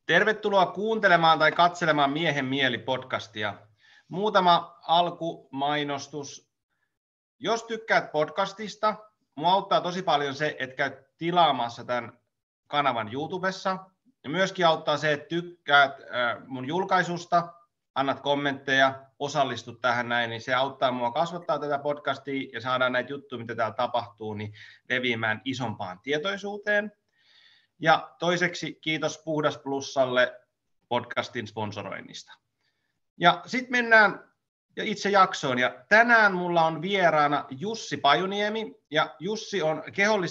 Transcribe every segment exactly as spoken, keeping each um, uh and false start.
Tervetuloa kuuntelemaan tai katselemaan Miehen mieli podcastia. Muutama alkumainostus. Jos tykkäät podcastista, mua auttaa tosi paljon se, että käyt tilaamassa tämän kanavan YouTubessa. Ja myöskin auttaa se, että tykkäät mun julkaisusta, annat kommentteja, osallistut tähän näin, niin se auttaa mua kasvattaa tätä podcastia ja saadaan näitä juttuja, mitä täällä tapahtuu, niin leviämään isompaan tietoisuuteen. Ja toiseksi kiitos Puhdas Plusalle podcastin sponsoroinnista. Ja sitten mennään itse jaksoon. Ja tänään mulla on vieraana Jussi Pajuniemi. Ja Jussi on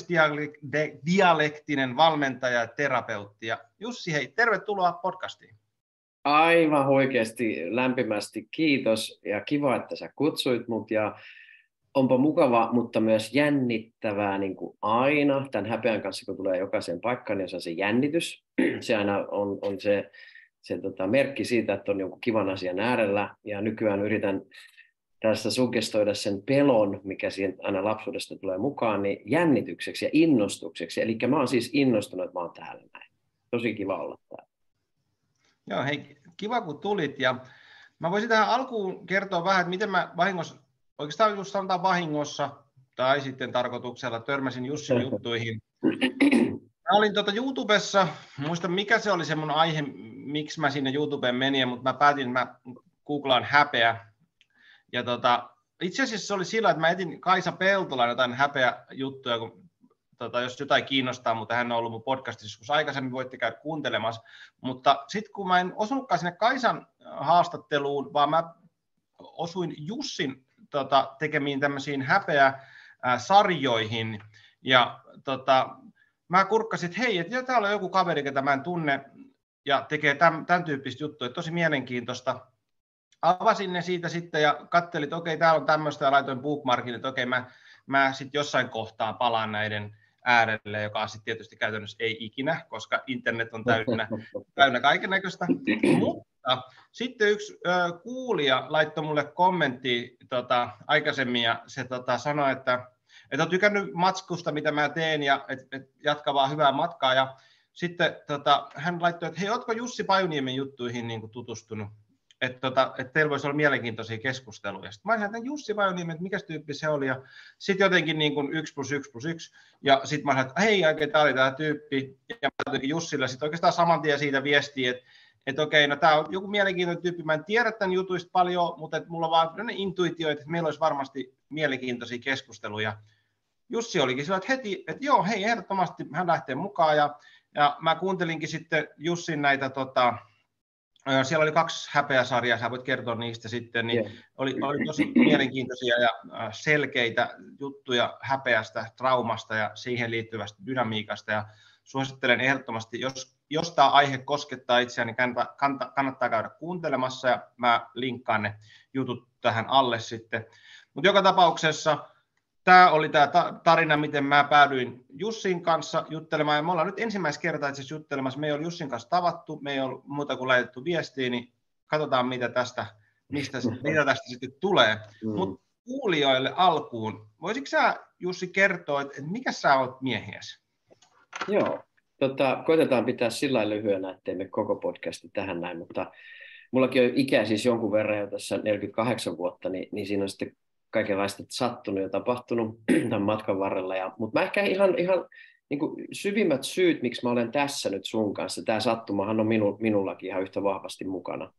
kehollisdialektinen valmentaja ja terapeutti. Ja Jussi, hei, tervetuloa podcastiin. Aivan oikeasti lämpimästi kiitos ja kiva, että sä kutsuit mut. Ja onpa mukava, mutta myös jännittävää niin kuin aina. Tämän häpeän kanssa, kun tulee jokaiseen paikkaan, niin se on se jännitys. Se aina on, on se, se tota, merkki siitä, että on jonkun kivan asian äärellä. Ja nykyään yritän tässä suggestoida sen pelon, mikä siihen aina lapsuudesta tulee mukaan, niin jännitykseksi ja innostukseksi. Eli mä oon siis innostunut, että mä oon täällä näin. Tosi kiva olla täällä. Joo, hei, kiva kun tulit. Ja mä voisin tähän alkuun kertoa vähän, että miten mä vahingossa, oikeastaan just sanotaan vahingossa tai sitten tarkoituksella törmäsin Jussin juttuihin. Mä olin tuota YouTubessa, muistan mikä se oli se mun aihe, miksi mä sinne YouTubeen menin, mutta mä päätin, että mä googlaan häpeä. Ja tota, itse asiassa se oli sillä, että mä etin Kaisa Peltolan jotain häpeä juttuja, kun, tota, jos jotain kiinnostaa, mutta hän on ollut mun podcastissa joskus aikaisemmin, voitte käydä kuuntelemassa. Mutta sitten kun mä en osunutkaan sinne Kaisan haastatteluun, vaan mä osuin Jussin tota, tekemiin tämmöisiin häpeä-sarjoihin. Ja tota, mä kurkkasin, että hei, että täällä on joku kaveri, ketä mä en tunne, ja tekee tämän, tämän tyyppistä juttua, että tosi mielenkiintoista. Avasin ne siitä sitten ja katselin, että okei, täällä on tämmöistä, ja laitoin bookmarkin, että okei, mä, mä sitten jossain kohtaa palaan näiden äärelle, joka sitten tietysti käytännössä ei ikinä, koska internet on täynnä, täynnä kaikennäköistä. Mutta sitten yksi ö, kuulija laittoi mulle kommentti tota, aikaisemmin, ja se tota, sanoi, että että on tykännyt matskusta, mitä mä teen, ja et, et jatka vaan hyvää matkaa. Ja sitten tota, hän laittoi, että hei, ootko Jussi Pajuniemen juttuihin niin kuin tutustunut? Että tota, et teillä voisi olla mielenkiintoisia keskusteluja. Sitten mä sanoin, että Jussi Pajuniemi, että mikä tyyppi se oli. Ja sitten jotenkin niin kuin yksi plus yksi plus yksi. Ja sitten mä sanoin, että hei, oikein, tämä oli tämä tyyppi. Ja mä jotenkin Jussille sitten oikeastaan saman tien siitä viestiä, että että okei, no tämä on joku mielenkiintoinen tyyppi. Mä en tiedä tämän jutuista paljon, mutta että mulla on vaan sellainen intuitio, että meillä olisi varmasti mielenkiintoisia keskusteluja. Jussi olikin sillä, että heti, että joo, hei, ehdottomasti hän lähtee mukaan. Ja, ja mä kuuntelinkin sitten Jussin näitä, tota, siellä oli kaksi häpeäsarjaa, sä voit kertoa niistä sitten, niin yeah. oli, oli tosi mielenkiintoisia ja selkeitä juttuja häpeästä, traumasta ja siihen liittyvästä dynamiikasta. Ja suosittelen ehdottomasti, jos, jos tämä aihe koskettaa itseäni, niin kannattaa, kannattaa käydä kuuntelemassa ja mä linkkaan ne jutut tähän alle sitten. Mutta joka tapauksessa tämä oli tämä tarina, miten mä päädyin Jussin kanssa juttelemaan. Ja me ollaan nyt ensimmäistä kertaa itse asiassa juttelemassa. Me ei ole Jussin kanssa tavattu, me ei ole muuta kuin laitettu viestiä, niin katsotaan mitä tästä, mistä, mitä tästä sitten tulee. Mm. Mutta kuulijoille alkuun, voisitko sä Jussi kertoa, että mikä sä oot miehiäsi? Joo, tota, koitetaan pitää sillä lailla lyhyenä, ettei me koko podcasti tähän näin, mutta mullakin on ikää siis jonkun verran jo tässä neljäkymmentäkahdeksan vuotta, niin, niin siinä on sitten kaikenlaista sattunut ja tapahtunut tämän matkan varrella. Ja, mutta mä ehkä ihan, ihan niin kuin syvimmät syyt, miksi mä olen tässä nyt sun kanssa, tämä sattumahan on minu, minullakin ihan yhtä vahvasti mukana.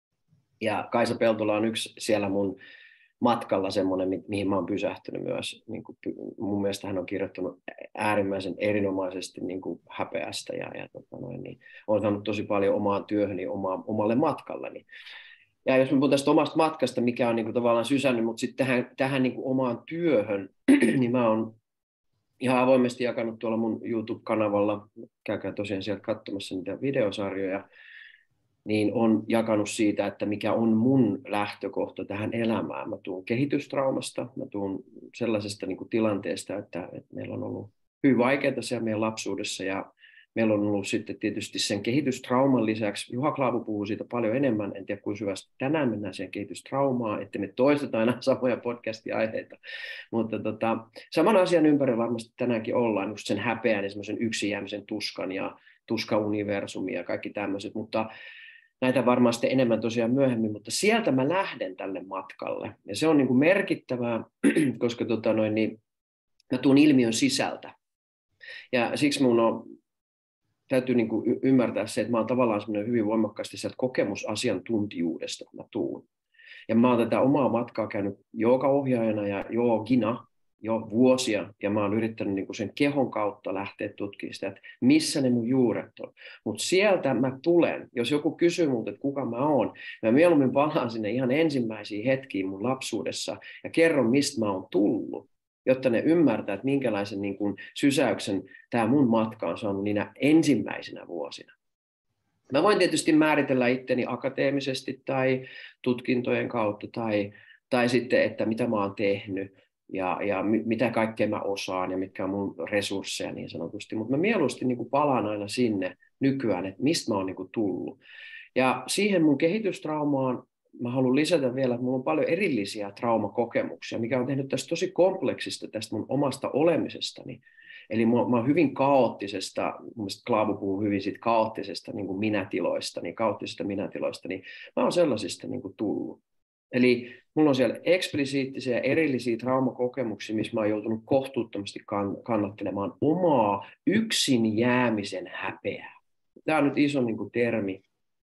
Ja Kaisa Peltola on yksi siellä mun matkalla semmoinen, mi- mihin mä oon pysähtynyt myös. Niin kuin, mun mielestä hän on kirjoittanut äärimmäisen erinomaisesti niin kuin häpeästä ja, ja tota noin, niin on saanut tosi paljon omaan työhöni, oma, omalle matkalleni. Ja jos me puhutaan tästä omasta matkasta, mikä on niin kuin tavallaan sysännyt, mutta sitten tähän, tähän niin kuin omaan työhön, niin mä oon ihan avoimesti jakanut tuolla mun YouTube-kanavalla, käykää tosiaan sieltä katsomassa niitä videosarjoja, niin on jakanut siitä, että mikä on mun lähtökohta tähän elämään. Mä tuun kehitystraumasta, mä tuun sellaisesta niin kuin tilanteesta, että, että meillä on ollut hyvin vaikeaa siellä meidän lapsuudessa ja Meillä on ollut sitten tietysti sen kehitystrauman lisäksi, Juha Klaavu puhuu siitä paljon enemmän, en tiedä kuinka syvästi tänään mennään siihen kehitystraumaan, että me toistetaan aina samoja podcast-aiheita, mutta tota, saman asian ympärillä varmasti tänäänkin ollaan, just sen häpeän ja semmoisen yksin jäämisen tuskan ja tuska-universumi ja kaikki tämmöiset, mutta näitä varmasti enemmän tosiaan myöhemmin, mutta sieltä mä lähden tälle matkalle, ja se on niin kuin merkittävää, koska tota noin, niin mä tuun ilmiön sisältä, ja siksi mun on täytyy niin kuin ymmärtää se, että mä oon tavallaan semmoinen hyvin voimakkaasti sieltä kokemusasiantuntijuudesta, kun mä tuun. Ja mä oon tätä omaa matkaa käynyt joogaohjaajana ja joogina jo vuosia, ja mä oon yrittänyt niin kuin sen kehon kautta lähteä tutkimaan sitä, että missä ne mun juuret on. Mutta sieltä mä tulen, jos joku kysyy multa, että kuka mä oon, mä mieluummin palaan sinne ihan ensimmäisiin hetkiin mun lapsuudessa ja kerron, mistä mä oon tullut, jotta ne ymmärtää, että minkälaisen niin kuin sysäyksen tämä mun matka on saanut niinä ensimmäisenä vuosina. Mä voin tietysti määritellä itteni akateemisesti tai tutkintojen kautta tai, tai sitten, että mitä mä oon tehnyt ja, ja mitä kaikkea mä osaan ja mitkä on mun resursseja niin sanotusti, mutta mä mieluusti niin kuin palaan aina sinne nykyään, että mistä mä oon niin kuin tullut. Ja siihen mun kehitystraumaan mä haluan lisätä vielä, että mulla on paljon erillisiä traumakokemuksia, mikä on tehnyt tästä tosi kompleksista tästä mun omasta olemisestani. Eli mä oon hyvin kaoottisesta, mun mielestä Klaavu puhuu hyvin siitä kaoottisesta niin kuin minätiloista, niin kaoottisista minätiloista, niin mä oon sellaisista niin kuin tullut. Eli mulla on siellä eksplisiittisiä erillisiä traumakokemuksia, missä mä oon joutunut kohtuuttomasti kannattelemaan omaa yksin jäämisen häpeää. Tämä on nyt iso niin kuin termi,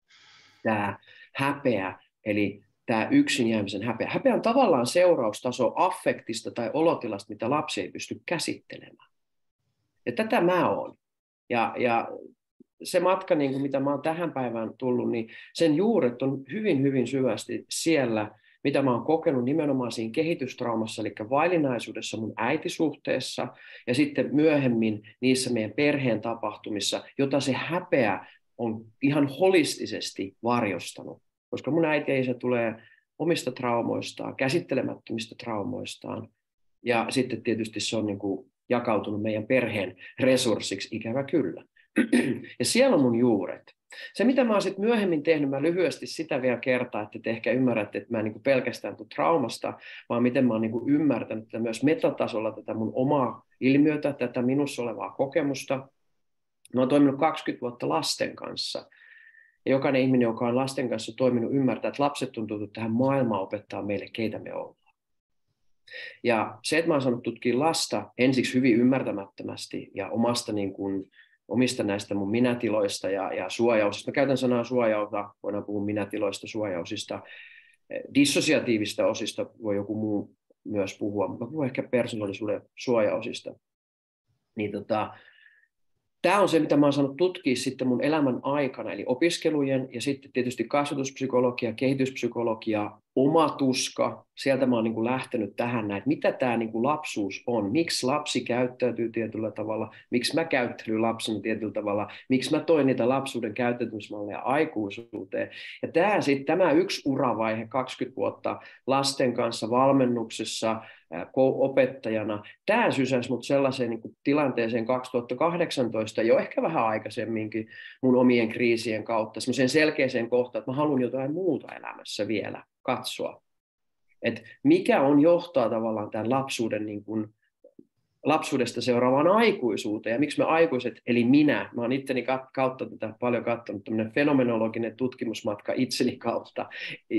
tämä häpeä. Eli tämä yksin jäämisen häpeä. Häpeä on tavallaan seuraustaso affektista tai olotilasta, mitä lapsi ei pysty käsittelemään. Ja tätä mä oon. Ja, ja se matka, niin kuin mitä mä oon tähän päivään tullut, niin sen juuret on hyvin, hyvin syvästi siellä, mitä mä oon kokenut nimenomaan siinä kehitystraumassa, eli vaillinaisuudessa mun äitisuhteessa, ja sitten myöhemmin niissä meidän perheen tapahtumissa, jota se häpeä on ihan holistisesti varjostanut. Koska mun äiti ja isä tulee omista traumoistaan, käsittelemättömistä traumoistaan. Ja sitten tietysti se on niin kuin jakautunut meidän perheen resurssiksi, ikävä kyllä. Ja siellä on mun juuret. Se, mitä mä oon sitten myöhemmin tehnyt, mä lyhyesti sitä vielä kertaa, että te ehkä ymmärrätte, että mä en niin kuin pelkästään tuu traumasta, vaan miten mä oon niin kuin ymmärtänyt että myös metatasolla tätä mun omaa ilmiötä, tätä minussa olevaa kokemusta. Mä oon toiminut kaksikymmentä vuotta lasten kanssa. Ja jokainen ihminen, joka on lasten kanssa toiminut, ymmärtää, että lapset on tultu tähän maailmaan opettaa meille, keitä me ollaan. Ja se, että mä oon saanut tutkia lasta ensiksi hyvin ymmärtämättömästi ja omasta, niin kuin, omista näistä mun minätiloista ja, ja suojausista. Mä käytän sanaa suojausta, voidaan puhua minätiloista, suojausista. Dissosiatiivista osista voi joku muu myös puhua, mutta mä puhun ehkä persoonallisuuden suojausista. Niin tota, tämä on se, mitä mä oon saanut tutkia sitten mun elämän aikana, eli opiskelujen ja sitten tietysti kasvatuspsykologia, kehityspsykologia, oma tuska. Sieltä mä oon niin kuin lähtenyt tähän näin, että mitä tämä niin kuin lapsuus on, miksi lapsi käyttäytyy tietyllä tavalla, miksi mä käyttelyn lapsena tietyllä tavalla, miksi mä toin niitä lapsuuden käyttäytymismalleja aikuisuuteen. Ja tämä, sitten, tämä yksi uravaihe, kaksikymmentä vuotta lasten kanssa valmennuksessa, opettajana, tämä sysäsi mut sellaiseen niin kuin tilanteeseen kaksituhattakahdeksantoista, jo ehkä vähän aikaisemminkin mun omien kriisien kautta, semmoiseen selkeäseen kohtaan, että mä haluan jotain muuta elämässä vielä katsoa. Että mikä on johtaa tavallaan tämän lapsuuden, niin kuin, lapsuudesta seuraavaan aikuisuuteen, ja miksi me aikuiset, eli minä, mä oon itteni kautta tätä paljon katsonut, tämmöinen fenomenologinen tutkimusmatka itseni kautta,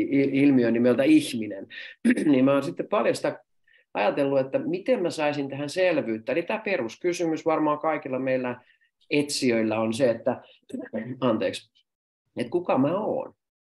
ilmiö nimeltä ihminen, niin mä oon sitten paljon sitä ajatellut, että miten mä saisin tähän selvyyttä. Eli tämä peruskysymys varmaan kaikilla meillä etsijöillä on se, että, anteeksi, että kuka mä oon.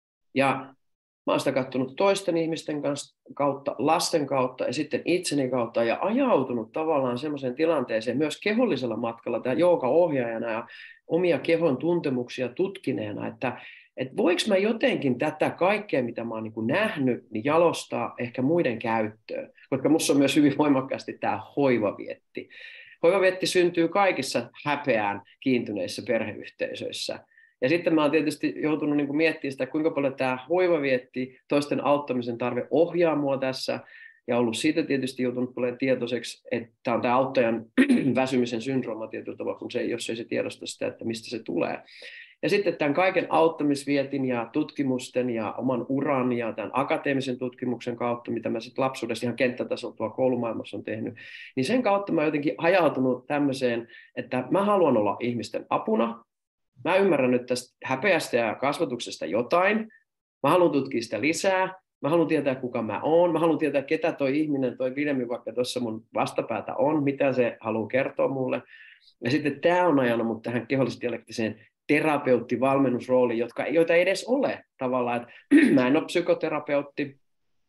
Ja mä oon sitä katsonut toisten ihmisten kanssa, kautta, lasten kautta ja sitten itseni kautta ja ajautunut tavallaan semmoiseen tilanteeseen myös kehollisella matkalla tämä joogaohjaajana ja omia kehon tuntemuksia tutkineena, että että voiko mä jotenkin tätä kaikkea, mitä mä oon niin kuin nähnyt, niin jalostaa ehkä muiden käyttöön, koska musta on myös hyvin voimakkaasti tämä hoivavietti. Hoivavietti syntyy kaikissa häpeään kiintyneissä perheyhteisöissä. Ja sitten mä oon tietysti joutunut niin kuin miettimään sitä, kuinka paljon tämä hoivavietti, toisten auttamisen tarve ohjaa mua tässä. ja ollut siitä tietysti joutunut tulemaan tietoiseksi, että tämä on tämä auttajan väsymisen syndrooma tietyllä tavalla, kun se, jos ei se tiedosta sitä, että mistä se tulee. Ja sitten tämän kaiken auttamisvietin ja tutkimusten ja oman uran ja tämän akateemisen tutkimuksen kautta, mitä mä sitten lapsuudessa ihan kenttätasolla tuolla koulumaailmassa on tehnyt, niin sen kautta mä oon jotenkin hajautunut tämmöiseen, että mä haluan olla ihmisten apuna. Mä ymmärrän nyt tästä häpeästä ja kasvatuksesta jotain. Mä haluan tutkia sitä lisää. Mä haluan tietää, kuka mä oon. Mä haluan tietää, ketä toi ihminen, toi Vilhelmi vaikka tuossa mun vastapäätä on, mitä se haluaa kertoa mulle. Ja sitten tämä on ajanut mut tähän kehollisdialektiseen terapeuttivalmennusrooliin, jotka, joita ei edes ole tavallaan. Että mä en ole psykoterapeutti.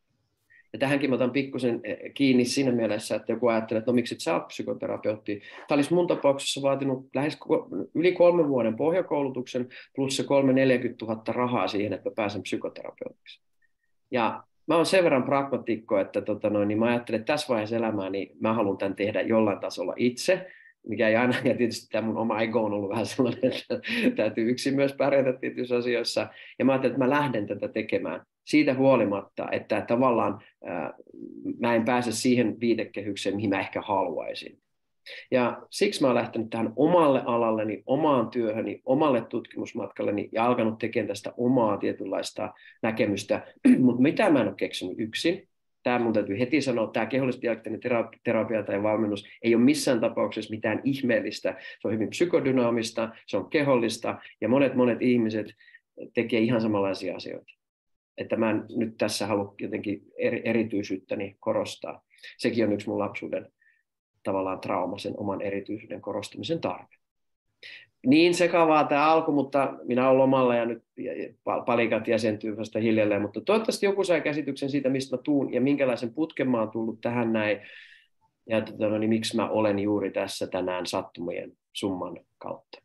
Ja tähänkin mä otan pikkusen kiinni siinä mielessä, että joku ajattelee, että no miksi et sä oot psykoterapeutti. Tämä olisi mun tapauksessa vaatinut lähes yli kolmen vuoden pohjakoulutuksen plus se kolme neljäkymmentä tuhatta rahaa siihen, että mä pääsen psykoterapeutiksi. Ja mä oon sen verran pragmatikko, että tota noin, niin mä ajattelen, että tässä vaiheessa elämää niin mä haluan tämän tehdä jollain tasolla itse, mikä ei aina, ja tietysti tämä mun oma ego on ollut vähän sellainen, että täytyy yksin myös pärjätä tietyissä asioissa, ja mä ajattelin, että mä lähden tätä tekemään siitä huolimatta, että tavallaan ää, mä en pääse siihen viitekehykseen, mihin mä ehkä haluaisin. Ja siksi mä oon lähtenyt tähän omalle alalleni, omaan työhöni, omalle tutkimusmatkalleni ja alkanut tekemään tästä omaa tietynlaista näkemystä, mutta mitä mä en ole keksinyt yksin. Tämä mun täytyy heti sanoa, että tämä kehollisdialektinen terapia tai valmennus ei ole missään tapauksessa mitään ihmeellistä. Se on hyvin psykodynaamista, se on kehollista ja monet monet ihmiset tekee ihan samanlaisia asioita. Että mä en nyt tässä halua jotenkin eri, erityisyyttäni korostaa. Sekin on yksi mun lapsuuden tavallaan trauma, sen oman erityisyyden korostamisen tarve. Niin sekavaa tämä alku, mutta minä olen lomalla ja nyt palikat jäsentyy vasta hiljalleen, mutta toivottavasti joku sai käsityksen siitä, mistä mä tuun ja minkälaisen putken mä oon tullut tähän näin ja tota, no, niin miksi mä olen juuri tässä tänään sattumien summan kautta.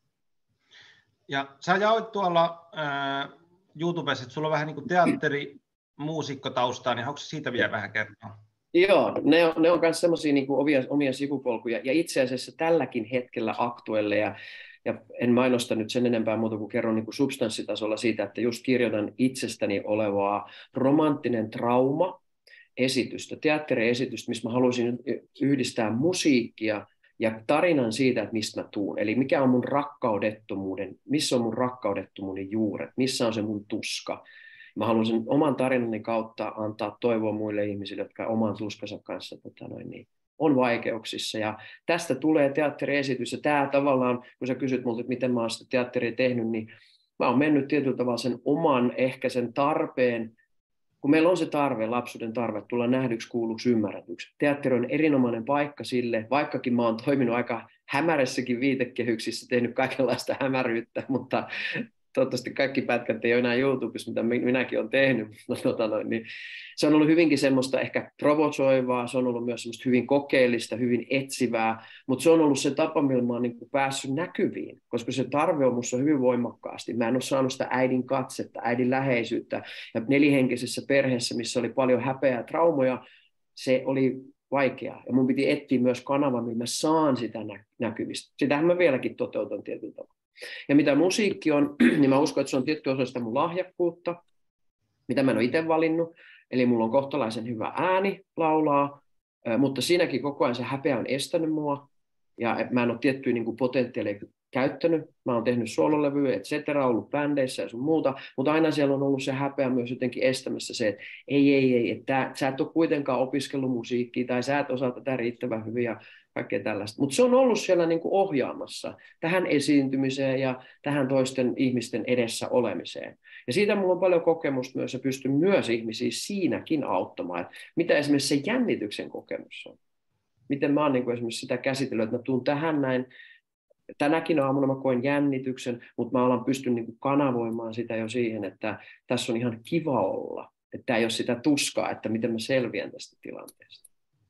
Ja sä jaoit tuolla äh, YouTubessa, että sulla on vähän niin kuin teatteri, muusikkotaustaa, niin haluatko siitä vielä vähän kertoa? Joo, ne on, ne on myös semmoisia niin kuin omia, omia sivupolkuja ja itse asiassa tälläkin hetkellä aktuelle ja Ja en mainosta nyt sen enempää muuta kuin kerron niin kuin substanssitasolla siitä, että just kirjoitan itsestäni olevaa romanttinen trauma esitystä, teatteriesitystä, missä mä haluaisin yhdistää musiikkia ja tarinan siitä, että mistä mä tuun. Eli mikä on mun rakkaudettomuuden, missä on mun rakkaudettomuuden juuret, missä on se mun tuska. Mä haluaisin oman tarinani kautta antaa toivoa muille ihmisille, jotka oman tuskansa kanssa tota noin, niin, on vaikeuksissa. Ja tästä tulee teatteriesitys. Ja tämä tavallaan, kun sä kysyt multa, että miten mä oon sitä teatteria tehnyt, niin mä oon mennyt tietyllä tavalla sen oman, ehkä sen tarpeen, kun meillä on se tarve, lapsuuden tarve, tulla nähdyksi, kuulluksi, ymmärretyksi. Teatteri on erinomainen paikka sille, vaikkakin mä oon toiminut aika hämärässäkin viitekehyksissä, tehnyt kaikenlaista hämäryyttä, mutta toivottavasti kaikki pätkät ei ole enää YouTubessa, mitä minäkin olen tehnyt, mutta tota noin, niin se on ollut hyvinkin semmoista ehkä provosoivaa, se on ollut myös semmoista hyvin kokeellista, hyvin etsivää, mutta se on ollut se tapa, millä mä oon niin kuin päässyt näkyviin, koska se tarve on musta hyvin voimakkaasti. Mä en ole saanut sitä äidin katsetta, äidin läheisyyttä, ja nelihenkisessä perheessä, missä oli paljon häpeää ja traumoja, se oli vaikeaa, ja mun piti etsiä myös kanava, millä mä saan sitä näkyvistä. Sitähän mä vieläkin toteutan tietyllä tavalla. Ja mitä musiikki on, niin mä uskon, että se on tietty osa sitä mun lahjakkuutta, mitä mä en ole itse valinnut. Eli mulla on kohtalaisen hyvä ääni laulaa, mutta siinäkin koko ajan se häpeä on estänyt mua. Ja mä en ole tiettyjä niin kuin potentiaaleja käyttänyt. Mä oon tehnyt soololevyjä, et cetera, ollut bändeissä ja sun muuta, mutta aina siellä on ollut se häpeä myös jotenkin estämässä se, että ei, ei, ei, että sä et ole kuitenkaan opiskellut musiikkia tai sä et osaa tätä riittävän hyvin ja kaikkea tällaista. Mutta se on ollut siellä niin kuin ohjaamassa tähän esiintymiseen ja tähän toisten ihmisten edessä olemiseen. Ja siitä mulla on paljon kokemusta myös ja pystyn myös ihmisiä siinäkin auttamaan, että mitä esimerkiksi se jännityksen kokemus on. Miten mä oon niin kuin esimerkiksi sitä käsitellyt, että mä tuun tähän näin, tänäkin aamuna mä koen jännityksen, mutta mä alan pystyn niin kuin kanavoimaan sitä jo siihen, että tässä on ihan kiva olla. Että ei ole sitä tuskaa, että miten mä selviän tästä tilanteesta.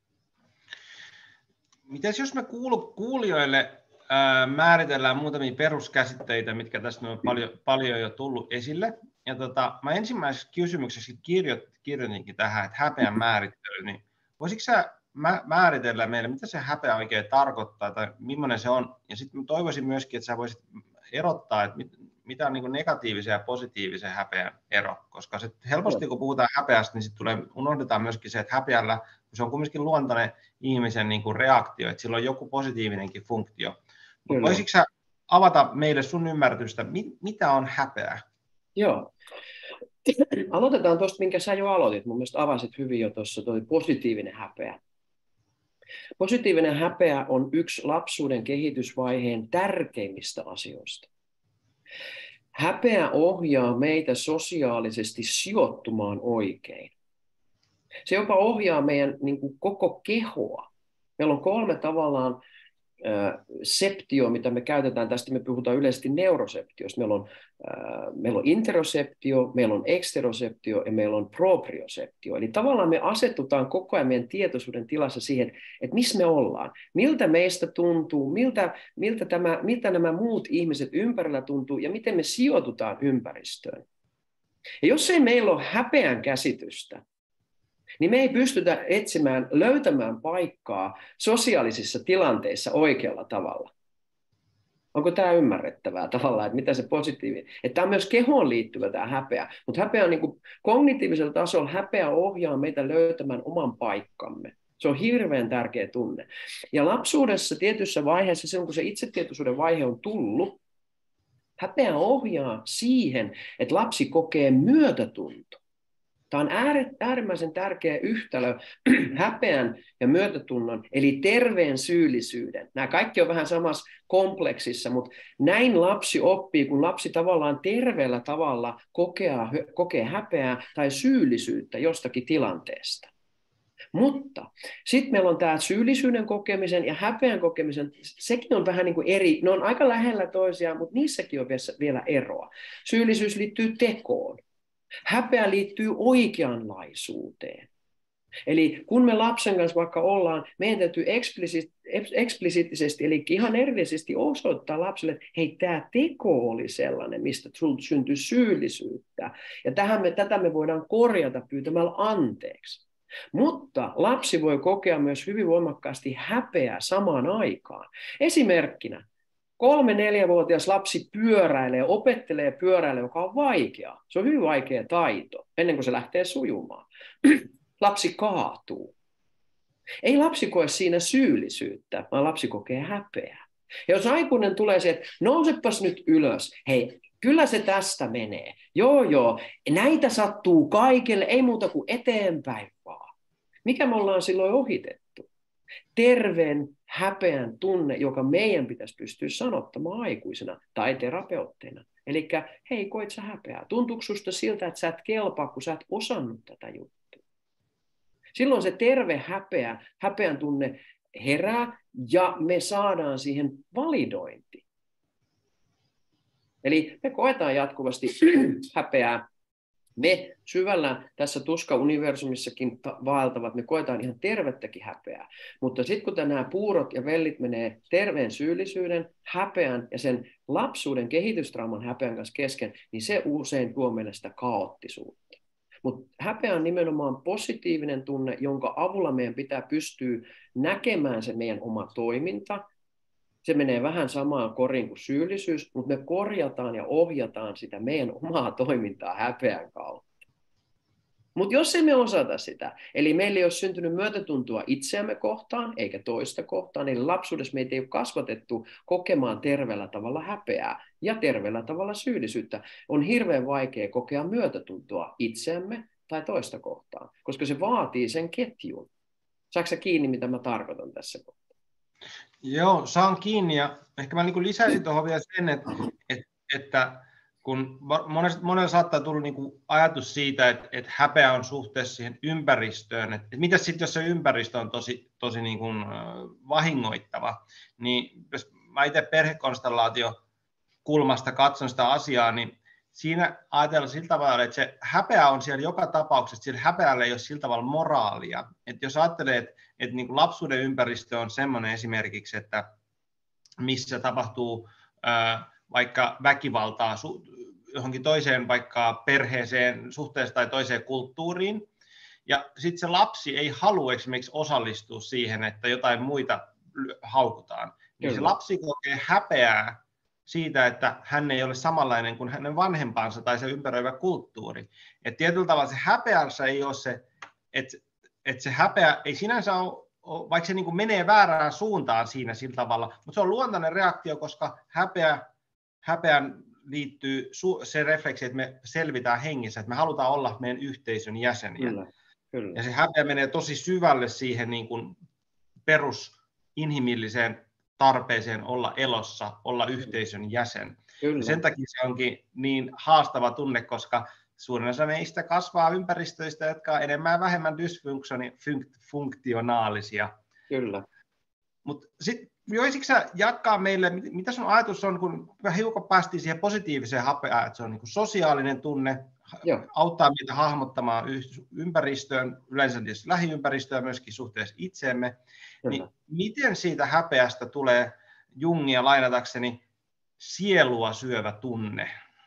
Mites jos me kuulijoille ää, määritellään muutamia peruskäsitteitä, mitkä tästä on paljon, paljon jo tullut esille. Ja tota, mä ensimmäisessä kysymyksessä kirjoit, kirjoitinkin tähän, että häpeän määrittely, niin voisitko sä määritellä meille, mitä se häpeä oikein tarkoittaa tai millainen se on? Ja sitten toivoisin myöskin, että sä voisit erottaa, että mit, mitä on niin kuin negatiivisen ja positiivisen häpeän ero, koska se helposti kun puhutaan häpeästä, niin sitten tulee, unohdetaan myöskin se, että häpeällä se on kumminkin luontainen ihmisen niin kuin reaktio, että sillä on joku positiivinenkin funktio. Mutta voisitko sä avata meille sun ymmärrystä, mit, mitä on häpeä? Joo. Aloitetaan tuosta, minkä sä jo aloitit. Mun mielestä avasit hyvin jo tuossa tuo positiivinen häpeä. Positiivinen häpeä on yksi lapsuuden kehitysvaiheen tärkeimmistä asioista. Häpeä ohjaa meitä sosiaalisesti sijoittumaan oikein. Se jopa ohjaa meidän niin kuin koko kehoa. Meillä on kolme tavallaan äh, septio, mitä me käytetään. Tästä me puhutaan yleisesti neuroseptiosta. Meillä on, äh, meillä on interoseptio, meillä on eksteroseptio ja meillä on proprioseptio. Eli tavallaan me asetutaan koko ajan meidän tietoisuuden tilassa siihen, että missä me ollaan, miltä meistä tuntuu, miltä, miltä, tämä, miltä nämä muut ihmiset ympärillä tuntuu ja miten me sijoitutaan ympäristöön. Ja jos ei meillä ole häpeän käsitystä, niin me ei pystytä etsimään, löytämään paikkaa sosiaalisissa tilanteissa oikealla tavalla. Onko tämä ymmärrettävää tavallaan, että mitä se positiivinen? Että tämä on myös kehoon liittyvä tämä häpeä, mutta häpeä on niin kuin kognitiivisella tasolla, häpeä ohjaa meitä löytämään oman paikkamme. Se on hirveän tärkeä tunne. Ja lapsuudessa tietyssä vaiheessa, silloin kun se itsetietoisuuden vaihe on tullut, häpeä ohjaa siihen, että lapsi kokee myötätunto. Tämä on äärimmäisen tärkeä yhtälö häpeän ja myötätunnon, eli terveen syyllisyyden. Nämä kaikki on vähän samassa kompleksissa, mutta näin lapsi oppii, kun lapsi tavallaan terveellä tavalla kokee, kokee häpeää tai syyllisyyttä jostakin tilanteesta. Mutta sitten meillä on tämä syyllisyyden kokemisen ja häpeän kokemisen, sekin on vähän niin kuin eri, ne on aika lähellä toisiaan, mutta niissäkin on vielä eroa. Syyllisyys liittyy tekoon. Häpeä liittyy oikeanlaisuuteen. Eli kun me lapsen kanssa vaikka ollaan, meidän täytyy eksplisiittisesti, eli ihan erillisesti osoittaa lapselle, että hei, tämä teko oli sellainen, mistä syntyi syyllisyyttä. Ja tähän me, tätä me voidaan korjata pyytämällä anteeksi. Mutta lapsi voi kokea myös hyvin voimakkaasti häpeää samaan aikaan. Esimerkkinä. Kolme-neljävuotias lapsi pyöräilee, opettelee pyöräilee, joka on vaikea. Se on hyvin vaikea taito, ennen kuin se lähtee sujumaan. Lapsi kaatuu. Ei lapsi koe siinä syyllisyyttä, vaan lapsi kokee häpeää. Ja jos aikuinen tulee se, että nousepas nyt ylös, hei, kyllä se tästä menee. Joo, joo, näitä sattuu kaikille, ei muuta kuin eteenpäin vaan. Mikä me ollaan silloin ohitettu? Terveen häpeän tunne, joka meidän pitäisi pystyä sanottamaan aikuisena tai terapeutteina. Eli hei, koit sä häpeää? Tuntuuko susta siltä, että sä et kelpaa, kun sä et osannut tätä juttua? Silloin se terve häpeä, häpeän tunne herää ja me saadaan siihen validointi. Eli me koetaan jatkuvasti häpeää. Me syvällä tässä tuska-universumissakin vaeltavat, me koetaan ihan tervettäkin häpeää. Mutta sitten kun nämä puurot ja vellit menee terveen syyllisyyden, häpeän ja sen lapsuuden kehitystrauman häpeän kanssa kesken, niin se usein tuo meille sitä kaoottisuutta. Mutta häpeä on nimenomaan positiivinen tunne, jonka avulla meidän pitää pystyä näkemään se meidän oma toiminta. Se menee vähän samaan koriin kuin syyllisyys, mutta me korjataan ja ohjataan sitä meidän omaa toimintaa häpeän kautta. Mutta jos emme osata sitä, eli meillä ei ole syntynyt myötätuntoa itseämme kohtaan eikä toista kohtaan, eli lapsuudessa meitä ei ole kasvatettu kokemaan terveellä tavalla häpeää ja terveellä tavalla syyllisyyttä, on hirveän vaikea kokea myötätuntoa itseämme tai toista kohtaan, koska se vaatii sen ketjun. Saatko sä kiinni, mitä mä tarkoitan tässä kohtaa? Joo, saan kiinni ja ehkä mä niin lisäisin tuohon vielä sen, että, että, että kun monella saattaa tulla niin kuin ajatus siitä, että, että häpeä on suhteessa siihen ympäristöön, että, että mitä sitten jos se ympäristö on tosi, tosi niin kuin vahingoittava, niin jos mä itse perhekonstellaatio kulmasta katson sitä asiaa, niin siinä ajatellaan sillä tavalla, että se häpeä on siellä joka tapauksessa, sillä häpeällä ei ole sillä tavalla moraalia. Että jos ajattelee, että, että niin kuin lapsuuden ympäristö on semmoinen esimerkiksi, että missä tapahtuu ää, vaikka väkivaltaa johonkin toiseen vaikka perheeseen, suhteessa tai toiseen kulttuuriin, ja sitten se lapsi ei halua esimerkiksi osallistua siihen, että jotain muita haukutaan, niin Kyllä. se lapsi kokee häpeää siitä, että hän ei ole samanlainen kuin hänen vanhempansa tai se ympäröivä kulttuuri. Et tietyllä tavalla se häpeänsä ei ole se, että että se häpeä ei sinänsä ole, vaikka se niin kuin menee väärään suuntaan siinä sillä tavalla, mutta se on luontainen reaktio, koska häpeä, häpeän liittyy se refleksi, että me selvitään hengissä, että me halutaan olla meidän yhteisön jäseniä. Kyllä, kyllä. Ja se häpeä menee tosi syvälle siihen niin kuin perusinhimilliseen tarpeeseen olla elossa, olla yhteisön jäsen. Ja sen takia se onkin niin haastava tunne, koska suurin osa meistä kasvaa ympäristöistä, jotka ovat enemmän ja vähemmän dysfunktionaalisia. Kyllä. Mutta sitten voisitko sä jatkaa meille, mitä sun ajatus on, kun hiukan päästiin siihen positiiviseen häpeään, että se on niin kuin sosiaalinen tunne, Joo. auttaa meitä hahmottamaan ympäristöön, yleensä tietysti lähiympäristöön myöskin suhteessa itseemme, niin miten siitä häpeästä tulee Jungia lainatakseni sielua syövä tunne?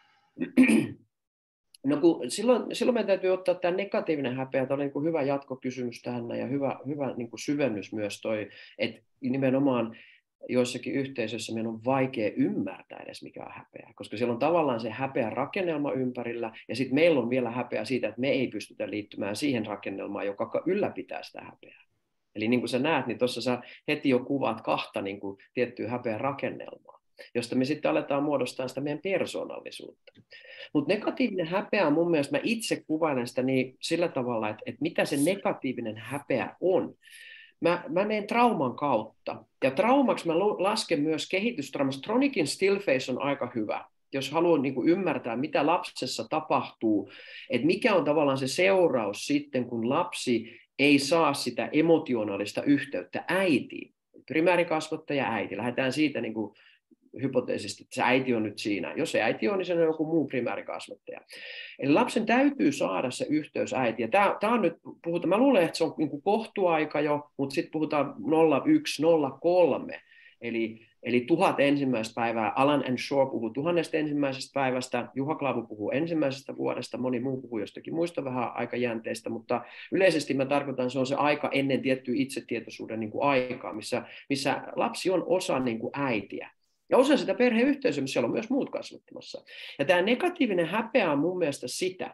No kun silloin, silloin meidän täytyy ottaa tämä negatiivinen häpeä, tämä oli niin kuin hyvä jatkokysymys tähän ja hyvä, hyvä niin kuin syvennys myös toi, että nimenomaan joissakin yhteisöissä meidän on vaikea ymmärtää edes mikä on häpeä, koska siellä on tavallaan se häpeä rakennelma ympärillä ja sitten meillä on vielä häpeä siitä, että me ei pystytä liittymään siihen rakennelmaan, joka ylläpitää sitä häpeää. Eli niin kuin sä näet, niin tuossa sä heti jo kuvaat kahta niin kuin tiettyä häpeän rakennelmaa, josta me sitten aletaan muodostaa sitä meidän persoonallisuutta. Mutta negatiivinen häpeä on mun mielestä, mä itse kuvailen sitä niin sillä tavalla, että, että mitä se negatiivinen häpeä on. Mä, mä menen trauman kautta, ja traumaksi mä lasken myös kehitystraumasta. Tronikin Stillface on aika hyvä, jos haluan niin kuin ymmärtää, mitä lapsessa tapahtuu, että mikä on tavallaan se seuraus sitten, kun lapsi ei saa sitä emotionaalista yhteyttä äitiin. Primäärikasvattaja äiti, lähdetään siitä niin kuin hypoteesisesti, että se äiti on nyt siinä. Jos se äiti on, niin se on joku muu primäärikasvattaja. Eli lapsen täytyy saada se yhteys äitiin. Tämä, tämä on nyt, puhutaan, mä luulen, että se on niin kuin kohtuaika jo, mutta sitten puhutaan nolla yksi nolla kolme, eli, eli tuhat ensimmäistä päivää. Alan and Shore puhuu tuhannesta ensimmäisestä päivästä, Juha Klaavu puhuu ensimmäisestä vuodesta, moni muu puhuu jostakin muista vähän aikajänteistä, mutta yleisesti mä tarkoitan, se on se aika ennen tiettyä itsetietoisuuden niin kuin aikaa, missä, missä lapsi on osa niin kuin äitiä. Ja osa sitä perheyhteisöä, missä siellä on myös muut kasvattamassa. Ja tämä negatiivinen häpeä on mun mielestä sitä,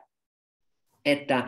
että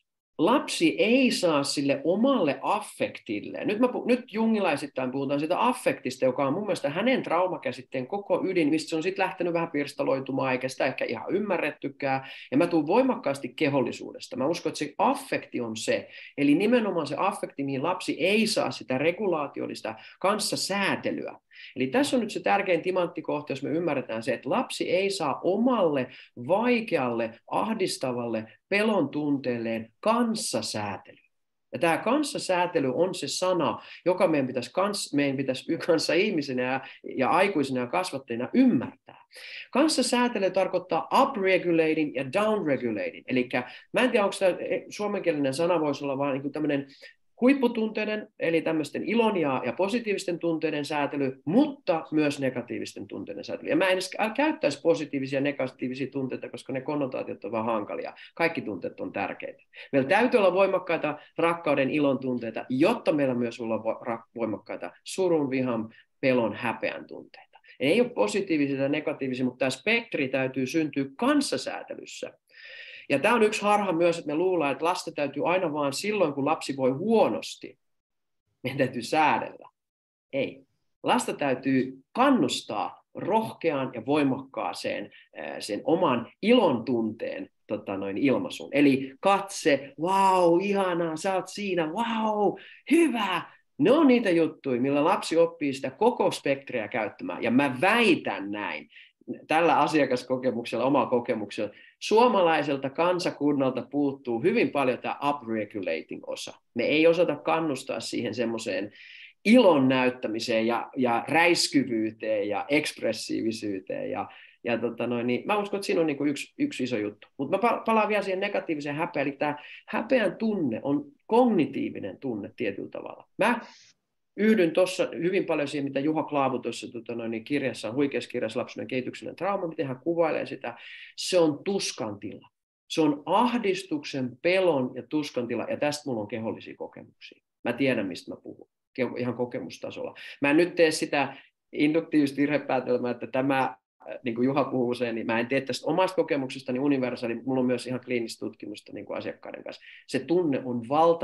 lapsi ei saa sille omalle affektille. Nyt, mä, nyt jungilaisittain puhutaan siitä affektista, joka on mun mielestä hänen traumakäsitteen koko ydin, mistä se on sitten lähtenyt vähän pirstaloitumaan, eikä sitä ehkä ihan ymmärrettykään. Ja mä tuun voimakkaasti kehollisuudesta. Mä uskon, että se affekti on se. Eli nimenomaan se affekti, mihin lapsi ei saa sitä regulaatiollista kanssasäätelyä. Eli tässä on nyt se tärkein timanttikohta, jos me ymmärretään se, että lapsi ei saa omalle, vaikealle, ahdistavalle pelon tunteelleen kanssasäätelyä. Ja tämä kanssasäätely on se sana, joka meidän pitäisi, kans, meidän pitäisi kanssa ihmisenä ja, ja aikuisina ja kasvattajina ymmärtää. Kanssasäätely tarkoittaa upregulating ja downregulating. Eli mä en tiedä, onko tämä suomenkielinen sana voisi olla vaan niin tämmöinen huipputunteiden, eli tämmöisten ilon ja, ja positiivisten tunteiden säätely, mutta myös negatiivisten tunteiden säätely. Ja mä en edes käyttäisi positiivisia ja negatiivisia tunteita, koska ne konnotaatiot ovat vähän hankalia. Kaikki tunteet on tärkeitä. Meillä täytyy olla voimakkaita rakkauden, ilon tunteita, jotta meillä myös olla voimakkaita surun, vihan, pelon, häpeän tunteita. Ei ole positiivisia ja negatiivisia, mutta tämä spektri täytyy syntyä kanssasäätelyssä. Ja tämä on yksi harha myös, että me luullaan, että lasta täytyy aina vaan silloin, kun lapsi voi huonosti. Meidän täytyy säädellä. Ei. Lasta täytyy kannustaa rohkeaan ja voimakkaaseen sen oman ilon tunteen tota noin, ilmaisuun. Eli katse, vau, ihanaa, sä oot siinä, vau, hyvä. Ne on niitä juttuja, millä lapsi oppii sitä koko spektriä käyttämään. Ja mä väitän näin. Tällä asiakaskokemuksella, omalla kokemuksella, suomalaiselta kansakunnalta puuttuu hyvin paljon tämä upregulating-osa. Me ei osata kannustaa siihen semmoiseen ilon näyttämiseen ja, ja räiskyvyyteen ja ekspressiivisyyteen. Ja, ja tota noin, niin mä uskon, että siinä on niin kuin yksi, yksi iso juttu. Mutta mä palaan vielä siihen negatiiviseen häpeään. Eli tämä häpeän tunne on kognitiivinen tunne tietyllä tavalla. Mä yhdyn tuossa hyvin paljon siihen, mitä Juha Klaavu tuossa tota noin, kirjassa, huikeassa kirjassa Lapsuuden kehityksellinen trauma, miten hän kuvailee sitä. Se on tuskan tila. Se on ahdistuksen, pelon ja tuskan tila, ja tästä mulla on kehollisia kokemuksia. Mä tiedän, mistä mä puhun, ihan kokemustasolla. Mä en nyt tee sitä induktiivista virhepäätelmää, että tämä, niin kuin Juha puhuu usein, niin mä en tee tästä omasta kokemuksestani universaali, mulla on myös ihan kliinistä tutkimusta niin kuin asiakkaiden kanssa. Se tunne on valtavan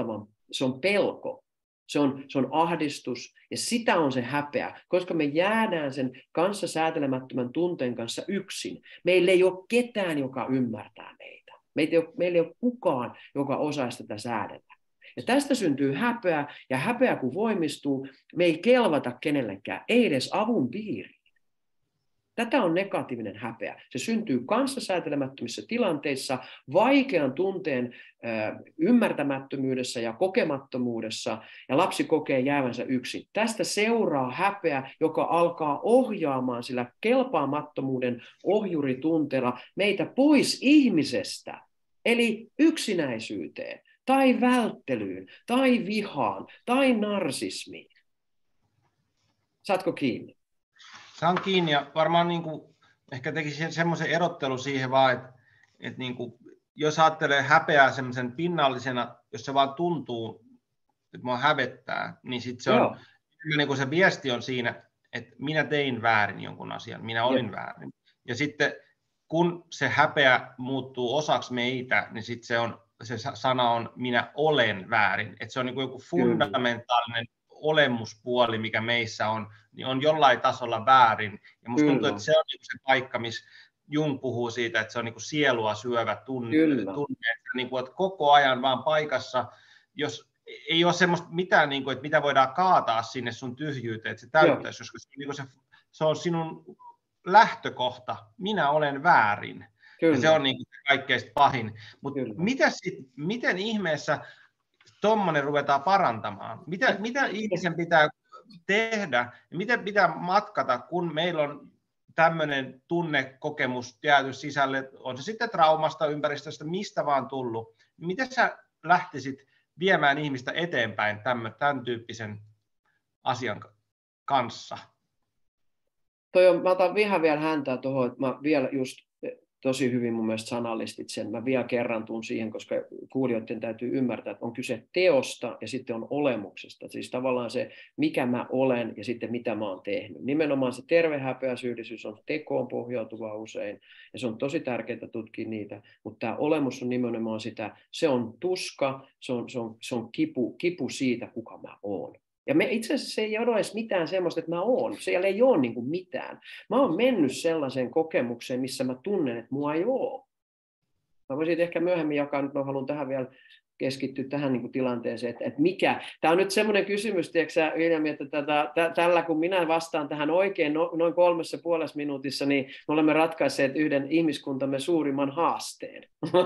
se on pelko, se on, se on ahdistus ja sitä on se häpeä, koska me jäädään sen kanssa säätelemättömän tunteen kanssa yksin. Meillä ei ole ketään, joka ymmärtää meitä. Meillä ei ole, meillä ei ole kukaan, joka osaisi tätä säädellä. Ja tästä syntyy häpeä, ja häpeä kun voimistuu, me ei kelvata kenellekään, ei edes avun piiriin. Tätä on negatiivinen häpeä. Se syntyy kanssasäätelemättömissä tilanteissa, vaikean tunteen äh, ymmärtämättömyydessä ja kokemattomuudessa, ja lapsi kokee jäävänsä yksin. Tästä seuraa häpeä, joka alkaa ohjaamaan sillä kelpaamattomuuden ohjuritunteella meitä pois ihmisestä, eli yksinäisyyteen, tai välttelyyn, tai vihaan, tai narsismiin. Saatko kiinni? Saan kiinni ja varmaan niin kuin, ehkä tekisin semmoisen erottelun siihen vaan, että, että niin kuin, jos ajattelee häpeää semmoisen pinnallisena, jos se vaan tuntuu, että mua hävettää, niin sitten se, on, niin kuin se viesti on siinä, että minä tein väärin jonkun asian, minä olin Joo. väärin. Ja sitten kun se häpeä muuttuu osaksi meitä, niin sitten se, on, se sana on minä olen väärin. Että se on niin kuin joku fundamentaalinen olemuspuoli, mikä meissä on, niin on jollain tasolla väärin. Ja musta tuntuu, että se on niin se paikka, missä Jung puhuu siitä, että se on niin kuin sielua syövä tunne, tunne että, niin kuin, että koko ajan vaan paikassa, jos ei ole semmoista mitään, niin kuin, että mitä voidaan kaataa sinne sun tyhjyyteen, että se täyttäisi, koska se, niin kuin se, se on sinun lähtökohta, minä olen väärin. Ja se on niin kuin kaikkein pahin. Mutta miten ihmeessä tuommoinen ruvetaan parantamaan? Mitä, mitä ihmisen pitää tehdä ja miten pitää matkata, kun meillä on tämmöinen tunnekokemus jääty sisälle, on se sitten traumasta, ympäristöstä, mistä vaan tullut. Miten sä lähtisit viemään ihmistä eteenpäin tämän, tämän tyyppisen asian kanssa? Toi on, mä otan vähän vielä häntää tuohon, että mä vielä just tosi hyvin mun mielestä sanallistit sen. Mä vielä kerran tuun siihen, koska kuulijoiden täytyy ymmärtää, että on kyse teosta ja sitten on olemuksesta. Siis tavallaan se, mikä mä olen ja sitten mitä mä oon tehnyt. Nimenomaan se terve häpeäsyyllisyys on tekoon pohjautuvaa usein ja se on tosi tärkeää tutkia niitä, mutta tämä olemus on nimenomaan sitä, se on tuska, se on, se on, se on kipu, kipu siitä, kuka mä oon. Ja me, itse asiassa se ei ole edes mitään semmoista, että mä oon. Se ei ole niin kuin mitään. Mä oon mennyt sellaiseen kokemukseen, missä mä tunnen, että mua ei ole. Mä voisin ehkä myöhemmin jakaa, nyt mä haluan tähän vielä keskittyä tähän niin kuin tilanteeseen, että, että mikä. Tämä on nyt semmoinen kysymys, tiedätkö Viljami, että tätä, tä, tällä kun minä vastaan tähän oikein no, noin kolmessa puolessa minuutissa, niin me olemme ratkaisseet yhden ihmiskuntamme suurimman haasteen.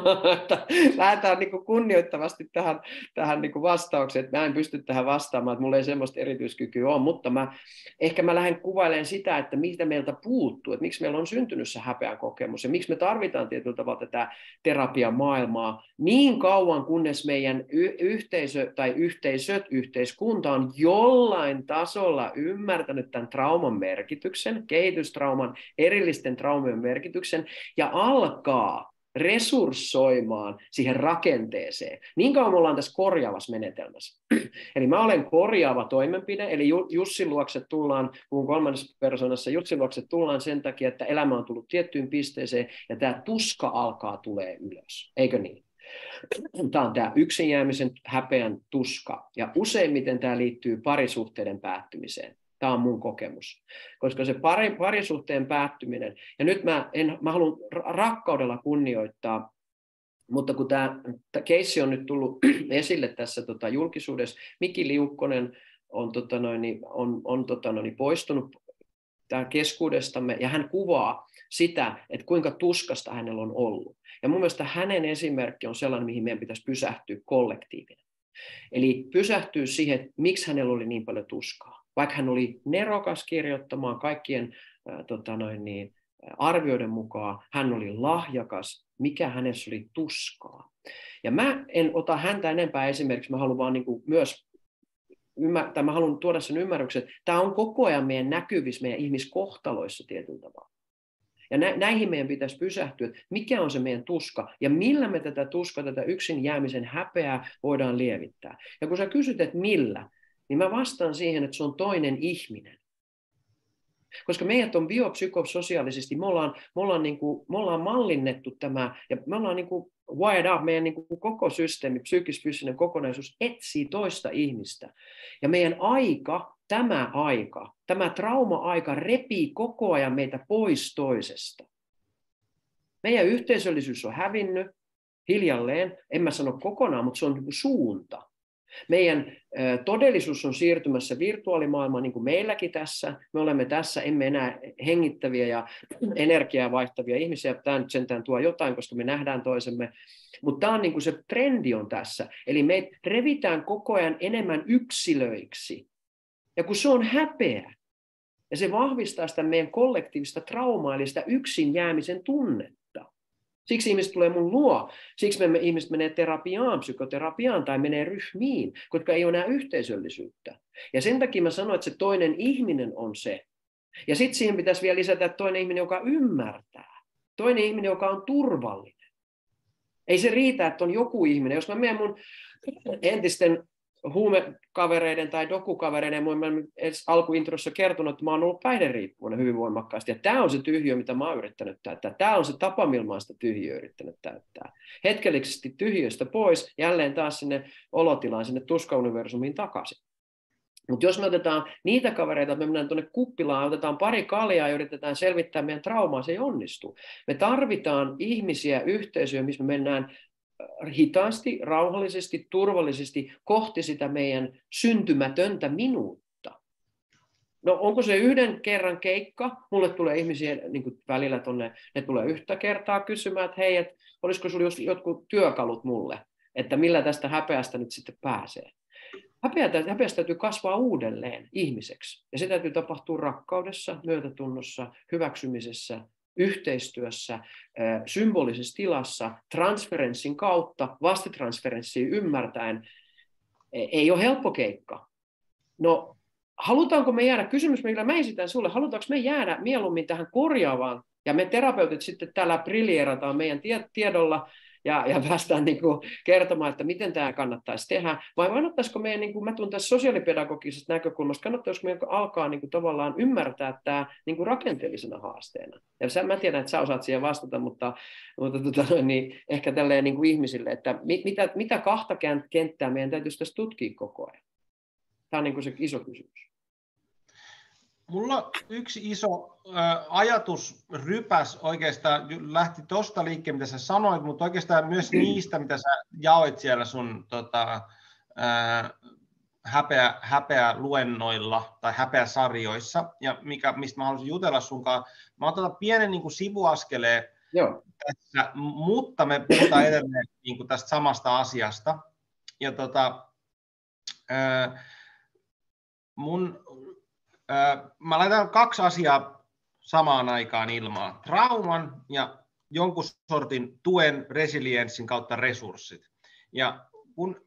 Lähdetään niin kuin kunnioittavasti tähän, tähän niin kuin vastaukseen, että mä en pysty tähän vastaamaan, että mulla ei semmoista erityiskykyä ole, mutta mä, ehkä mä lähden kuvailemaan sitä, että mitä meiltä puuttuu, että miksi meillä on syntynyt se häpeän kokemus ja miksi me tarvitaan tietyllä tavalla tätä terapiamaailmaa niin kauan, kunnes meidän y- yhteisö tai yhteisöt, yhteiskunta on jollain tasolla ymmärtänyt tämän trauman merkityksen, kehitystrauman, erillisten traumien merkityksen ja alkaa resurssoimaan siihen rakenteeseen. Niin kauan me ollaan tässä korjaavassa menetelmässä. Eli mä olen korjaava toimenpide, eli Jussin luokse tullaan, puhun kolmannessa persoonassa, Jussin luokse tullaan sen takia, että elämä on tullut tiettyyn pisteeseen ja tämä tuska alkaa tulee ylös. Eikö niin? Tämä on tämä yksin jäämisen häpeän tuska, ja useimmiten tämä liittyy parisuhteiden päättymiseen. Tämä on mun kokemus, koska se pari, parisuhteen päättyminen, ja nyt mä, en, mä haluan rakkaudella kunnioittaa, mutta kun tämä, tämä keissi on nyt tullut esille tässä tota, julkisuudessa, Miki Liukkonen on, tota noin, on, on tota noin, poistunut tämä keskuudestamme, ja hän kuvaa sitä, että kuinka tuskasta hänellä on ollut. Ja mun mielestä hänen esimerkki on sellainen, mihin meidän pitäisi pysähtyä kollektiivina. Eli pysähtyä siihen, että miksi hänellä oli niin paljon tuskaa. Vaikka hän oli nerokas kirjoittamaan kaikkien äh, tota noin niin, arvioiden mukaan, hän oli lahjakas, mikä hänessä oli tuskaa. Ja mä en ota häntä enempää esimerkiksi, mä haluan vaan niin kuin myös ymmärtää, mä haluan tuoda sen ymmärryksen, että tämä on koko ajan meidän näkyvissä, meidän ihmiskohtaloissa tietyllä tavalla. Ja nä- näihin meidän pitäisi pysähtyä, että mikä on se meidän tuska ja millä me tätä tuskaa, tätä yksin jäämisen häpeää voidaan lievittää. Ja kun sä kysyt, että millä, niin mä vastaan siihen, että se on toinen ihminen. Koska meidät on biopsykososiaalisesti, me ollaan, me ollaan, niin kuin, me ollaan mallinnettu tämä, ja me ollaan niin kuin wired up, meidän niin kuin koko systeemi, psyykkis-fyysinen kokonaisuus etsii toista ihmistä. Ja meidän aika, tämä aika, tämä trauma-aika repii koko ajan meitä pois toisesta. Meidän yhteisöllisyys on hävinnyt hiljalleen, en mä sano kokonaan, mutta se on niin kuin suunta. Meidän todellisuus on siirtymässä virtuaalimaailmaan, niin kuin meilläkin tässä. Me olemme tässä, emme enää hengittäviä ja energiaa vaihtavia ihmisiä. Tämä nyt sentään tuo jotain, koska me nähdään toisemme. Mutta tämä on niin kuin se trendi on tässä. Eli me revitään koko ajan enemmän yksilöiksi. Ja kun se on häpeä, ja se vahvistaa sitä meidän kollektiivista traumaa, eli sitä yksin jäämisen tunnetta. Siksi ihmiset tulee mun luo. Siksi me ihmiset menee terapiaan, psykoterapiaan tai menee ryhmiin, koska ei ole enää yhteisöllisyyttä. Ja sen takia mä sanoin, että se toinen ihminen on se. Ja sitten siihen pitäisi vielä lisätä toinen ihminen, joka ymmärtää. Toinen ihminen, joka on turvallinen. Ei se riitä, että on joku ihminen. Jos mä menen mun entisten huumekavereiden tai dokukavereiden, mä en edes alkuintrossa kertonut, että mä oon ollut päihderiippuvainen hyvin voimakkaasti. Ja tämä on se tyhjiö, mitä mä oon yrittänyt täyttää. Tämä on se tapa, millä mä oon sitä tyhjiöä yrittänyt täyttää. Hetkellisesti tyhjiöstä pois, jälleen taas sinne olotilaan, sinne tuskauniversumiin takaisin. Mutta jos me otetaan niitä kavereita, että me mennään tuonne kuppilaan, otetaan pari kaljaa ja yritetään selvittää meidän traumaa, se ei onnistu. Me tarvitaan ihmisiä, yhteisöjä, missä me mennään hitaasti, rauhallisesti, turvallisesti kohti sitä meidän syntymätöntä minuutta. No onko se yhden kerran keikka? Mulle tulee ihmisiä niin kuin välillä tonne, ne tulee yhtä kertaa kysymään, että hei, et, olisiko sinulla jotkut työkalut mulle, että millä tästä häpeästä nyt sitten pääsee. Häpeästä täytyy kasvaa uudelleen ihmiseksi. Ja se täytyy tapahtua rakkaudessa, myötätunnossa, hyväksymisessä, yhteistyössä, symbolisessa tilassa, transferenssin kautta, vastatransferenssiä ymmärtäen. Ei ole helppo keikka. No, halutaanko me jäädä, kysymys, millä mä esitän sulle, halutaanko me jäädä mieluummin tähän korjaavaan, ja me terapeutit sitten täällä briljeerataan meidän tiedolla, Ja, ja päästään niin kuin kertomaan, että miten tämä kannattaisi tehdä, vai kannattaisiko meidän, niin kuin mä tulen tässä sosiaalipedagogisesta näkökulmasta, kannattaisiko meidän alkaa niin kuin tavallaan ymmärtää tämä niin kuin rakenteellisena haasteena. Ja sä, mä tiedän, että sä osaat siihen vastata, mutta, mutta tota, niin ehkä tälleen niin kuin ihmisille, että mit, mitä, mitä kahta kenttää meidän täytyisi tässä tutkia koko ajan. Tämä on niin kuin se iso kysymys. Mulla yksi iso ä, ajatusrypäs oikeastaan lähti tuosta liikkeen, mitä sä sanoit, mutta oikeastaan myös niistä, mitä sä jaoit siellä sun tota, ä, häpeä, häpeä-luennoilla tai häpeäsarjoissa, ja mikä, mistä mä haluaisin jutella sunkaan. Mä otan pienen niin kuin sivuaskeleen Joo. tässä, mutta me puhutaan edelleen niin kuin tästä samasta asiasta. Ja tota, ä, mun... Mä laitan kaksi asiaa samaan aikaan ilmaan. Trauman ja jonkun sortin tuen, resilienssin kautta resurssit. Ja kun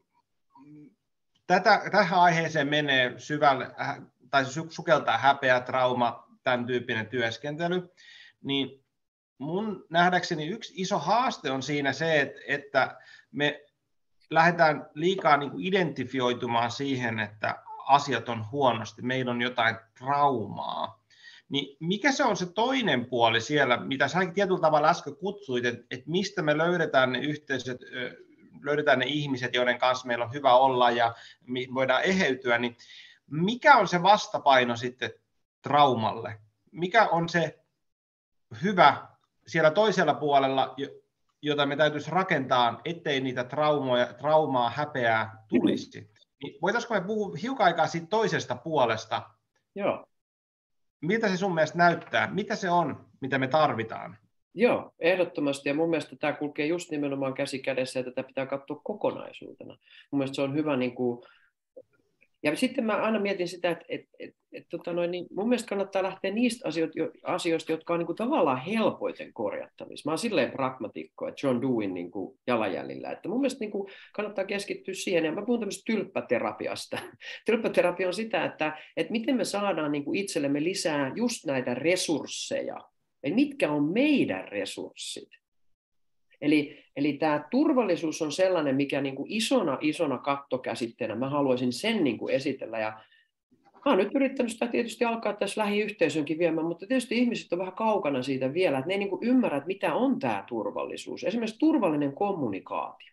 tätä, tähän aiheeseen menee syvälle, tai sukeltaa häpeä, trauma, tämän tyyppinen työskentely, niin mun nähdäkseni yksi iso haaste on siinä se, että me lähdetään liikaa niin kuin identifioitumaan siihen, että asiat on huonosti, meillä on jotain traumaa, niin mikä se on se toinen puoli siellä, mitä sä tietyllä tavalla äsken kutsuit, että, että mistä me löydetään ne yhteisöt, löydetään ne ihmiset, joiden kanssa meillä on hyvä olla ja voidaan eheytyä, niin mikä on se vastapaino sitten traumalle? Mikä on se hyvä siellä toisella puolella, jota me täytyisi rakentaa, ettei niitä traumoja, traumaa, häpeää tulisi? Niin voitaisiko me puhua hiukan aikaa siitä toisesta puolesta? Joo. Miltä se sun mielestä näyttää? Mitä se on, mitä me tarvitaan? Joo, ehdottomasti. Ja mun mielestä tämä kulkee just nimenomaan käsi kädessä, että tätä pitää katsoa kokonaisuutena. Mun mielestä se on hyvä niin kuin... Ja sitten mä aina mietin sitä, että et, et, et, tota noin, niin mun mielestä kannattaa lähteä niistä asioista, jotka on niin kuin tavallaan helpoiten korjattavissa. Mä oon silleen pragmatikko, että John Dewin niin kuin jalanjäljillä. Että mun mielestä niin kuin kannattaa keskittyä siihen. Ja mä puhun tämmöisestä tylppäterapiasta. Tylppäterapia on sitä, että, että miten me saadaan niin kuin itsellemme lisää just näitä resursseja. Eli mitkä on meidän resurssit. Eli, eli tämä turvallisuus on sellainen, mikä niin kuin isona, isona kattokäsitteenä, mä haluaisin sen niin kuin esitellä. Ja Mä oon nyt yrittänyt sitä tietysti alkaa tässä lähiyhteisönkin viemään, mutta tietysti ihmiset on vähän kaukana siitä vielä, että ne ei niin kuin ymmärrä, että mitä on tämä turvallisuus. Esimerkiksi turvallinen kommunikaatio.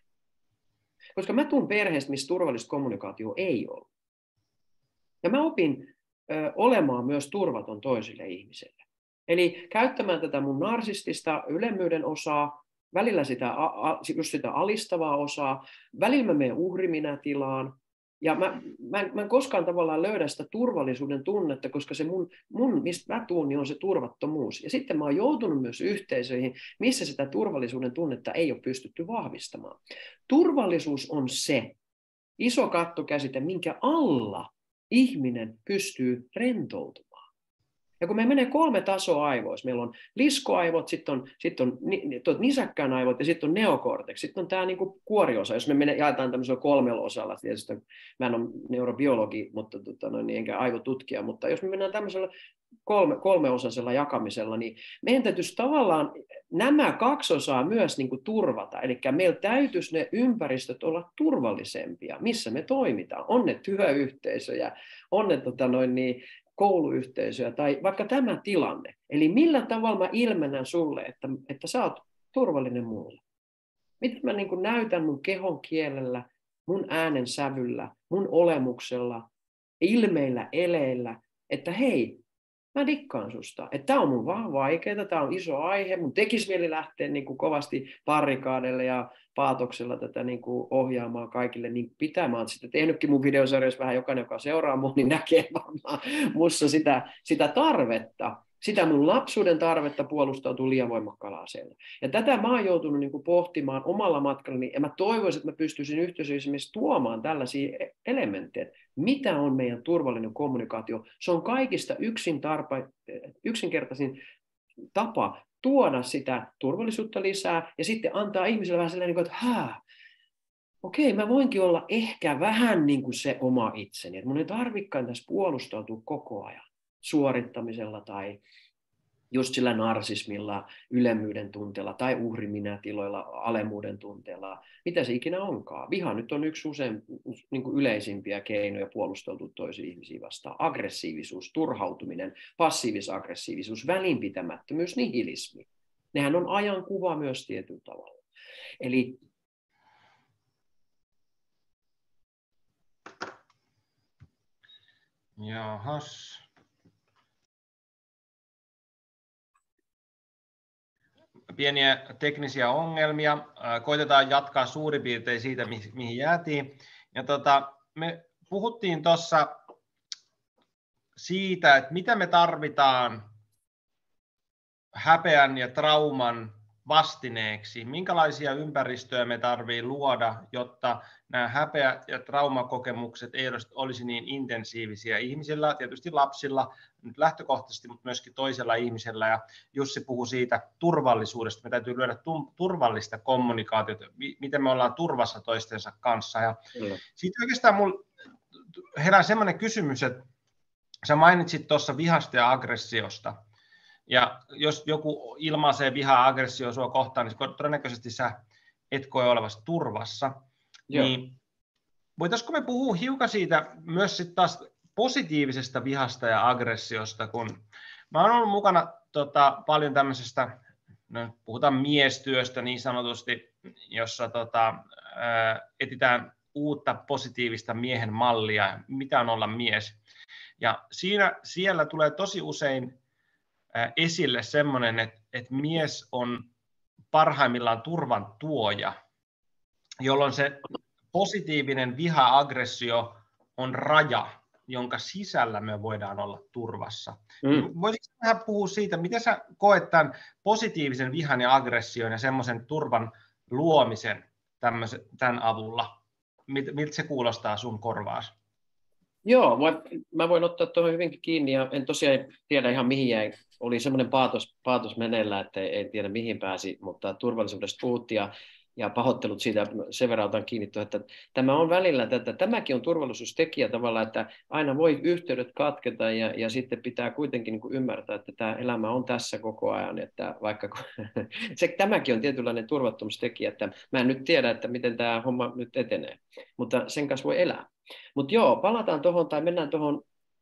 Koska mä tuun perheestä, missä turvallista kommunikaatio ei ole. Ja mä opin ö, olemaan myös turvaton toisille ihmisille. Eli käyttämään tätä mun narsistista ylemmyyden osaa, välillä sitä, a, just sitä alistavaa osaa, välillä mä menen uhriminä-tilaan. Ja mä, mä, en, mä en koskaan tavallaan löydä sitä turvallisuuden tunnetta, koska se mun, mun mistä mä tuun, niin on se turvattomuus. Ja sitten mä oon joutunut myös yhteisöihin, missä sitä turvallisuuden tunnetta ei ole pystytty vahvistamaan. Turvallisuus on se iso kattokäsite, minkä alla ihminen pystyy rentoutumaan. Ja kun me menee kolme tasoa aivoissa, meillä on liskoaivot, sitten on, sit on nisäkkään aivot ja sitten on neokortex, sitten on tämä niinku kuoriosa, jos me mene, jaetaan tämmöisellä kolmella osalla, tietysti mä en ole neurobiologi, mutta tota, no, niin, enkä aivotutkija, mutta jos me mennään tämmöisellä kolme, kolmeosaisella jakamisella, niin meidän täytyisi tavallaan nämä kaksi osaa myös niinku turvata, eli meillä täytyisi ne ympäristöt olla turvallisempia, missä me toimitaan, on ne työyhteisöjä, on ne tota, noin, niin, kouluyhteisöä tai vaikka tämä tilanne. Eli millä tavalla mä ilmennän sulle, että, että sä oot turvallinen mulle. Miten mä niin kuin näytän mun kehon kielellä, mun äänen sävyllä, mun olemuksella, ilmeillä, eleillä, että hei, mä dikkaan susta. Että tää on mun vaan vaikeeta, tää on iso aihe, mun tekisi mieli lähteä niin kuin kovasti parrikaadelle ja paatoksella tätä niin kuin ohjaamaan kaikille niin pitää. Mä oon sitten tehnytkin mun videosarjoissa vähän jokainen, joka seuraa mun, niin näkee varmaan musta sitä, sitä tarvetta, sitä mun lapsuuden tarvetta puolustautua liian voimakkaalla aseella. Ja tätä mä oon joutunut niin kuin pohtimaan omalla matkallani, ja mä toivoisin, että mä pystyisin yhteisöissä tuomaan tällaisia elementtejä. Mitä on meidän turvallinen kommunikaatio? Se on kaikista yksin tarpa, yksinkertaisin tapa tuoda sitä turvallisuutta lisää ja sitten antaa ihmiselle vähän sellainen, että hää, okei, mä voinkin olla ehkä vähän niin kuin se oma itseni. Että mun ei tarvitsekaan tässä puolustautua koko ajan suorittamisella tai just sillä narsismilla, ylemmyyden tunteella tai uhriminätiloilla, alemmuuden tunteella, mitä se ikinä onkaan. Viha nyt on yksi usein niin kuin yleisimpiä keinoja puolustautua toisiin ihmisiin vastaan. Aggressiivisuus, turhautuminen, passiivis-aggressiivisuus, välinpitämättömyys, nihilismi. Nehän on ajankuva myös tietyllä tavalla. Eli Jahas. Pieniä teknisiä ongelmia. Koitetaan jatkaa suurin piirtein siitä, mihin jäätiin. Ja tota, me puhuttiin tuossa siitä, että mitä me tarvitaan häpeän ja trauman vastineeksi. Minkälaisia ympäristöjä me tarvitsee luoda, jotta nämä häpeä- ja traumakokemukset ei olisi niin intensiivisiä ihmisillä, tietysti lapsilla, nyt lähtökohtaisesti, mutta myöskin toisella ihmisellä. Ja Jussi puhui siitä turvallisuudesta. Me täytyy lyödä turvallista kommunikaatiota, miten me ollaan turvassa toistensa kanssa. Ja siitä oikeastaan minulla herää sellainen kysymys, että sä mainitsit tuossa vihasta ja aggressiosta. Ja jos joku ilmaisee vihaa aggressioa sua kohtaan, niin todennäköisesti sä et koe olevasi turvassa. Joo. Niin voitaisiko me puhua hiukan siitä myös sit taas positiivisesta vihasta ja aggressiosta, kun mä oon ollut mukana tota, paljon tämmöisestä, no, puhutaan miestyöstä niin sanotusti, jossa tota, ää, etsitään uutta positiivista miehen mallia, mitä on olla mies. Ja siinä, siellä tulee tosi usein esille semmoinen, että, että mies on parhaimmillaan turvan tuoja, jolloin se positiivinen viha-aggressio on raja, jonka sisällä me voidaan olla turvassa. Mm. Voisitko vähän puhua siitä, miten sä koet tämän positiivisen vihan ja aggression ja semmoisen turvan luomisen tämän avulla? Miltä se kuulostaa sun korvaasi? Joo, mä voin ottaa tuohon hyvinkin kiinni ja en tosiaan tiedä ihan mihin jäi. Oli semmoinen paatos, paatos meneillä, että ei, ei tiedä mihin pääsi, mutta turvallisuudesta puhuttiin ja, ja pahoittelut siitä sen verran otan kiinni, että tämä on välillä tätä, tämäkin on turvallisuustekijä tavallaan, että aina voi yhteydet katketa ja, ja sitten pitää kuitenkin niin kuin ymmärtää, että tämä elämä on tässä koko ajan, että vaikka se, tämäkin on tietynlainen turvattomuustekijä, että mä en nyt tiedä, että miten tämä homma nyt etenee, mutta sen kanssa voi elää. Mutta joo, palataan tuohon tai mennään tuohon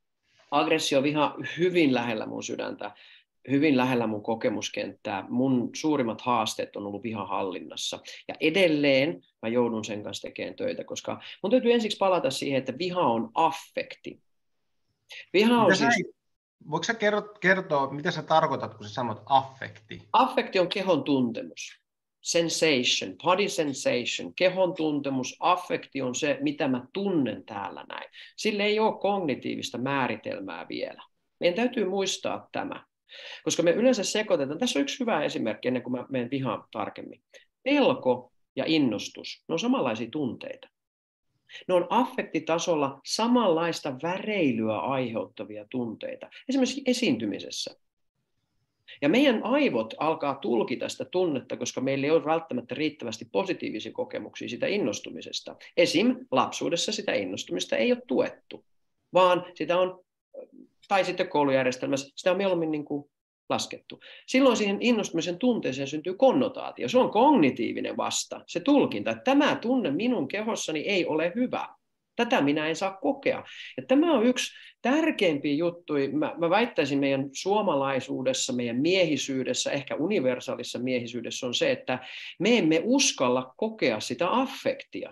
aggressio, viha hyvin lähellä mun sydäntä, hyvin lähellä mun kokemuskenttää. Mun suurimmat haasteet on ollut vihahallinnassa. Ja edelleen mä joudun sen kanssa tekemään töitä, koska mun täytyy ensiksi palata siihen, että viha on affekti. Viha on siis... Sä, voiko sä kertoa, mitä sä tarkoitat, kun sä sanot affekti? Affekti on kehon tuntemus. Sensation, body sensation, kehon tuntemus, affekti on se, mitä mä tunnen täällä näin. Sillä ei ole kognitiivista määritelmää vielä. Meidän täytyy muistaa tämä, koska me yleensä sekoitetaan. Tässä on yksi hyvä esimerkki ennen kuin mä menen vihaan tarkemmin. Pelko ja innostus, ne on samanlaisia tunteita. Ne on affektitasolla samanlaista väreilyä aiheuttavia tunteita, esimerkiksi esiintymisessä. Ja meidän aivot alkaa tulkita sitä tunnetta, koska meillä ei ole välttämättä riittävästi positiivisia kokemuksia sitä innostumisesta. Esim. Lapsuudessa sitä innostumista ei ole tuettu, vaan sitä on, tai sitten koulujärjestelmässä, sitä on mieluummin niin kuin laskettu. Silloin siihen innostumisen tunteeseen syntyy konnotaatio. Se on kognitiivinen vasta, se tulkinta, että tämä tunne minun kehossani ei ole hyvä. Tätä minä en saa kokea. Ja tämä on yksi tärkeimpiä juttuja, mä, mä väittäisin meidän suomalaisuudessa, meidän miehisyydessä, ehkä universaalissa miehisyydessä on se, että me emme uskalla kokea sitä affektia.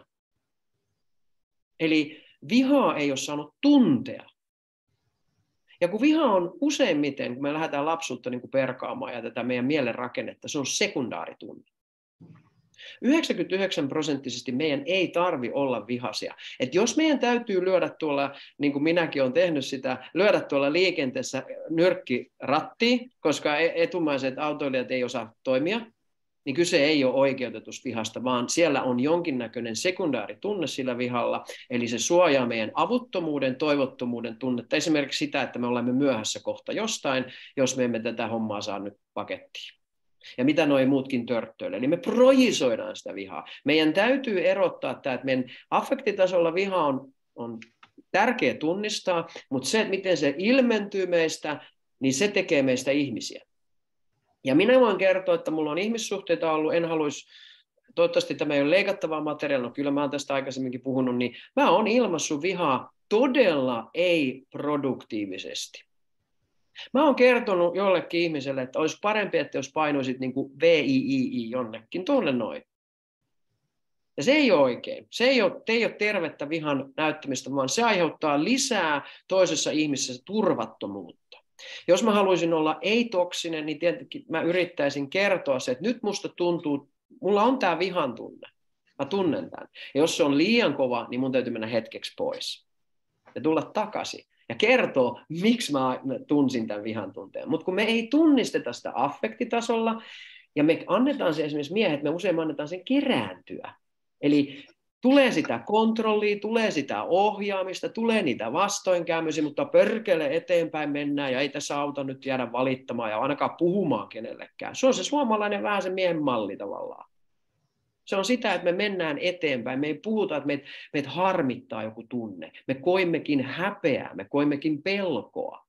Eli vihaa ei ole saanut tuntea. Ja kun viha on useimmiten, kun me lähdetään lapsuutta niin kuin perkaamaan ja tätä meidän mielen rakennetta, se on sekundaaritunne. yhdeksänkymmentäyhdeksän prosenttisesti meidän ei tarvi olla vihaisia. Et jos meidän täytyy lyödä tuolla, niin kuin minäkin olen tehnyt sitä, lyödä tuolla liikenteessä nyrkki rattiin, koska etumaiset autoilijat ei osaa toimia, niin kyse ei ole oikeutetusta vihasta, vaan siellä on jonkinnäköinen sekundaaritunne sillä vihalla, eli se suojaa meidän avuttomuuden, toivottomuuden tunnetta, esimerkiksi sitä, että me olemme myöhässä kohta jostain, jos me emme tätä hommaa saa nyt pakettiin. Ja mitä noi muutkin törttöille. Eli me projisoidaan sitä vihaa. Meidän täytyy erottaa tämä, että meidän affektitasolla viha on, on tärkeä tunnistaa, mutta se, että miten se ilmentyy meistä, niin se tekee meistä ihmisiä. Ja minä voin kertoa, että mulla on ihmissuhteita ollut, en haluaisi, toivottavasti tämä ei ole leikattavaa materiaalia, no kyllä mä oon tästä aikaisemminkin puhunut, niin mä oon ilmaissut vihaa todella ei-produktiivisesti. Mä oon kertonut jollekin ihmiselle, että olisi parempi, että jos painuisit niin kuin V I I I jonnekin, tuonne noin. Ja se ei ole oikein. Se ei ole, ei ole tervettä vihan näyttämistä, vaan se aiheuttaa lisää toisessa ihmisessä turvattomuutta. Jos mä haluaisin olla ei-toksinen, niin tietenkin mä yrittäisin kertoa se, että nyt musta tuntuu, mulla on tää vihan tunne. Mä tunnen tämän. Ja jos se on liian kova, niin mun täytyy mennä hetkeksi pois ja tulla takaisin. Ja kertoo, miksi mä tunsin tämän vihan tunteen. Mutta kun me ei tunnisteta sitä affektitasolla, ja me annetaan se esimerkiksi miehet, me usein annetaan sen kerääntyä. Eli tulee sitä kontrollia, tulee sitä ohjaamista, tulee niitä vastoinkäymisiä, mutta pörkele eteenpäin mennään, ja ei tässä auta nyt jäädä valittamaan ja ainakaan puhumaan kenellekään. Se on se suomalainen vähän se miehen malli tavallaan. Se on sitä, että me mennään eteenpäin. Me ei puhuta, että meitä meet harmittaa joku tunne. Me koimmekin häpeää, me koimmekin pelkoa.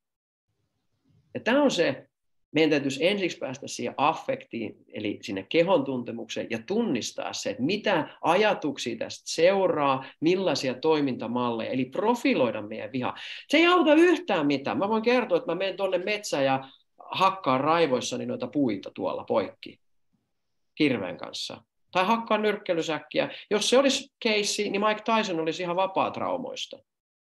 Ja tämä on se, meidän täytyisi ensiksi päästä siihen affektiin, eli sinne kehon tuntemukseen, ja tunnistaa se, että mitä ajatuksia tästä seuraa, millaisia toimintamalleja, eli profiloida meidän viha. Se ei auta yhtään mitään. Mä voin kertoa, että mä menen tuonne metsään ja hakkaan raivoissani noita puita tuolla poikki kirveen kanssa. Tai hakkaa nyrkkeilysäkkiä. Jos se olisi keissi, niin Mike Tyson olisi ihan vapaa traumoista.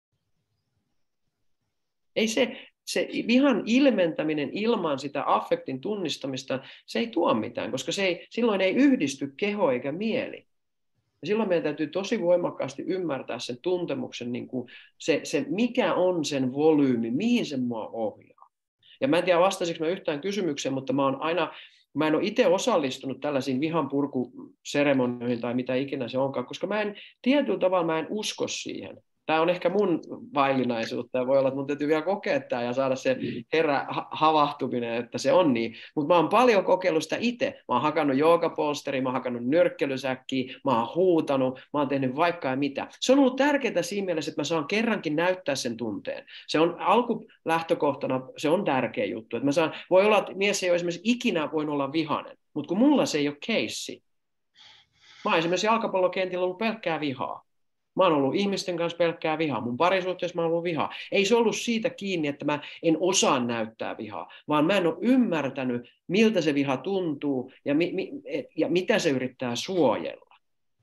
Ei se, se vihan ilmentäminen ilman sitä affektin tunnistamista, se ei tuo mitään, koska se ei, silloin ei yhdisty keho eikä mieli. Ja silloin meidän täytyy tosi voimakkaasti ymmärtää sen tuntemuksen, niin kuin se, se, mikä on sen volyymi, mihin se mua ohjaa. Ja mä en tiedä vastasinko mä yhtään kysymykseen, mutta mä oon aina... Mä en ole itse osallistunut tällaisiin vihanpurkuseremonioihin tai mitä ikinä se onkaan, koska mä en tietyllä tavalla mä en usko siihen. Tämä on ehkä mun vaillinaisuutta ja voi olla, että mun täytyy vielä kokea tämä ja saada se herä havahtuminen, että se on niin. Mutta mä oon paljon kokeillut sitä itse. Mä oon hakannut joogapolsteria, mä oon hakannut nyrkkeilysäkkiä, mä oon huutanut, mä oon tehnyt vaikka ja mitä. Se on ollut tärkeää siinä mielessä, että mä saan kerrankin näyttää sen tunteen. Se on alkulähtökohtana, se on tärkeä juttu. Että mä saan, voi olla, että mies ei ole esimerkiksi ikinä voinut olla vihainen, mutta kun mulla se ei ole keissi. Mä oon esimerkiksi jalkapallokentillä ollut pelkkää vihaa. Mä oon ollut ihmisten kanssa pelkkää vihaa. Mun parisuhteessa mä oon ollut vihaa. Ei se ollut siitä kiinni, että mä en osaa näyttää vihaa, vaan mä en ole ymmärtänyt, miltä se viha tuntuu ja, mi- mi- ja mitä se yrittää suojella.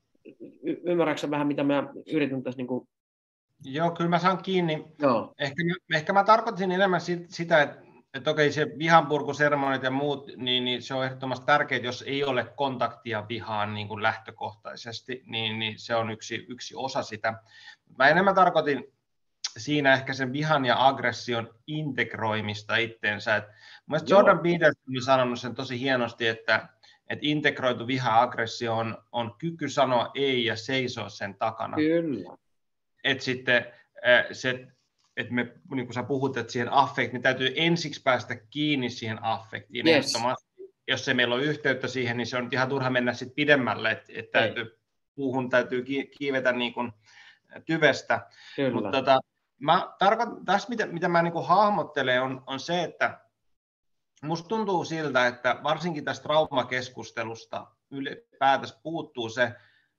Y- ymmärrätkö vähän, mitä mä yritän tässä niin kuin... Joo, kyllä mä saan kiinni. Joo. Ehkä, ehkä mä tarkoitin enemmän sitä, että, että okei, se vihanpurkuseremonit ja muut, niin, niin se on ehdottomasti tärkeää, jos ei ole kontaktia vihaan niin kuin lähtökohtaisesti, niin, niin se on yksi, yksi osa sitä. Mä enemmän tarkoitin siinä ehkä sen vihan ja aggression integroimista itteensä. Et mielestäni Jordan Peterson on sanonut sen tosi hienosti, että, että integroitu viha ja aggressio on, on kyky sanoa ei ja seisoa sen takana. Kyllä. Että sitten se, että me, niin kuin sä puhut, että siihen affektiin, niin täytyy ensiksi päästä kiinni siihen affektiin. Yes. Jos ei meillä ole yhteyttä siihen, niin se on ihan turha mennä sitten pidemmälle, että, että täytyy, puuhun täytyy kiivetä niin kuin tyvestä. Mutta tota, mä tarkoitan, tässä mitä, mitä mä niin kuin hahmottelen on, on se, että musta tuntuu siltä, että varsinkin tästä traumakeskustelusta ylipäätänsä puuttuu se,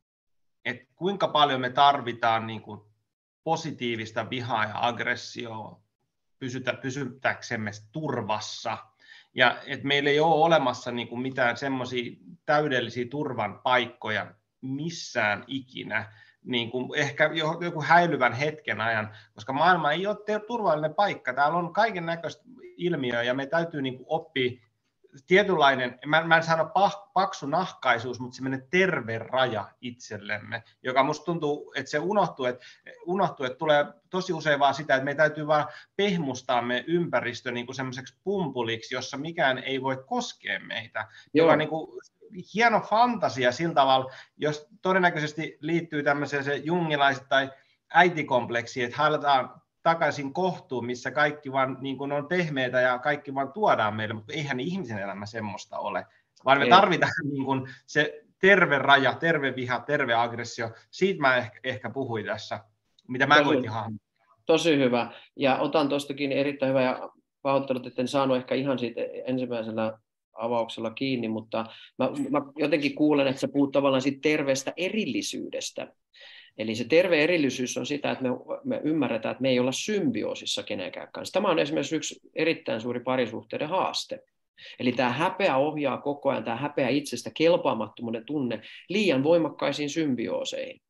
että kuinka paljon me tarvitaan niin kuin positiivista vihaa ja aggressioa pysytä, pysyttäksemme turvassa. Ja että meillä ei ole olemassa niin kuin mitään semmoisia täydellisiä turvan paikkoja missään ikinä, niin kuin ehkä joku häilyvän hetken ajan, koska maailma ei ole turvallinen paikka. Täällä on kaiken näköistä ilmiöä ja me täytyy niin kuin oppia tietynlainen, mä, mä en sano pah, paksu nahkaisuus, mutta semmoinen terve raja itsellemme, joka musta tuntuu, että se unohtuu, että, unohtuu, että tulee tosi usein vaan sitä, että me täytyy vaan pehmustaa meidän ympäristö niin kuin semmoiseksi pumpuliksi, jossa mikään ei voi koskea meitä, Joo. joka niin kuin, hieno fantasia sillä tavalla, jos todennäköisesti liittyy tämmöiseen se jungilaiset tai äitikompleksiin, että halutaan takaisin kohtuun, missä kaikki vaan niin kuin on pehmeitä ja kaikki vaan tuodaan meille, mutta eihän ihmisen elämä semmoista ole, vaan me Ei. tarvitaan niin kuin se terve raja, terve viha, terve aggressio. Siitä mä ehkä, ehkä puhuin tässä, mitä mä koitin hahmottaa. Tosi hyvä, ja otan tuostakin erittäin hyvä, ja pahoittelut, että en saanut ehkä ihan siitä ensimmäisellä avauksella kiinni, mutta mä, mä jotenkin kuulen, että sä puhut tavallaan siitä terveestä erillisyydestä. Eli se terve erillisyys on sitä, että me, me ymmärretään, että me ei olla symbioosissa kenenkään kanssa. Tämä on esimerkiksi yksi erittäin suuri parisuhteiden haaste. Eli tämä häpeä ohjaa koko ajan, tämä häpeä itsestä kelpaamattomuuden tunne liian voimakkaisiin symbiooseihin.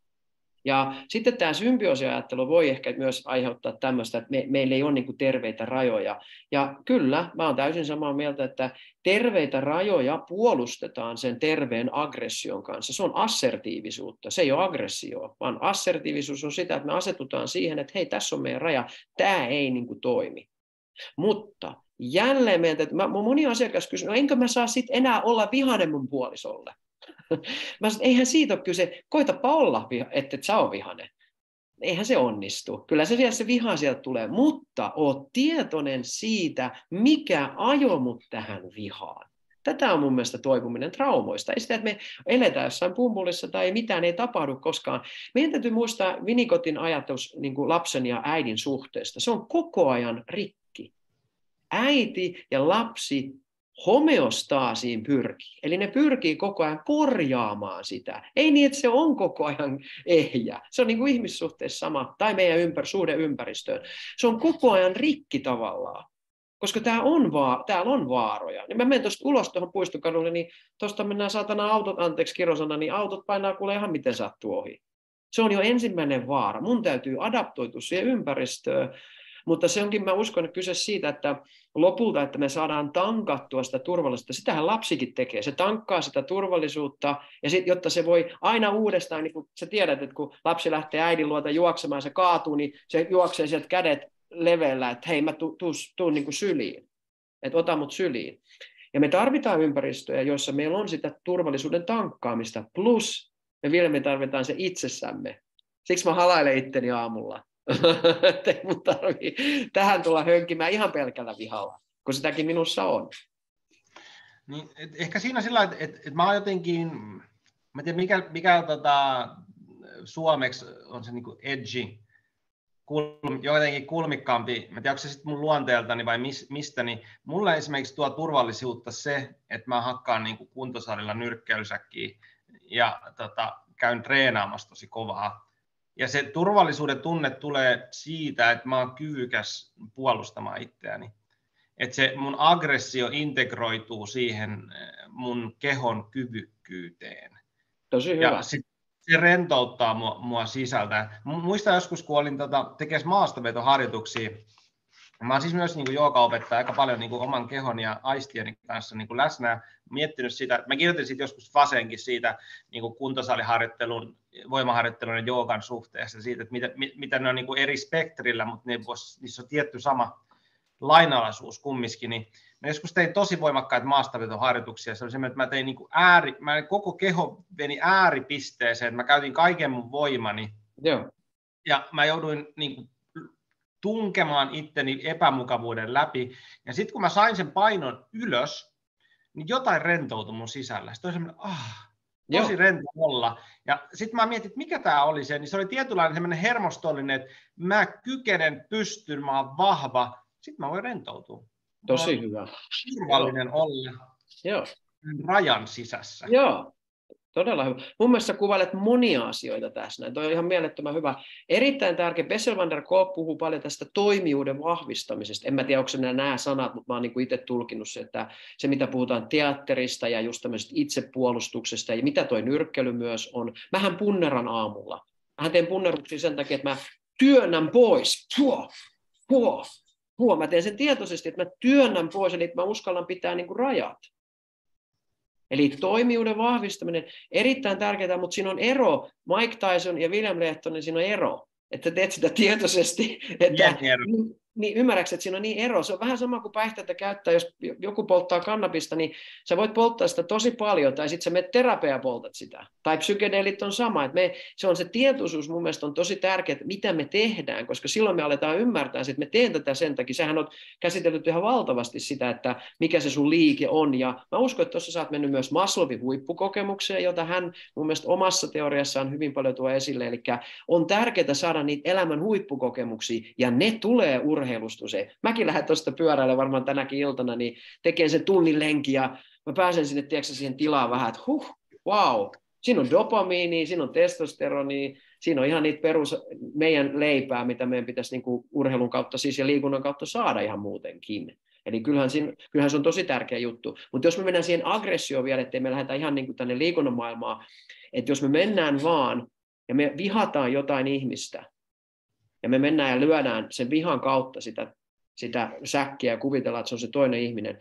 Ja sitten tämä symbioosiajattelu voi ehkä myös aiheuttaa tämmöistä, että me, meillä ei ole niin kuin terveitä rajoja. Ja kyllä, mä olen täysin samaa mieltä, että terveitä rajoja puolustetaan sen terveen aggression kanssa. Se on assertiivisuutta, se ei ole aggressioa, vaan assertiivisuus on sitä, että me asetutaan siihen, että hei, tässä on meidän raja, tämä ei niin kuin toimi. Mutta jälleen meiltä, että mä, moni asiakas kysyy, no enkö mä saa sitten enää olla vihainen mun puolisolle? Mä sanoin, eihän siitä ole kyse, koitapa olla, että et sä ole vihainen. Eihän se onnistu. Kyllä se, se viha sieltä tulee, mutta oot tietoinen siitä, mikä ajoi mut tähän vihaan. Tätä on mun mielestä toipuminen traumoista. Ei sitä, että me eletään jossain pumpulissa tai mitään ei tapahdu koskaan. Meidän täytyy muistaa Winnicottin ajatus niin kuin lapsen ja äidin suhteesta. Se on koko ajan rikki. Äiti ja lapsi homeostaasiin pyrkii. Eli ne pyrkii koko ajan korjaamaan sitä. Ei niin, että se on koko ajan ehjä. Se on niin kuin ihmissuhteessa sama, tai meidän ympär, suhde ympäristöön. Se on koko ajan rikki tavallaan. Koska tää on va- täällä on vaaroja. Niin mä menen tuosta ulos tuohon puistokadulle, niin tuosta mennään saatana autot, anteeksi kirosana, niin autot painaa kuule ihan miten sattuu ohi. Se on jo ensimmäinen vaara. Mun täytyy adaptoitua siihen ympäristöön. Mutta se onkin, mä uskon, että kyse siitä, että lopulta, että me saadaan tankattua sitä turvallisuutta. Sitähän lapsikin tekee. Se tankkaa sitä turvallisuutta, ja sit, jotta se voi aina uudestaan, niin kuin sä tiedät, että kun lapsi lähtee äidin luota juoksemaan, se kaatuu, niin se juoksee sieltä kädet leveällä, että hei, mä tuun tu, tu, niin kuin syliin. Että ota mut syliin. Ja me tarvitaan ympäristöjä, joissa meillä on sitä turvallisuuden tankkaamista, plus me vielä me tarvitaan se itsessämme. Siksi mä halailen itteni aamulla. Ei mun tarvii tähän tulla hönkimään ihan pelkällä vihalla, kun sitäkin minussa on. Niin, et ehkä siinä sillä että et, et mä oon jotenkin, mä en tiedä mikä, mikä tota, suomeksi on se niinku edgy, kulm, jotenkin kulmikkaampi, mä en tiedä onko se sitten mun luonteeltani vai mis, mistä, niin mulle esimerkiksi tuo turvallisuutta se, että mä hakkaan niinku kuntosalilla nyrkkeilysäkkiä ja tota, käyn treenaamassa tosi kovaa. Ja se turvallisuuden tunne tulee siitä, että mä oon kyvykäs puolustamaan itseäni. Että se mun aggressio integroituu siihen mun kehon kyvykkyyteen. Tosi hyvä. Ja se, se rentouttaa mua, mua sisältä. Muistan joskus, kun olin tota, tekemässä maastavetoharjoituksia. Mä oon siis myös niin kuin joogaopettaja aika paljon niin kuin oman kehon ja aistieni kanssa niin kuin läsnä. Miettinyt sitä, mä kirjoitin siitä joskus Faseenkin siitä niin kuin kuntosaliharjoittelun, voimaharjoittelun ja joogan suhteesta, siitä, että mitä, mitä ne on niin kuin eri spektrillä, mutta ne vois, niissä on tietty sama lainalaisuus kumminkin. Niin mä joskus tein tosi voimakkaita maastavetoharjoituksia. Se oli semmoinen, että mä tein niin kuin ääri, mä koko keho meni ääripisteeseen, mä käytin kaiken mun voimani. Joo. Ja mä jouduin niin kuin tunkemaan itteni epämukavuuden läpi. Ja sitten kun mä sain sen painon ylös, niin jotain rentoutui mun sisällä. Sitten oli semmoinen, ah, tosi Joo. rento olla. Ja sitten mä mietin, että mikä tämä oli se, niin se oli tietynlainen semmoinen hermostollinen, että mä kykenen, pystyn, mä oon vahva. Sitten mä voin rentoutua. Tosi mä hyvä. Turvallinen Joo. olla Joo. rajan sisässä. Joo. Todella hyvä. Mun mielestä kuvailet monia asioita tässä. Tuo on ihan mielettömän hyvä. Erittäin tärkeä. Bessel van der Kolk puhuu paljon tästä toimijuuden vahvistamisesta. En mä tiedä, onko se nämä, nämä sanat, mutta mä oon niin kuin itse tulkinut se, että se mitä puhutaan teatterista ja just tämmöisestä itsepuolustuksesta ja mitä toi nyrkkely myös on. Mähän punneran aamulla. Mähän teen punneruksia sen takia, että mä työnnän pois. Puo, puo, puo. Mä teen sen tietoisesti, että mä työnnän pois, eli että mä uskallan pitää niin kuin rajat. Eli toimijuuden vahvistaminen, erittäin tärkeää, mutta siinä on ero. Mike Tyson ja William Lehtonen, siinä on ero. Että teet sitä tietoisesti. Että, niin ymmärrätkö, että siinä on niin ero. Se on vähän sama kuin päihteitä käyttää. Jos joku polttaa kannabista, niin sä voit polttaa sitä tosi paljon, tai sitten sä menet terapia ja poltat sitä. Tai psykedeelit on sama. Että me, se on se tietoisuus mun mielestä on tosi tärkeää, että mitä me tehdään, koska silloin me aletaan ymmärtää, että me teen tätä sen takia. Sähän oot käsitellyt ihan valtavasti sitä, että mikä se sun liike on. Ja mä uskon, että tuossa sä oot mennyt myös Maslowin huippukokemukseen, jota hän mun mielestä omassa teoriassaan hyvin paljon tuo esille. Eli on tärkeää saada niitä elämän huippukokemuksia, ja ne tulee urheilusta usein. Mäkin lähden tuosta pyöräillä varmaan tänäkin iltana, niin tekee sen tunnin lenki, ja mä pääsen sinne, tiedätkö, siihen tilaan vähän, että huh, wow, siinä on dopamiini, siinä on testosteroni, siinä on ihan niitä perus meidän leipää, mitä meidän pitäisi niin kuin urheilun kautta siis ja liikunnan kautta saada ihan muutenkin. Eli kyllähän, siinä, kyllähän se on tosi tärkeä juttu. Mutta jos me mennään siihen aggressioon vielä, ettei me lähdetä ihan niin kuin tänne liikunnan maailmaan, että jos me mennään vaan ja me vihataan jotain ihmistä, ja me mennään ja lyödään sen vihan kautta sitä, sitä säkkiä ja kuvitellaan, että se on se toinen ihminen.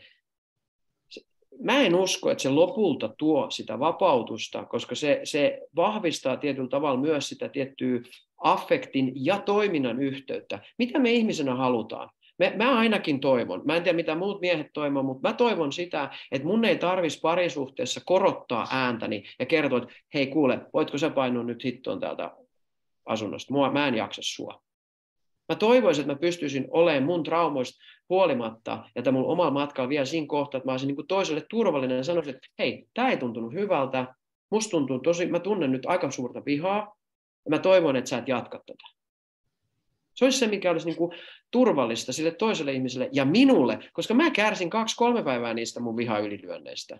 Mä en usko, että se lopulta tuo sitä vapautusta, koska se, se vahvistaa tietyllä tavalla myös sitä tiettyä affektin ja toiminnan yhteyttä. Mitä me ihmisenä halutaan? Me, mä ainakin toivon, mä en tiedä mitä muut miehet toivon, mutta mä toivon sitä, että mun ei tarvitsisi parisuhteessa korottaa ääntäni ja kertoa, että hei kuule, voitko sä painua nyt hittoon täältä asunnosta? Mua, mä en jaksa sua. Mä toivoisin, että mä pystyisin olemaan mun traumoista huolimatta, ja että mun omalla matkalla vielä siinä kohtaa, että mä olisin niin kuin toiselle turvallinen ja sanoisin, että hei, tää ei tuntunut hyvältä, musta tuntuu tosi, mä tunnen nyt aika suurta vihaa, ja mä toivon, että sä et jatka tätä. Se olisi se, mikä olisi niin kuin turvallista sille toiselle ihmiselle ja minulle, koska mä kärsin kaksi, kolme päivää niistä mun vihaylilyönneistä.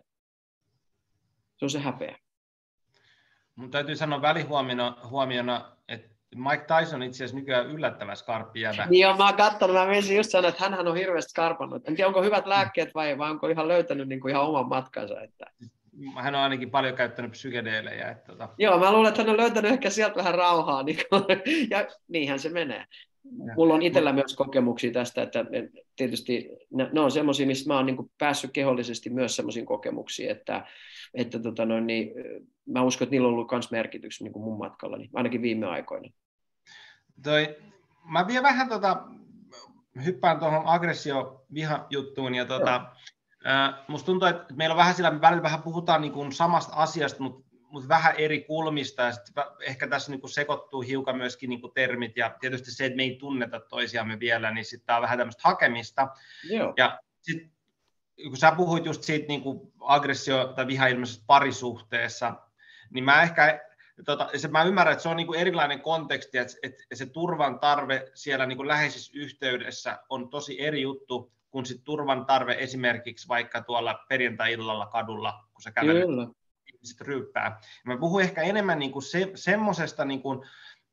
Se on se häpeä. Mun täytyy sanoa välihuomiona, huomiona, että Mike Tyson itse asiassa nykyään yllättävän skarppi jäbä. Niin joo, mä oon katsonut, mä menisin just sanoa, että hänhän on hirveästi skarpannut. En tiedä, onko hyvät lääkkeet vai, vai onko ihan löytänyt niin kuin ihan oman matkansa. Että... Hän on ainakin paljon käyttänyt psykedeelejä. Että tota... Joo, mä luulen, että hän on löytänyt ehkä sieltä vähän rauhaa. Niin kuin... ja niinhän se menee. Mulla on itsellä myös kokemuksia tästä, että tietysti ne on semmoisia, mistä mä oon niin kuin päässyt kehollisesti myös semmoisiin kokemuksiin, että, että tota noin, niin, mä uskon, että niillä on ollut myös merkitys niin kuin mun matkallani, ainakin viime aikoina. Toi, mä vielä vähän tota, hyppään tuohon aggressio-viha-juttuun, ja tota, ää, musta tuntuu, että meillä on vähän sillä, me välillä vähän puhutaan niin kuin samasta asiasta, mutta mutta vähän eri kulmista, ja sitten ehkä tässä niin kuin sekoittuu hiukan myöskin niin kuin termit, ja tietysti se, että me ei tunneta toisiamme vielä, niin sitten tämä on vähän tämmöistä hakemista. Joo. Ja sitten kun sä puhuit just siitä niin kuin aggressio- tai vihailmisestä parisuhteessa, niin mä ehkä, tota, se, mä ymmärrän, että se on niin kuin erilainen konteksti, että, että se turvan tarve siellä niin kuin läheisessä yhteydessä on tosi eri juttu, kuin sit turvan tarve esimerkiksi vaikka tuolla perjantai-illalla kadulla, kun sä kävelet. Kyllä. Ryyppää. Mä puhun ehkä enemmän niin kuin se, semmoisesta niin kuin,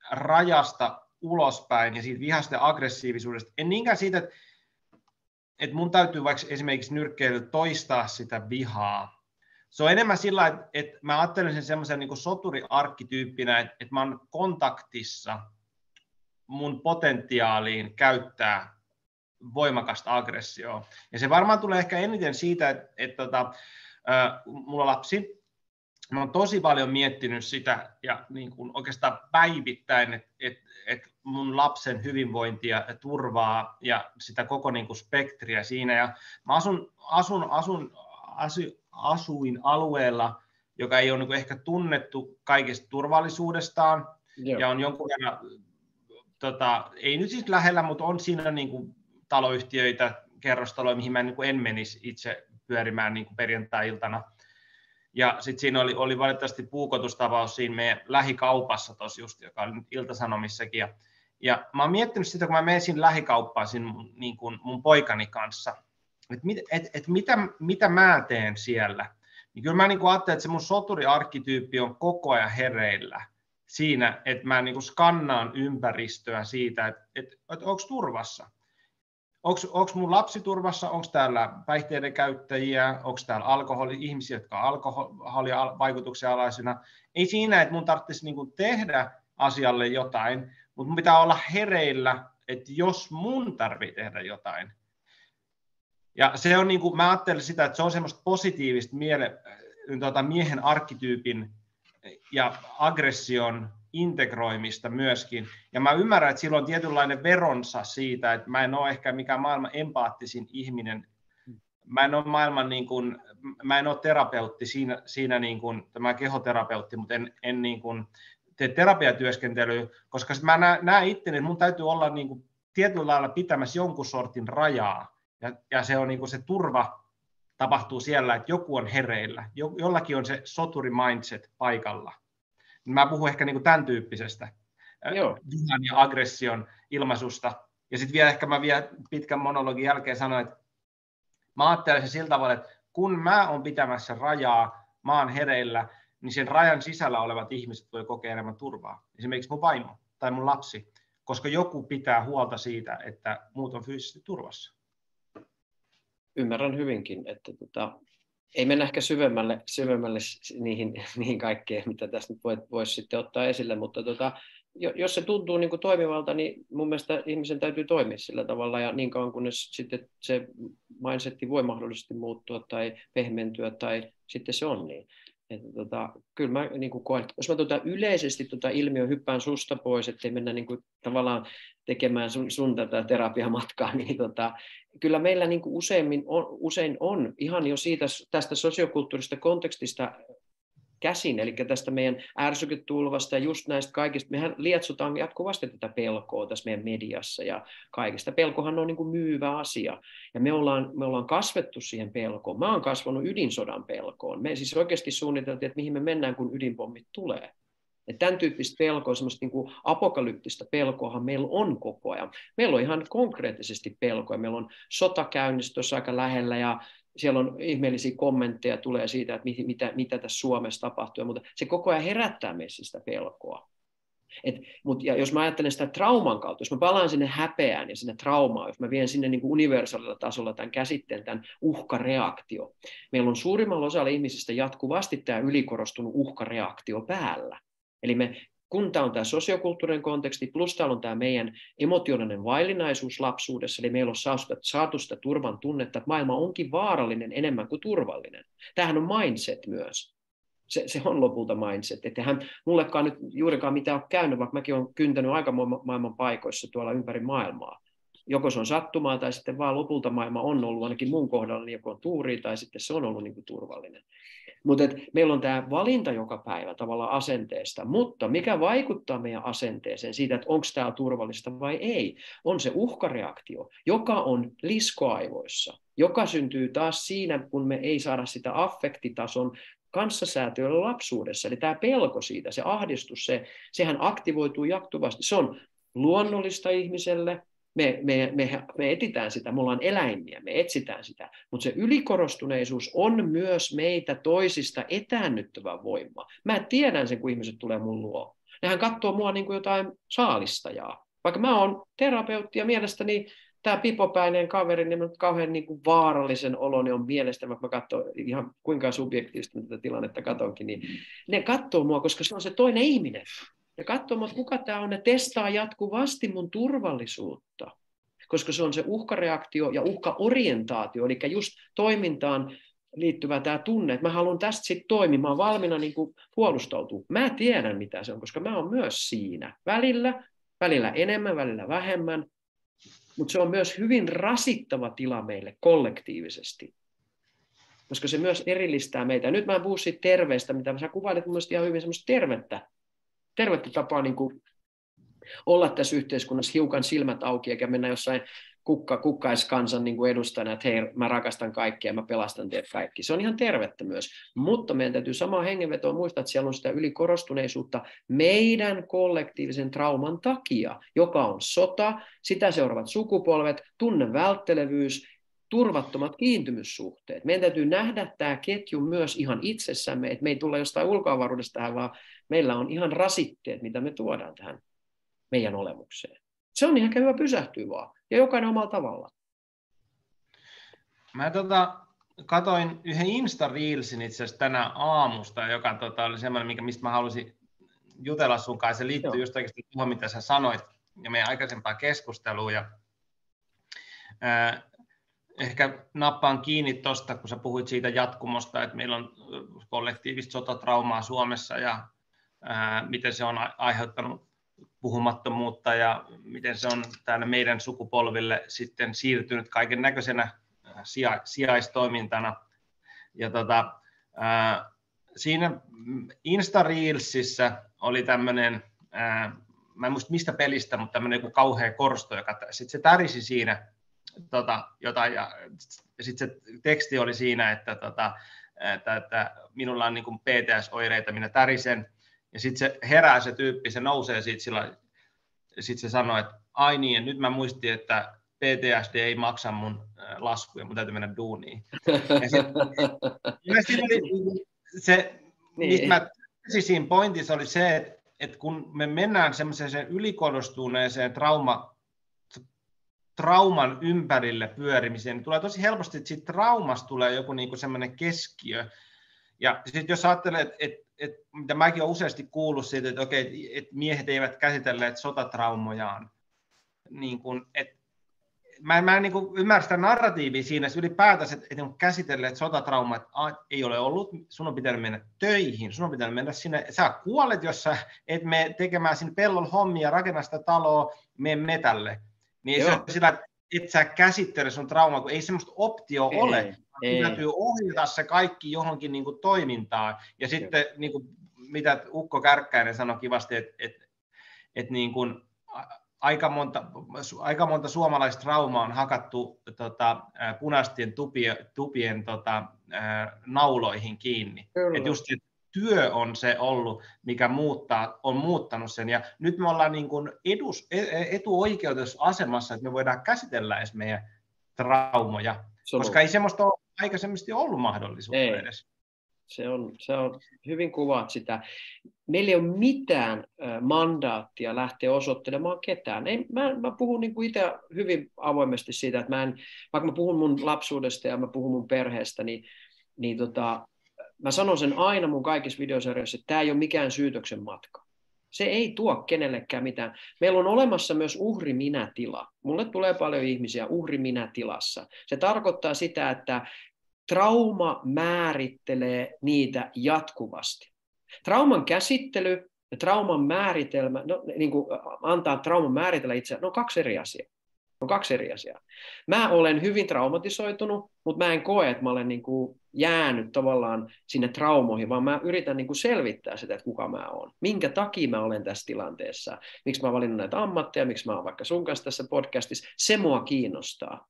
rajasta ulospäin ja siitä vihasta ja aggressiivisuudesta. En niinkään siitä, että, että mun täytyy vaikka esimerkiksi nyrkkeilyllä toistaa sitä vihaa. Se on enemmän sillä, että, että mä ajattelen sen semmoisen niin kuin soturiarkkityyppinä, että, että mä oon kontaktissa mun potentiaaliin käyttää voimakasta aggressioa. Ja se varmaan tulee ehkä eniten siitä, että, että, että, että mulla on lapsi. Mä oon tosi paljon miettinyt sitä ja niin kuin oikeastaan päivittäin, että, että, että mun lapsen hyvinvointia ja turvaa ja sitä koko niin kuin spektriä siinä. Ja mä asun, asun, asun, asu, asuin alueella, joka ei ole niin kuin ehkä tunnettu kaikesta turvallisuudestaan. Joo. Ja on jonkun verran, tota, ei nyt siis lähellä, mutta on siinä niin kuin taloyhtiöitä, kerrostaloja, mihin mä niin kuin en menisi itse pyörimään niin kuin perjantai-iltana. Ja sitten siinä oli, oli valitettavasti puukotustapaus siinä meidän lähikaupassa tuossa just, joka oli nyt Ilta-Sanomissakin. Ja, ja mä oon miettinyt sitä, kun mä menen siinä lähikauppaan siinä mun, niin kuin mun poikani kanssa, että mit, et, et mitä, mitä mä teen siellä. Niin kyllä mä niin kuin ajattelen, että se mun soturiarkkityyppi on koko ajan hereillä siinä, että mä niin kuin skannaan ympäristöä siitä, että, että, että onko turvassa. Onko mun lapsi turvassa, onko täällä päihteiden käyttäjiä, onko täällä alkoholi, ihmisiä, jotka on alkoholia vaikutuksen alaisena. Ei siinä, että mun tarvitsisi niinku tehdä asialle jotain, mutta mun pitää olla hereillä, että jos mun tarvitsee tehdä jotain. Ja se on, niinku, mä ajattelen sitä, että se on semmoista positiivista miele, tuota, miehen arkkityypin ja aggression integroimista myöskin. Ja mä ymmärrän, että sillä on tietynlainen veronsa siitä, että mä en ole ehkä mikään maailman empaattisin ihminen. Mä en ole maailman niin kuin, mä en ole terapeutti siinä, siinä niin kuin, tämä kehoterapeutti, mutta en, en niin kuin tee terapiatyöskentelyä, koska mä näen itteni, että mun täytyy olla niin kuin tietyllä lailla pitämässä jonkun sortin rajaa. Ja, ja se on niin kuin se turva tapahtuu siellä, että joku on hereillä, jo, jollakin on se soturi mindset paikalla. Mä puhun ehkä niin kuin tämän tyyppisestä vihan ja aggression ilmaisusta. Ja sitten vielä ehkä mä vielä pitkän monologin jälkeen sanoin, että mä ajattelen se sillä tavalla, että kun mä oon pitämässä rajaa, mä oon hereillä, niin sen rajan sisällä olevat ihmiset voi kokea enemmän turvaa. Esimerkiksi mun vaimo tai mun lapsi, koska joku pitää huolta siitä, että muut on fyysisesti turvassa. Ymmärrän hyvinkin, että tota, ei mennä ehkä syvemmälle, syvemmälle niihin, niihin kaikkeen, mitä tässä nyt voisi vois sitten ottaa esille, mutta tota, jos se tuntuu niin kuin toimivalta, niin mun mielestä ihmisen täytyy toimia sillä tavalla, ja niin kauan kunnes sitten se mindsetti voi mahdollisesti muuttua tai pehmentyä, tai sitten se on niin. Että tota, kyllä mä niin kuin koen, jos mä tota yleisesti tota ilmiö hyppään susta pois, ettei mennä niin kuin tavallaan tekemään sun, sun tätä terapiamatkaa, niin tota, kyllä meillä niin kuin useimmin on, usein on ihan jo siitä, tästä sosiokulttuurista kontekstista käsin, eli tästä meidän ärsyketulvasta ja just näistä kaikista, mehän lietsotaan jatkuvasti tätä pelkoa tässä meidän mediassa ja kaikista. Pelkohan on niin kuin myyvä asia, ja me ollaan, me ollaan kasvettu siihen pelkoon. Mä oon kasvanut ydinsodan pelkoon. Me siis oikeasti suunniteltiin, että mihin me mennään, kun ydinpommit tulee. Että tämän tyyppistä pelkoa, semmoista niin kuin apokalyptista pelkoahan meillä on koko ajan. Meillä on ihan konkreettisesti pelkoa. Meillä on sota käynnissä tuossa aika lähellä, ja siellä on ihmeellisiä kommentteja tulee siitä, että mitä, mitä tässä Suomessa tapahtuu, mutta se koko ajan herättää meissä sitä pelkoa. Et, mut, ja jos mä ajattelen sitä trauman kautta, jos mä palaan sinne häpeään ja sinne traumaan, jos mä vien sinne niin kuin universaalilla tasolla tämän käsitteen, tämän uhkareaktio, meillä on suurimmalla osalla ihmisistä jatkuvasti tämä ylikorostunut uhkareaktio päällä. Eli me, kun tämä on tämä sosiokulttuurinen konteksti, plus täällä on tämä meidän emotionaalinen vaillinaisuus lapsuudessa, eli meillä on saatu sitä turvan tunnetta, että maailma onkin vaarallinen enemmän kuin turvallinen. Tämähän on mindset myös. Se, se on lopulta mindset. Ettehän mullekaan nyt juurikaan mitään ole käynyt, vaikka mäkin olen kyntänyt aika maailman paikoissa tuolla ympäri maailmaa. Joko se on sattumaa tai sitten vaan lopulta maailma on ollut, ainakin mun kohdalla, niin joko on tuuri tai sitten se on ollut niin kuin turvallinen. Mutta meillä on tämä valinta joka päivä tavallaan asenteesta, mutta mikä vaikuttaa meidän asenteeseen siitä, että onko tämä turvallista vai ei, on se uhkareaktio, joka on liskoaivoissa, joka syntyy taas siinä, kun me ei saada sitä affektitason kanssasäätöillä lapsuudessa. Eli tämä pelko siitä, se ahdistus, se, sehän aktivoituu jatkuvasti. Se on luonnollista ihmiselle. Me, me, me, me etsitään sitä, me ollaan eläimiä, me etsitään sitä, mutta se ylikorostuneisuus on myös meitä toisista etäännyttävä voima. Mä tiedän sen, kun ihmiset tulee mun luo. Nehän katsoo mua niin kuin jotain saalistajaa. Vaikka mä oon terapeutti ja mielestäni tämä pipopäinen kaveri, niin on kauhean niin kuin vaarallisen oloni on mielestäni, vaikka mä katson ihan kuinka subjektiivisesti tätä tilannetta katonkin, niin ne katsoo mua, koska se on se toinen ihminen. Ne katsoo mua, että kuka tämä on, ne testaa jatkuvasti mun turvallisuutta, koska se on se uhkareaktio ja uhkaorientaatio, eli just toimintaan liittyvä tämä tunne, että mä haluan tästä sitten toimimaan, valmiina niin kuin puolustautua. Mä tiedän, mitä se on, koska mä oon myös siinä välillä, välillä enemmän, välillä vähemmän, mutta se on myös hyvin rasittava tila meille kollektiivisesti, koska se myös erillistää meitä. Ja nyt mä en puhu siitä terveestä, mitä sä kuvailit mun mielestä ihan hyvin semmoista tervettä, tervettä tapaa niin kuin olla tässä yhteiskunnassa hiukan silmät auki, eikä mennä jossain kukka, kukkaiskansan niin kuin edustajana, että hei, mä rakastan kaikkia, mä pelastan teidät kaikki. Se on ihan tervettä myös, mutta meidän täytyy samaa hengenvetoa muistaa, että siellä on sitä ylikorostuneisuutta meidän kollektiivisen trauman takia, joka on sota, sitä seuraavat sukupolvet, tunnevälttelevyys, turvattomat kiintymyssuhteet. Meidän täytyy nähdä tämä ketju myös ihan itsessämme, että me ei tulla jostain ulkoavaruudesta tähän, vaan meillä on ihan rasitteet, mitä me tuodaan tähän meidän olemukseen. Se on ihan hyvä pysähtyä vaan, ja jokainen omalla tavalla. Mä tota, katoin yhden Insta-reelsin itse asiassa tänä aamusta, joka tota, oli semmoinen, mikä, mistä mä halusin jutella sun kanssa. Se liittyy Joo. just oikeasti tuohon, mitä sä sanoit, ja meidän aikaisempaan keskusteluun. Ja, ää, ehkä nappaan kiinni tuosta, kun sä puhuit siitä jatkumosta, että meillä on kollektiivista sotatraumaa Suomessa, ja ää, miten se on aiheuttanut puhumattomuutta ja miten se on täällä meidän sukupolville sitten siirtynyt kaiken näköisenä sija, sijaistoimintana. Ja tota, ää, siinä Insta-reelsissä oli tämmöinen, ää, mä en muista mistä pelistä, mutta tämmöinen joku kauhea korsto, joka sitten se tärisi siinä tota, jotain, ja sitten se teksti oli siinä, että, tota, että, että minulla on niin kuin P T S-oireita, minä tärisen. Ja sitten se herää se tyyppi, se nousee siitä sillä, sitten se sanoo, että ai niin, nyt mä muistin, että P T S D ei maksa mun laskuja, mun täytyy mennä duuniin. Ja sit, ja siinä oli se, niin. Mistä mä siinä pointissa oli se, että, että kun me mennään semmoiseen ylikorostuneeseen trauma, trauman ympärille pyörimiseen, niin tulee tosi helposti, että siitä traumasta tulee joku niinku semmoinen keskiö. Ja sitten jos ajattelee, että, että Et, mitä mäkin olen useasti kuullut siitä, että, okei, että miehet eivät käsitelleet sotatraumojaan. Niin kun, et, mä en, mä en niin kun ymmärrä sitä narratiivia siinä, että ylipäätänsä, että, että on käsitelleet sotatraumaa, että a, ei ole ollut, sun on pitänyt mennä töihin, sun on pitänyt mennä sinne, sä kuolet, jos sä et mene tekemään sinne pellolla hommia, rakenna sitä taloa, mene metälle. Niin Joo. se on sillä, että et sä käsittele sun traumaa, kun ei semmoista optio ei. ole. Ei. Täytyy ohjata se kaikki johonkin niin kuin toimintaan. Ja sitten, niin kuin, mitä Ukko Kärkkäinen sanoi kivasti, että, että, että niin kuin, aika, monta, aika monta suomalaista traumaa on hakattu tota, punaisten tupien, tupien tota, nauloihin kiinni. Että just se työ on se ollut, mikä muuttaa, on muuttanut sen. Ja nyt me ollaan niin kuin edus, etuoikeutussa asemassa, että me voidaan käsitellä edes meidän traumoja. Sano. Koska ei semmoista ole aikaisemmasti ollut mahdollisuutta ei. edes. Se on, se on, hyvin kuvaat sitä. Meillä ei ole mitään mandaattia lähteä osoittelemaan ketään. Ei, mä, mä puhun niin kuin itse hyvin avoimesti siitä, että mä en, vaikka mä puhun mun lapsuudesta ja mä puhun mun perheestä, niin, niin tota, mä sanon sen aina mun kaikissa videosarjoissa, että tämä ei ole mikään syytöksen matka. Se ei tuo kenellekään mitään. Meillä on olemassa myös uhri-minä-tila. Mulle tulee paljon ihmisiä uhri-minä-tilassa. Se tarkoittaa sitä, että trauma määrittelee niitä jatkuvasti. Trauman käsittely ja trauman määritelmä, no, niin kuin antaa trauman määritellä itseään, ne on kaksi eri asiaa. On kaksi eri asiaa. Mä olen hyvin traumatisoitunut, mutta mä en koe, että mä olen niin kuin jäänyt tavallaan sinne traumoihin, vaan mä yritän niin kuin selvittää sitä, että kuka mä oon. Minkä takia mä olen tässä tilanteessa. Miksi mä oon valinnut näitä ammatteja, miksi mä oon vaikka sun kanssa tässä podcastissa. Se mua kiinnostaa.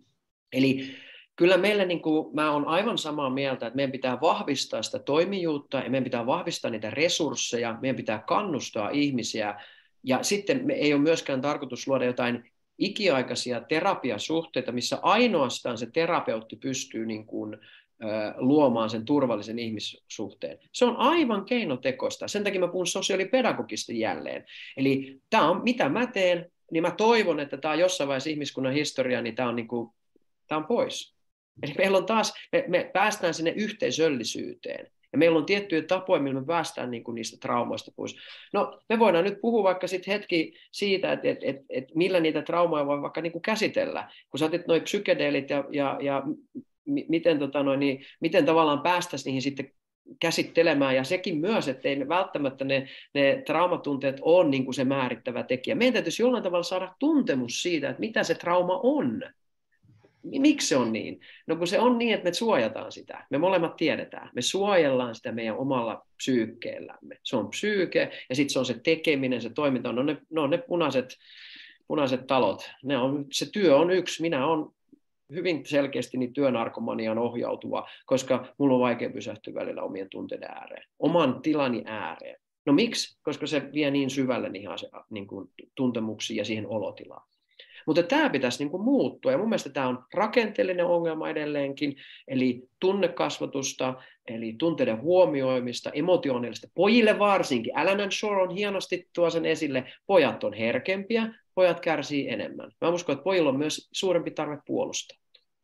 Eli kyllä meillä, niin kuin, mä oon aivan samaa mieltä, että meidän pitää vahvistaa sitä toimijuutta ja meidän pitää vahvistaa niitä resursseja, meidän pitää kannustaa ihmisiä. Ja sitten me ei ole myöskään tarkoitus luoda jotain ikiaikaisia terapiasuhteita, missä ainoastaan se terapeutti pystyy niin kuin luomaan sen turvallisen ihmissuhteen. Se on aivan keinotekoista. Sen takia mä puhun sosiaalipedagogista jälleen. Eli tämä on, mitä mä teen, niin mä toivon, että tämä on jossain vaiheessa ihmiskunnan historiaa, niin tämä on, niin kuin, tämä on pois. Eli meillä on taas, me, me päästään sinne yhteisöllisyyteen. Ja meillä on tiettyjä tapoja, millä me päästään niin kuin niistä traumoista pois. No, me voidaan nyt puhua vaikka sit hetki siitä, että et, et, et millä niitä traumoja voi vaikka niin kuin käsitellä. Kun sä otit noi psykedeelit ja, ja, ja miten, tota noin, niin, miten tavallaan päästäisiin niihin sitten käsittelemään, ja sekin myös, että ei välttämättä ne, ne traumatunteet ole niin kuin se määrittävä tekijä. Meidän täytyisi jollain tavalla saada tuntemus siitä, että mitä se trauma on. Miksi se on niin? No kun se on niin, että me suojataan sitä. Me molemmat tiedetään. Me suojellaan sitä meidän omalla psyykkeellämme. Se on psyyke, ja sitten se on se tekeminen, se toiminta. No ne, no ne punaiset, punaiset talot. Ne on, se työ on yksi. Minä olen hyvin selkeästi niin työnarkomaniaan ohjautuva, koska mulla on vaikea pysähtyä välillä omien tunteiden ääreen, oman tilani ääreen. No miksi? Koska se vie niin syvälle niihin niin kuin tuntemuksiin ja siihen olotilaan. Mutta tämä pitäisi niin kuin muuttua, ja mun mielestä tämä on rakenteellinen ongelma edelleenkin, eli tunnekasvatusta, eli tunteiden huomioimista, emotionaalista. Pojille varsinkin, Alan Shore on hienosti tuo sen esille, pojat on herkempiä, pojat kärsii enemmän. Mä uskon, että pojilla on myös suurempi tarve puolustaa.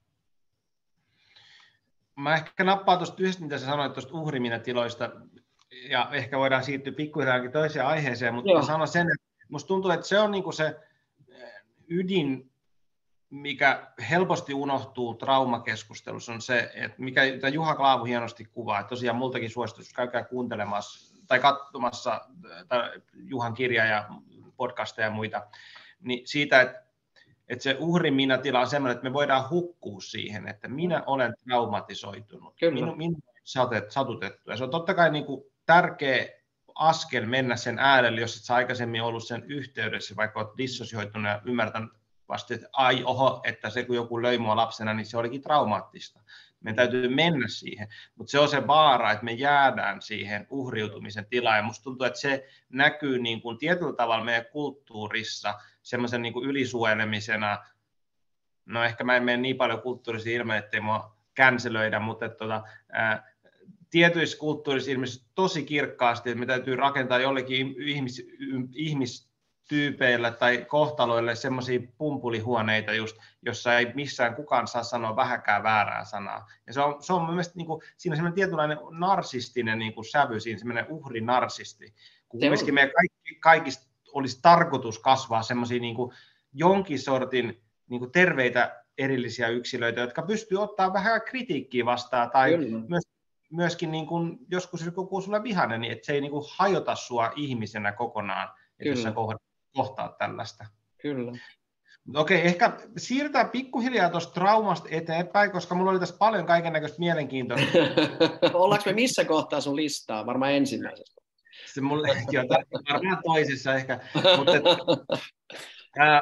Mä ehkä nappaan tuosta yhdestä, mitä sä sanoit tuosta uhriminätiloista, ja ehkä voidaan siirtyä pikkuhiljaakin toiseen aiheeseen, mutta mä sanon sen, että musta tuntuu, että se on niinku se ydin, mikä helposti unohtuu traumakeskustelussa, on se, että mikä Juha Klaavu hienosti kuvaa, että tosiaan multakin suositus, käykää kuuntelemassa tai katsomassa tai Juhan kirjaa ja podcasteja ja muita, niin siitä, että, että se uhrin minä-tila on sellainen, että me voidaan hukkua siihen, että minä olen traumatisoitunut, minun, minun on satutettu, ja se on totta kai niin kuin tärkeä askel mennä sen äärelle, jos et sä aikaisemmin ollut sen yhteydessä, vaikka olet dissosioitunut ja ymmärtänyt vasta, että ai oho, että se kun joku löi mua lapsena, niin se olikin traumaattista. Meidän täytyy mennä siihen, mutta se on se vaara, että me jäädään siihen uhriutumisen tilaan, ja musta tuntuu, että se näkyy niin kuin tietyllä tavalla meidän kulttuurissa semmoisen niin kuin ylisuojelemisena. No ehkä mä en mene niin paljon kulttuurisia ilme, ettei mua känselöidä, mutta että, tota, ää, tietyissä kulttuurissa ilmeisesti tosi kirkkaasti, että me täytyy rakentaa jollekin ihmis, ihmistyypeillä tai kohtaloille semmoisia pumpulihuoneita, just, jossa ei missään kukaan saa sanoa vähäkään väärää sanaa. Ja se on, se on mielestäni, niin kuin, siinä on semmoinen tietynlainen narsistinen niin kuin sävy, siinä semmoinen uhrinarsisti. Kun kuitenkin meidän kaikki, kaikista olisi tarkoitus kasvaa semmoisia niin kuin jonkin sortin niin kuin terveitä erillisiä yksilöitä, jotka pystyy ottaa vähän kritiikkiä vastaan, tai myös myöskin niin kuin, joskus joku sulle vihainen, niin että se ei niin kuin hajota sua ihmisenä kokonaan, että jos sä kohtaat tällaista. Kyllä. Okei, ehkä siirrytään pikkuhiljaa tuosta traumasta eteenpäin, koska mulla oli tässä paljon kaikennäköistä mielenkiintoista. Ollaanko me missä kohtaa sun listaa? Varmaan ensimmäisessä. Se mulle ehkä on varmaan toisessa ehkä. Mutta, et, ää,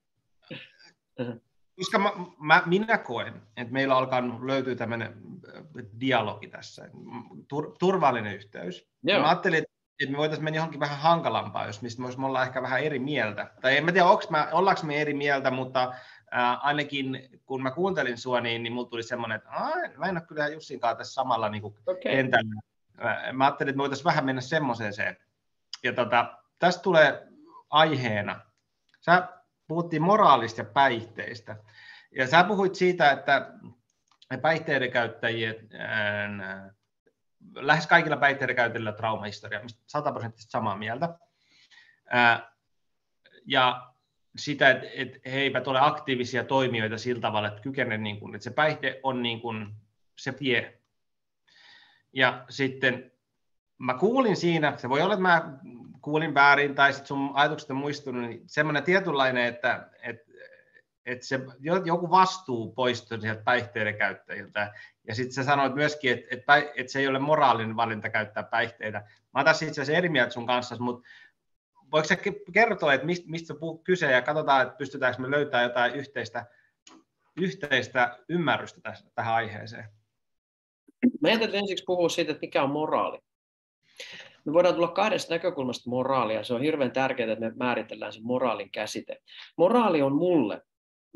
koska mä, mä, minä koen, että meillä alkaa löytyä tämmöinen dialogi tässä, tur, turvallinen yhteys. Mä ajattelin, että me voitaisiin mennä johonkin vähän hankalampaa, jos mistä me voisimme olla ehkä vähän eri mieltä. Tai en mä tiedä, mä, ollaanko me eri mieltä, mutta ää, ainakin kun mä kuuntelin sua, niin, niin mulla tuli semmoinen, että mä en ole kyllä Jussinkaan tässä samalla niin kuin okay. kentällä. Mä ajattelin, että me voitaisiin vähän mennä semmoiseen. Ja tota, tästä tulee aiheena. Sä puhuttiin moraalista ja päihteistä. Ja sä puhuit siitä, että päihteiden käyttäjien, ää, lähes kaikilla päihteiden käyttäjillä on traumahistoria, mistä sataprosenttisesti samaa mieltä. Ää, ja sitä, että, että he eivät ole aktiivisia toimijoita sillä tavalla, että kykene, niin kuin, että se päihde on niin kuin se tie. Ja sitten mä kuulin siinä, se voi olla, että mä kuulin väärin tai sitten sun ajatukset on muistunut, niin semmoinen tietynlainen, että, että, että se, joku vastuu poistui sieltä päihteiden käyttäjiltä. Ja sitten sä sanoit myöskin, että, että, että se ei ole moraalinen valinta käyttää päihteitä. Mä otan itse asiassa eri mieltä sun kanssa, mutta voiko sä kertoa, että mistä, mistä on kyse ja katsotaan, että pystytäänkö me löytämään jotain yhteistä, yhteistä ymmärrystä tästä, tähän aiheeseen? Mä ajattelin ensiksi puhua siitä, että mikä on moraali. Me voidaan tulla kahdesta näkökulmasta moraalia. Se on hirveän tärkeää, että me määritellään se moraalin käsite. Moraali on mulle,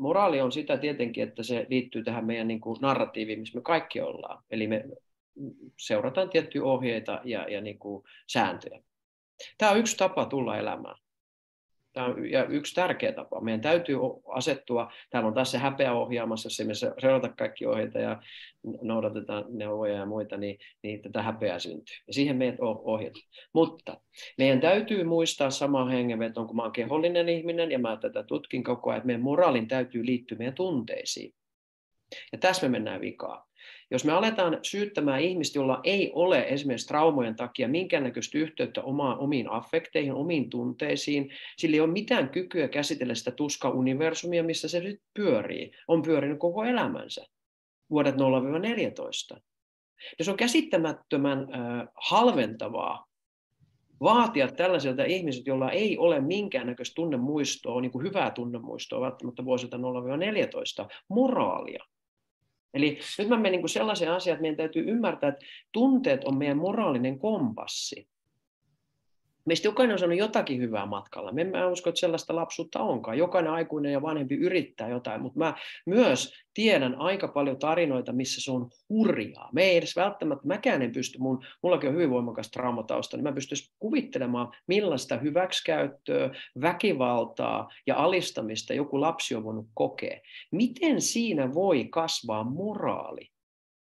moraali on sitä tietenkin, että se liittyy tähän meidän niin kuin narratiiviin, missä me kaikki ollaan. Eli me seurataan tiettyjä ohjeita ja, ja niin kuin sääntöjä. Tämä on yksi tapa tulla elämään. Tämä on ja yksi tärkeä tapa. Meidän täytyy asettua, täällä on taas se häpeä ohjaamassa, jos me seurata kaikki ohjeita ja noudatetaan neuvoja ja muita, niin, niin tätä häpeää syntyy. Ja siihen meidät ohjataan. Mutta meidän täytyy muistaa samaan hengenvetoon, kun mä oon kehollinen ihminen ja mä tätä tutkin koko ajan, että meidän moraalin täytyy liittyä meidän tunteisiin. Ja tässä me mennään vikaan. Jos me aletaan syyttämään ihmistä, jolla ei ole esimerkiksi traumojen takia minkäännäköistä yhteyttä omaan, omiin affekteihin, omiin tunteisiin, sillä ei ole mitään kykyä käsitellä sitä tuska-universumia, missä se nyt pyörii, on pyörinyt koko elämänsä, vuodet nolla neljätoista. Ja se on käsittämättömän äh, halventavaa vaatia tällaisilta ihmisiltä, joilla ei ole minkäännäköistä tunnemuistoa, niin kuin hyvää tunnemuistoa, välttämättä vuosilta nolla neljätoista, moraalia. Eli nyt mä menen niin sellaiseen asiaan, että meidän täytyy ymmärtää, että tunteet on meidän moraalinen kompassi. Meistä jokainen on sanonut jotakin hyvää matkalla. Me en usko, että sellaista lapsuutta onkaan. Jokainen aikuinen ja vanhempi yrittää jotain, mutta mä myös tiedän aika paljon tarinoita, missä se on hurjaa. Me ei edes välttämättä, mäkään en pysty, mun, mullakin on hyvin voimakas traumatausta, niin mä pystyisin kuvittelemaan, millaista hyväksikäyttöä, väkivaltaa ja alistamista joku lapsi on voinut kokea. Miten siinä voi kasvaa moraali?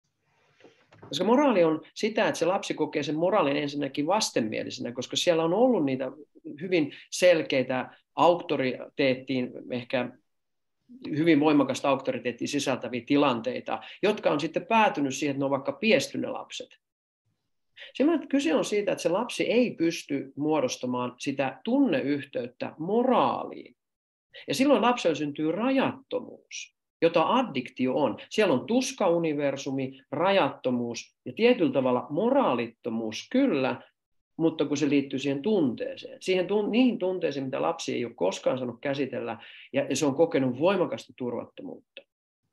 Koska moraali on sitä, että se lapsi kokee sen moraalin ensinnäkin vastenmielisenä, koska siellä on ollut niitä hyvin selkeitä auktoriteettiin, ehkä hyvin voimakasta auktoriteettia sisältäviä tilanteita, jotka on sitten päätynyt siihen, että ne on vaikka piesty ne lapset. Semmoinen kyse on siitä, että se lapsi ei pysty muodostamaan sitä tunneyhteyttä moraaliin. Ja silloin lapsella syntyy rajattomuus, jota addiktio on. Siellä on tuska-universumi, rajattomuus ja tietyllä tavalla moraalittomuus, kyllä, mutta kun se liittyy siihen tunteeseen, siihen tun- niihin tunteisiin, mitä lapsi ei ole koskaan saanut käsitellä, ja, ja se on kokenut voimakasta turvattomuutta.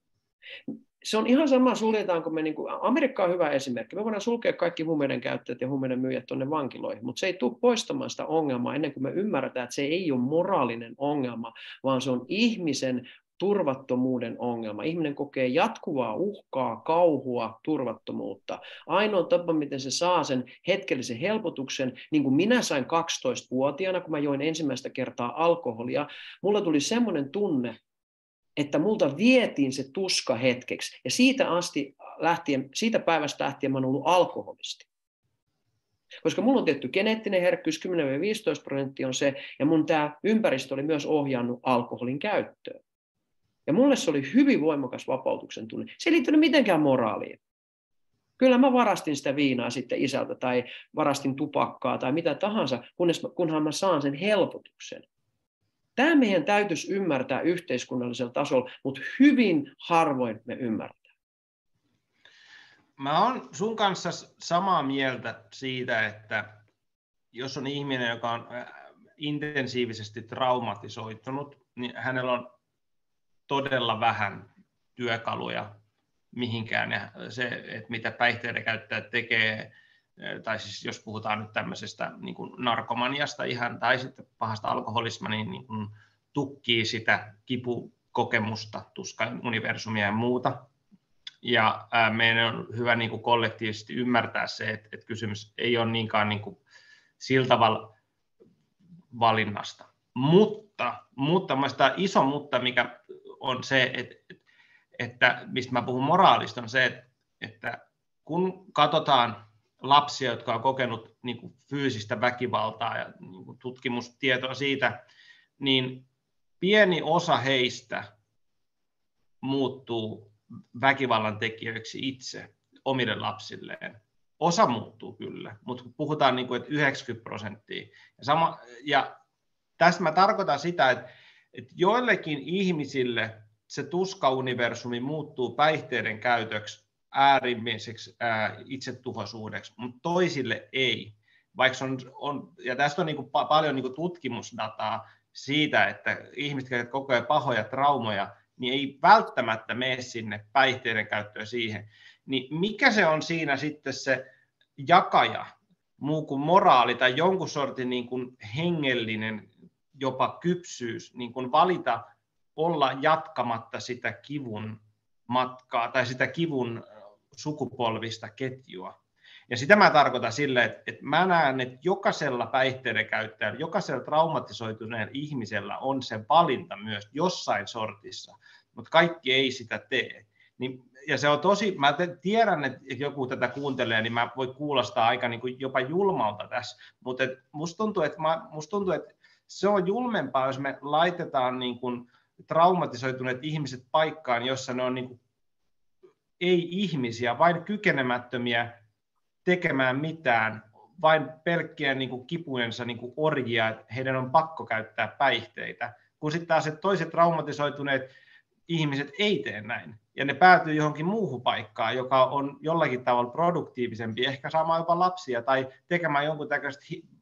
Se on ihan sama, suljetaanko me, niin kuin, Amerikka on hyvä esimerkki, me voidaan sulkea kaikki huumeiden käyttäjät ja huumeiden myyjät tuonne vankiloihin, mutta se ei tule poistamaan sitä ongelmaa ennen kuin me ymmärretään, että se ei ole moraalinen ongelma, vaan se on ihmisen turvattomuuden ongelma. Ihminen kokee jatkuvaa uhkaa, kauhua, turvattomuutta. Ainoa tapa, miten se saa sen hetkellisen helpotuksen, niin kuin minä sain kaksitoistavuotiaana, kun mä join ensimmäistä kertaa alkoholia, mulla tuli semmoinen tunne, että multa vietiin se tuska hetkeksi. Ja siitä asti lähtien, siitä päivästä lähtien mä oon ollut alkoholisti. Koska mulla on tietty geneettinen herkkyys, kymmenen viisitoista prosenttia on se, ja mun tämä ympäristö oli myös ohjannut alkoholin käyttöön. Ja mulle se oli hyvin voimakas vapautuksen tunne. Se ei liittynyt mitenkään moraaliin. Kyllä mä varastin sitä viinaa sitten isältä tai varastin tupakkaa tai mitä tahansa, kunnes, kunhan mä saan sen helpotuksen. Tämä meidän täytyisi ymmärtää yhteiskunnallisella tasolla, mutta hyvin harvoin me ymmärtää. Mä oon sun kanssa samaa mieltä siitä, että jos on ihminen, joka on intensiivisesti traumatisoitunut, niin hänellä on todella vähän työkaluja mihinkään. Ja se, että mitä päihteiden käyttäjät tekee, tai siis jos puhutaan nyt tämmöisestä niin kuin narkomaniasta ihan, tai sitten pahasta alkoholismia, niin, niin kuin tukkii sitä kipukokemusta, tuskan universumia ja muuta. Ja ää, meidän on hyvä niin kuin kollektiivisesti ymmärtää se, että, että kysymys ei ole niinkään niin kuin sillä tavalla valinnasta. Mutta, mutta mielestäni iso mutta, mikä on se, että, että mistä mä puhun moraalista, on se, että, että kun katsotaan lapsia, jotka on kokenut niin kuin fyysistä väkivaltaa ja niin kuin tutkimustietoa siitä, niin pieni osa heistä muuttuu väkivallan tekijöiksi itse omille lapsilleen. Osa muuttuu kyllä, mutta puhutaan niin kuin, että yhdeksänkymmentä prosenttia. Ja, sama, ja tässä mä tarkoitan sitä, että, että joillekin ihmisille se tuska-universumi muuttuu päihteiden käytöksi äärimmäiseksi ää, itsetuhoisuudeksi, mutta toisille ei. Vaikka on, on, ja tästä on niin kuin pa- paljon niin kuin tutkimusdataa siitä, että ihmiset, jotka kokee pahoja traumoja, niin ei välttämättä mene sinne päihteiden käyttöön siihen. Niin mikä se on siinä sitten se jakaja, muu kuin moraali tai jonkun sortin niin kuin hengellinen jopa kypsyys, niin kuin valita olla jatkamatta sitä kivun matkaa tai sitä kivun sukupolvista ketjua. Ja sitä mä tarkoitan sille, että, että mä näen, että jokaisella päihteiden käyttäjällä, jokaisella traumatisoituneella ihmisellä on se valinta myös jossain sortissa, mutta kaikki ei sitä tee. Niin, ja se on tosi, mä tiedän, että joku tätä kuuntelee, niin mä voi kuulostaa aika niin kuin jopa julmalta tässä, mutta et musta tuntuu, että, mä, musta tuntuu, että se on julmempaa, jos me laitetaan niin kuin traumatisoituneet ihmiset paikkaan, jossa ne on niin kuin ei-ihmisiä, vain kykenemättömiä tekemään mitään, vain pelkkiä niin kuin kipujensa niin kuin orjia, että heidän on pakko käyttää päihteitä, kun sitten taas toiset traumatisoituneet ihmiset ei tee näin, ja ne päätyy johonkin muuhun paikkaan, joka on jollakin tavalla produktiivisempi, ehkä saamaan jopa lapsia tai tekemään jonkun tällaista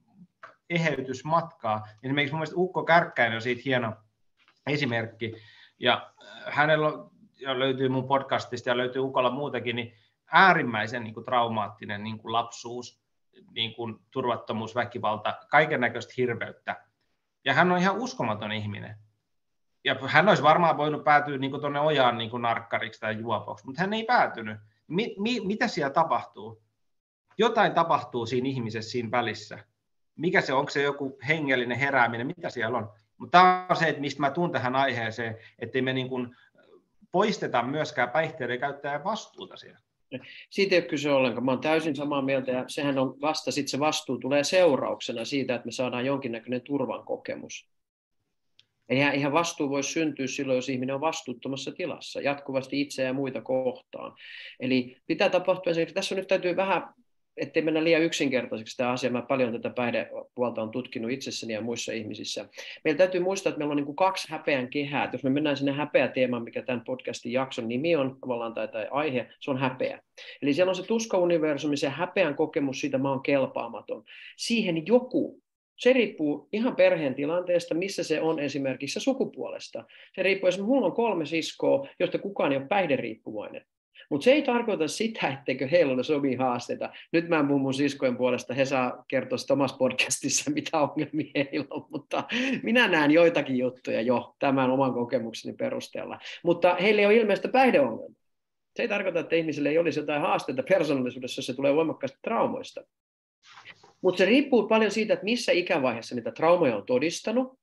eheytysmatkaa. Esimerkiksi mun mielestä Ukko Kärkkäinen on siitä hieno esimerkki, ja hänellä on, ja löytyy mun podcastista ja löytyy Ukolla muutakin, niin äärimmäisen niin kuin traumaattinen niin kuin lapsuus, niin kuin turvattomuus, väkivalta, kaiken näköistä hirveyttä. Ja hän on ihan uskomaton ihminen. Ja hän olisi varmaan voinut päätyä niin kuin tuonne ojaan niin kuin narkkariksi tai juopoksi, mutta hän ei päätynyt. Mi- mi- mitä siellä tapahtuu? Jotain tapahtuu siinä ihmisessä siinä välissä. Mikä se on? Onko se joku hengellinen herääminen? Mitä siellä on? Mutta tämä on se, että mistä mä tuun tähän aiheeseen, ettei me niin kuin poisteta myöskään päihteiden käyttäjän vastuuta siellä. Siitä ei ole kyse ollenkaan. Mä olen täysin samaa mieltä, ja sehän on vasta sitten se vastuu tulee seurauksena siitä, että me saadaan jonkinnäköinen turvan kokemus. Eihän, eihän vastuu voi syntyä silloin, jos ihminen on vastuuttomassa tilassa, jatkuvasti itseä ja muita kohtaan. Eli pitää tapahtua esimerkiksi, tässä on nyt täytyy vähän, ettei mennä liian yksinkertaiseksi tämä asia, mä paljon tätä päihdepuolta olen tutkinut itsessäni ja muissa ihmisissä. Meillä täytyy muistaa, että meillä on niin kuin kaksi häpeän kehää. Jos me mennään sinne häpeäteemaan, mikä tämän podcastin jakson nimi on, tavallaan tai, tai aihe, se on häpeä. Eli siellä on se tuskauniversumi, se häpeän kokemus siitä, mä oon kelpaamaton. Siihen joku, se riippuu ihan perheen tilanteesta, missä se on esimerkiksi sukupuolesta. Se riippuu, esimerkiksi mulla on kolme siskoa, joista kukaan ei ole päihderiippuvainen. Mutta se ei tarkoita sitä, etteikö heillä ole omia haasteita. Nyt mä en puhu mun siskojen puolesta, he saa kertoa omassa podcastissa, mitä ongelmia heillä on, mutta minä näen joitakin juttuja jo tämän oman kokemukseni perusteella. Mutta heillä ei ole ilmeistä päihdeongelmaa. Se ei tarkoita, että ihmisille ei olisi jotain haasteita persoonallisuudessa, jos se tulee voimakkaasti traumoista. Mutta se riippuu paljon siitä, että missä ikävaiheessa niitä traumoja on todistanut,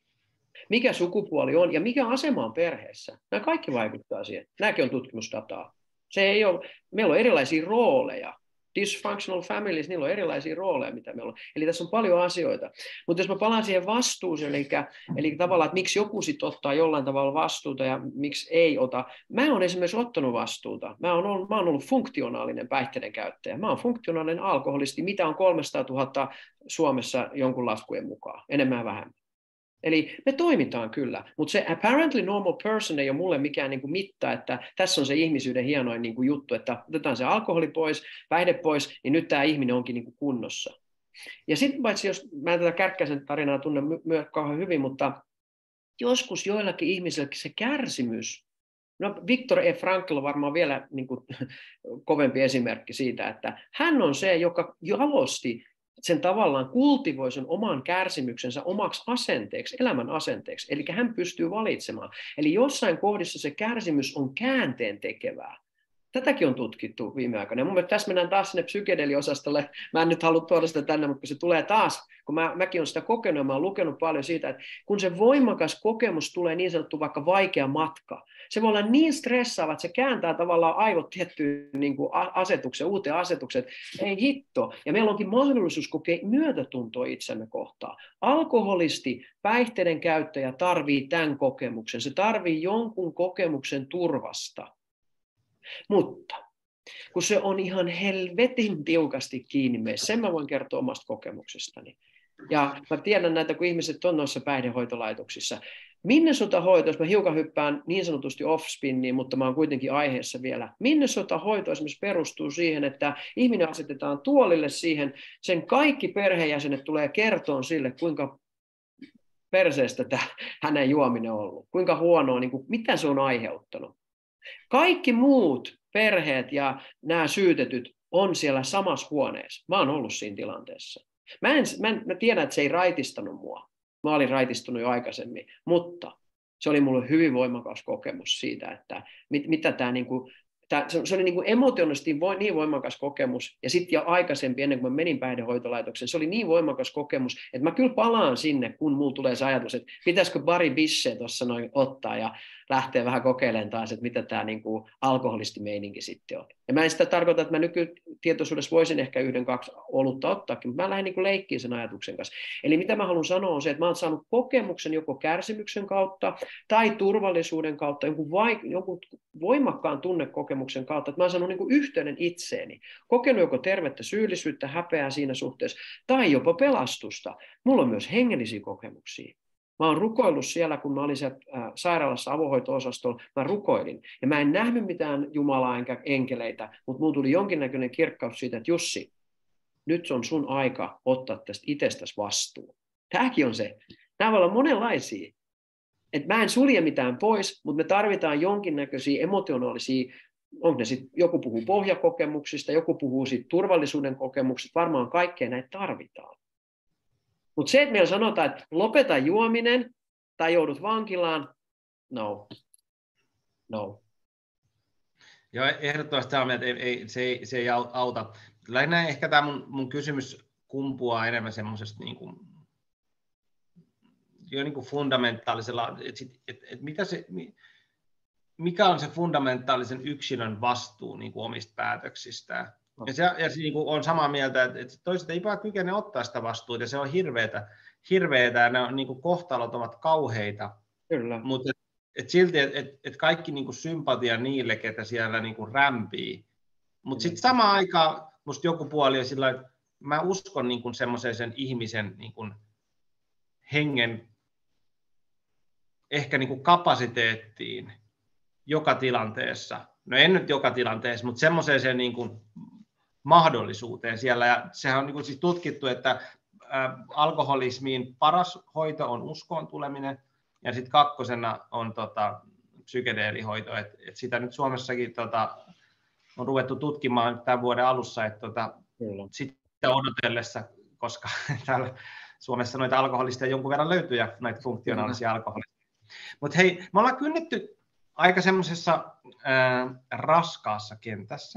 mikä sukupuoli on ja mikä asema on perheessä. Nämä kaikki vaikuttaa siihen. Nämäkin on tutkimusdataa. Se ei ole, meillä on erilaisia rooleja. Dysfunctional families, niillä on erilaisia rooleja, mitä meillä on. Eli tässä on paljon asioita. Mutta jos mä palaan siihen vastuuseen, eli, eli tavallaan, että miksi joku sitten ottaa jollain tavalla vastuuta ja miksi ei ota. Mä oon esimerkiksi ottanut vastuuta. Mä oon ollut, mä oon ollut funktionaalinen päihteiden käyttäjä. Mä oon funktionaalinen alkoholisti, mitä on kolmesataatuhatta Suomessa jonkun laskujen mukaan, enemmän ja vähemmän. Eli me toimitaan kyllä, mutta se apparently normal person ei ole mulle mikään niin kuin mitta, että tässä on se ihmisyyden hienoin niin kuin juttu, että otetaan se alkoholi pois, päihde pois, niin nyt tämä ihminen onkin niin kuin kunnossa. Ja sitten paitsi, jos mä en tätä Kärkkäisen tarinaa tunne myös kauhean hyvin, mutta joskus joillakin ihmisillä se kärsimys, no Viktor E. Frankl on varmaan vielä niin kuin kovempi esimerkki siitä, että hän on se, joka jalosti sen tavallaan kultivoi sen oman kärsimyksensä omaksi asenteeksi, elämän asenteeksi. Eli hän pystyy valitsemaan. Eli jossain kohdissa se kärsimys on käänteen tekevää. Tätäkin on tutkittu viime aikoina. Ja mun mielestä tässä mennään taas sinne psykedeliosastolle. Mä en nyt halua tuoda sitä tänne, mutta kun se tulee taas, kun mä, mäkin olen sitä kokenut ja mä olen lukenut paljon siitä, että kun se voimakas kokemus tulee niin sanottu vaikka vaikea matka, se voi olla niin stressaava, että se kääntää tavallaan aivot tiettyyn niin kuin asetukseen, uuteen asetukseen, ei hitto. Ja meillä onkin mahdollisuus kokea myötätuntoa itsemme kohtaan. Alkoholisti, päihteiden käyttäjä tarvii tämän kokemuksen. Se tarvii jonkun kokemuksen turvasta. Mutta kun se on ihan helvetin tiukasti kiinni meissä, sen mä voin kertoa omasta kokemuksestani. Ja mä tiedän näitä, kun ihmiset on noissa päihdehoitolaitoksissa. Minnesota-hoito, jos mä hiukan hyppään niin sanotusti off-spinniin, mutta mä oon kuitenkin aiheessa vielä. Minnesota-hoito esimerkiksi perustuu siihen, että ihminen asetetaan tuolille siihen, sen kaikki perheenjäsenet tulee kertoon sille, kuinka perseestä tämä hänen juominen on ollut, kuinka huonoa, niin kuin, mitä se on aiheuttanut. Kaikki muut perheet ja nämä syytetyt on siellä samassa huoneessa. Mä oon ollut siinä tilanteessa. Mä, en, mä, en, mä tiedän, että se ei raitistanut mua. Mä olin raitistunut jo aikaisemmin, mutta Se oli mulle hyvin voimakas kokemus siitä, että mit, mitä tämä niin kuin, Tää, se oli niin kuin emotionaalisesti niin voimakas kokemus, ja sitten jo aikaisempi, ennen kuin mä menin päihdehoitolaitokseen, se oli niin voimakas kokemus, että mä kyllä palaan sinne, kun mulla tulee se ajatus, että pitäisikö Barry Bishé tuossa noin ottaa ja lähteä vähän kokeilemaan taas, että mitä tämä niin kuin alkoholistimeininki sitten on. Ja mä en sitä tarkoita, että mä nykytietoisuudessa voisin ehkä yhden, kaksi olutta ottaakin, mutta mä lähden niin kuin leikkiin sen ajatuksen kanssa. Eli mitä mä haluan sanoa on se, että mä oon saanut kokemuksen joko kärsimyksen kautta tai turvallisuuden kautta, jonkun, vaik- jonkun voimakkaan tunnekokemuksen kautta, että mä oon saanut niin kuin yhteyden itseeni, kokenut joko tervettä syyllisyyttä, häpeää siinä suhteessa, tai jopa pelastusta. Mulla on myös hengellisiä kokemuksia. Mä oon rukoillut siellä, kun mä olin siellä sairaalassa avohoito-osastolla, mä rukoilin. Ja mä en nähnyt mitään Jumalaa enkä enkeleitä, mutta mulla tuli jonkinnäköinen kirkkaus siitä, että Jussi, nyt on sun aika ottaa tästä itsestäsi vastuu. Tämäkin on se. Nämä voi olla monenlaisia. Et mä en sulje mitään pois, mutta me tarvitaan jonkinnäköisiä emotionaalisia, onko ne sitten, joku puhuu pohjakokemuksista, joku puhuu siitä turvallisuuden kokemuksista, varmaan kaikkea näitä tarvitaan. Mutta se, että meillä sanotaan, että lopeta juominen tai joudut vankilaan, no. No. Joo, ehdottomasti tämä, että ei, ei, se, ei, se ei auta. Lähinnä ehkä tämä mun, mun kysymys kumpuaa enemmän semmoisesta niin kuin, jo niin kuin fundamentaalisella, että et, et mitä se, mikä on se fundamentaalisen yksilön vastuu niin kuin omista päätöksistään. No. Ja, se, ja se niin kuin on samaa mieltä, että, että toiset ei vaan kykene ottaa sitä vastuuta, ja se on hirveätä, hirveätä ja ne on, niin kuin kohtalot ovat kauheita. Kyllä. Mutta et, et silti, että et, et kaikki niin kuin sympatia niille, ketä siellä niin kuin rämpii. Mutta sitten samaan aikaan musta joku puoli on sillä, että mä uskon niin kuin semmoisen sen ihmisen niin kuin hengen ehkä niin kuin kapasiteettiin joka tilanteessa. No en nyt joka tilanteessa, mutta semmoiseen sen niin kuin mahdollisuuteen siellä. Ja sehän on niin kuin siis tutkittu, että ä, alkoholismiin paras hoito on uskoon tuleminen, ja sitten kakkosena on tota, psykedeelihoito. Et, et sitä nyt Suomessakin tota, on ruvettu tutkimaan tämän vuoden alussa, että tota, sitä odotellessa, koska täällä Suomessa noita alkoholisteja jonkun verran löytyy ja näitä funktionaalisia alkoholisteja. Mutta hei, me ollaan kynnetty aika semmoisessa äh, raskaassa kentässä.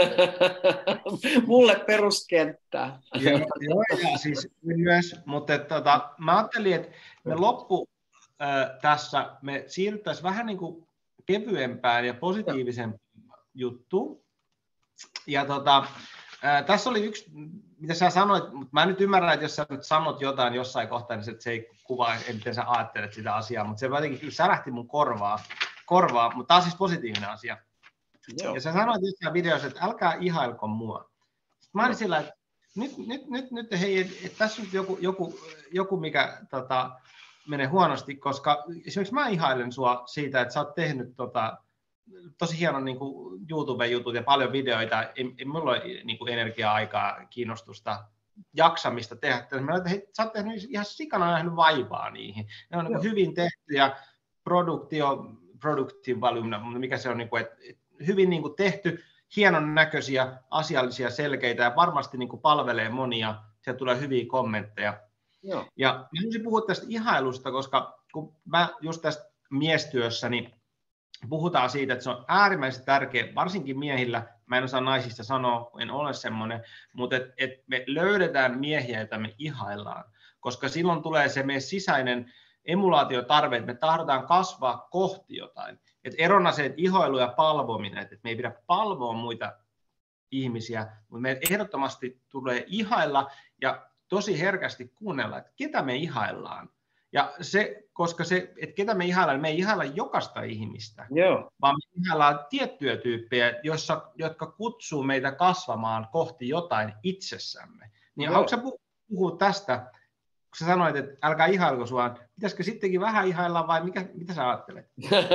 Mulle peruskenttää. Joo, joo, ja siis myös, mutta tota, mä ajattelin, että me loppu äh, tässä, me siirryttäisiin vähän niin kuin kevyempään ja positiivisempaan juttuun. Ja tota, äh, tässä oli yksi, mitä sä sanoit, mutta mä nyt ymmärrän, että jos sä nyt sanot jotain jossain kohtaa, niin se ei kuvaa, miten sä ajattelet sitä asiaa, mutta se jotenkin särähti mun korvaa. korvaa, mutta tämä on siis positiivinen asia. Joo. Ja sä sanoit jossain videossa, että älkää ihailko mua. Sitten mä olin sillä, että nyt, nyt, nyt, nyt hei, että et tässä on joku, joku, joku mikä tota, menee huonosti, koska esimerkiksi mä ihailen sua siitä, että sä oot tehnyt tota, tosi hienon niin kuin YouTube-jutut ja paljon videoita. Ei, ei mulla ole niin kuin energiaa, aikaa, kiinnostusta, jaksamista tehdä. Mä että hei, sä oot tehnyt ihan sikana nähnyt vaivaa niihin. Ne on niin kuin hyvin tehty ja produktio, productive value, mikä se on, niin kuin, että hyvin niin kuin tehty, hienon näköisiä, asiallisia, selkeitä ja varmasti niin kuin palvelee monia, sieltä tulee hyviä kommentteja. Joo. Ja mä haluaisin puhua tästä ihailusta, koska kun mä just tästä miestyössä, niin puhutaan siitä, että se on äärimmäisen tärkeä, varsinkin miehillä, mä en osaa naisista sanoa, en ole semmoinen, mutta et, et me löydetään miehiä, joita me ihaillaan, koska silloin tulee se meidän sisäinen emulaatiotarve, että me tahdotaan kasvaa kohti jotain. Et erona se, että ihoilu ja palvominen, että me ei pidä palvoa muita ihmisiä, mutta me ehdottomasti tulee ihailla ja tosi herkästi kuunnella, että ketä me ihaillaan. Ja se, koska se, että ketä me ihaillaan, me ei ihailla jokaista ihmistä, Joo. vaan me ihaillaan tiettyjä tyyppejä, jossa, jotka kutsuu meitä kasvamaan kohti jotain itsessämme. Niin haluatko sä puhua tästä? Kun sä sanoit, että älkää ihailko sua, pitäisikö sittenkin vähän ihailla vai mikä, mitä sä ajattelet?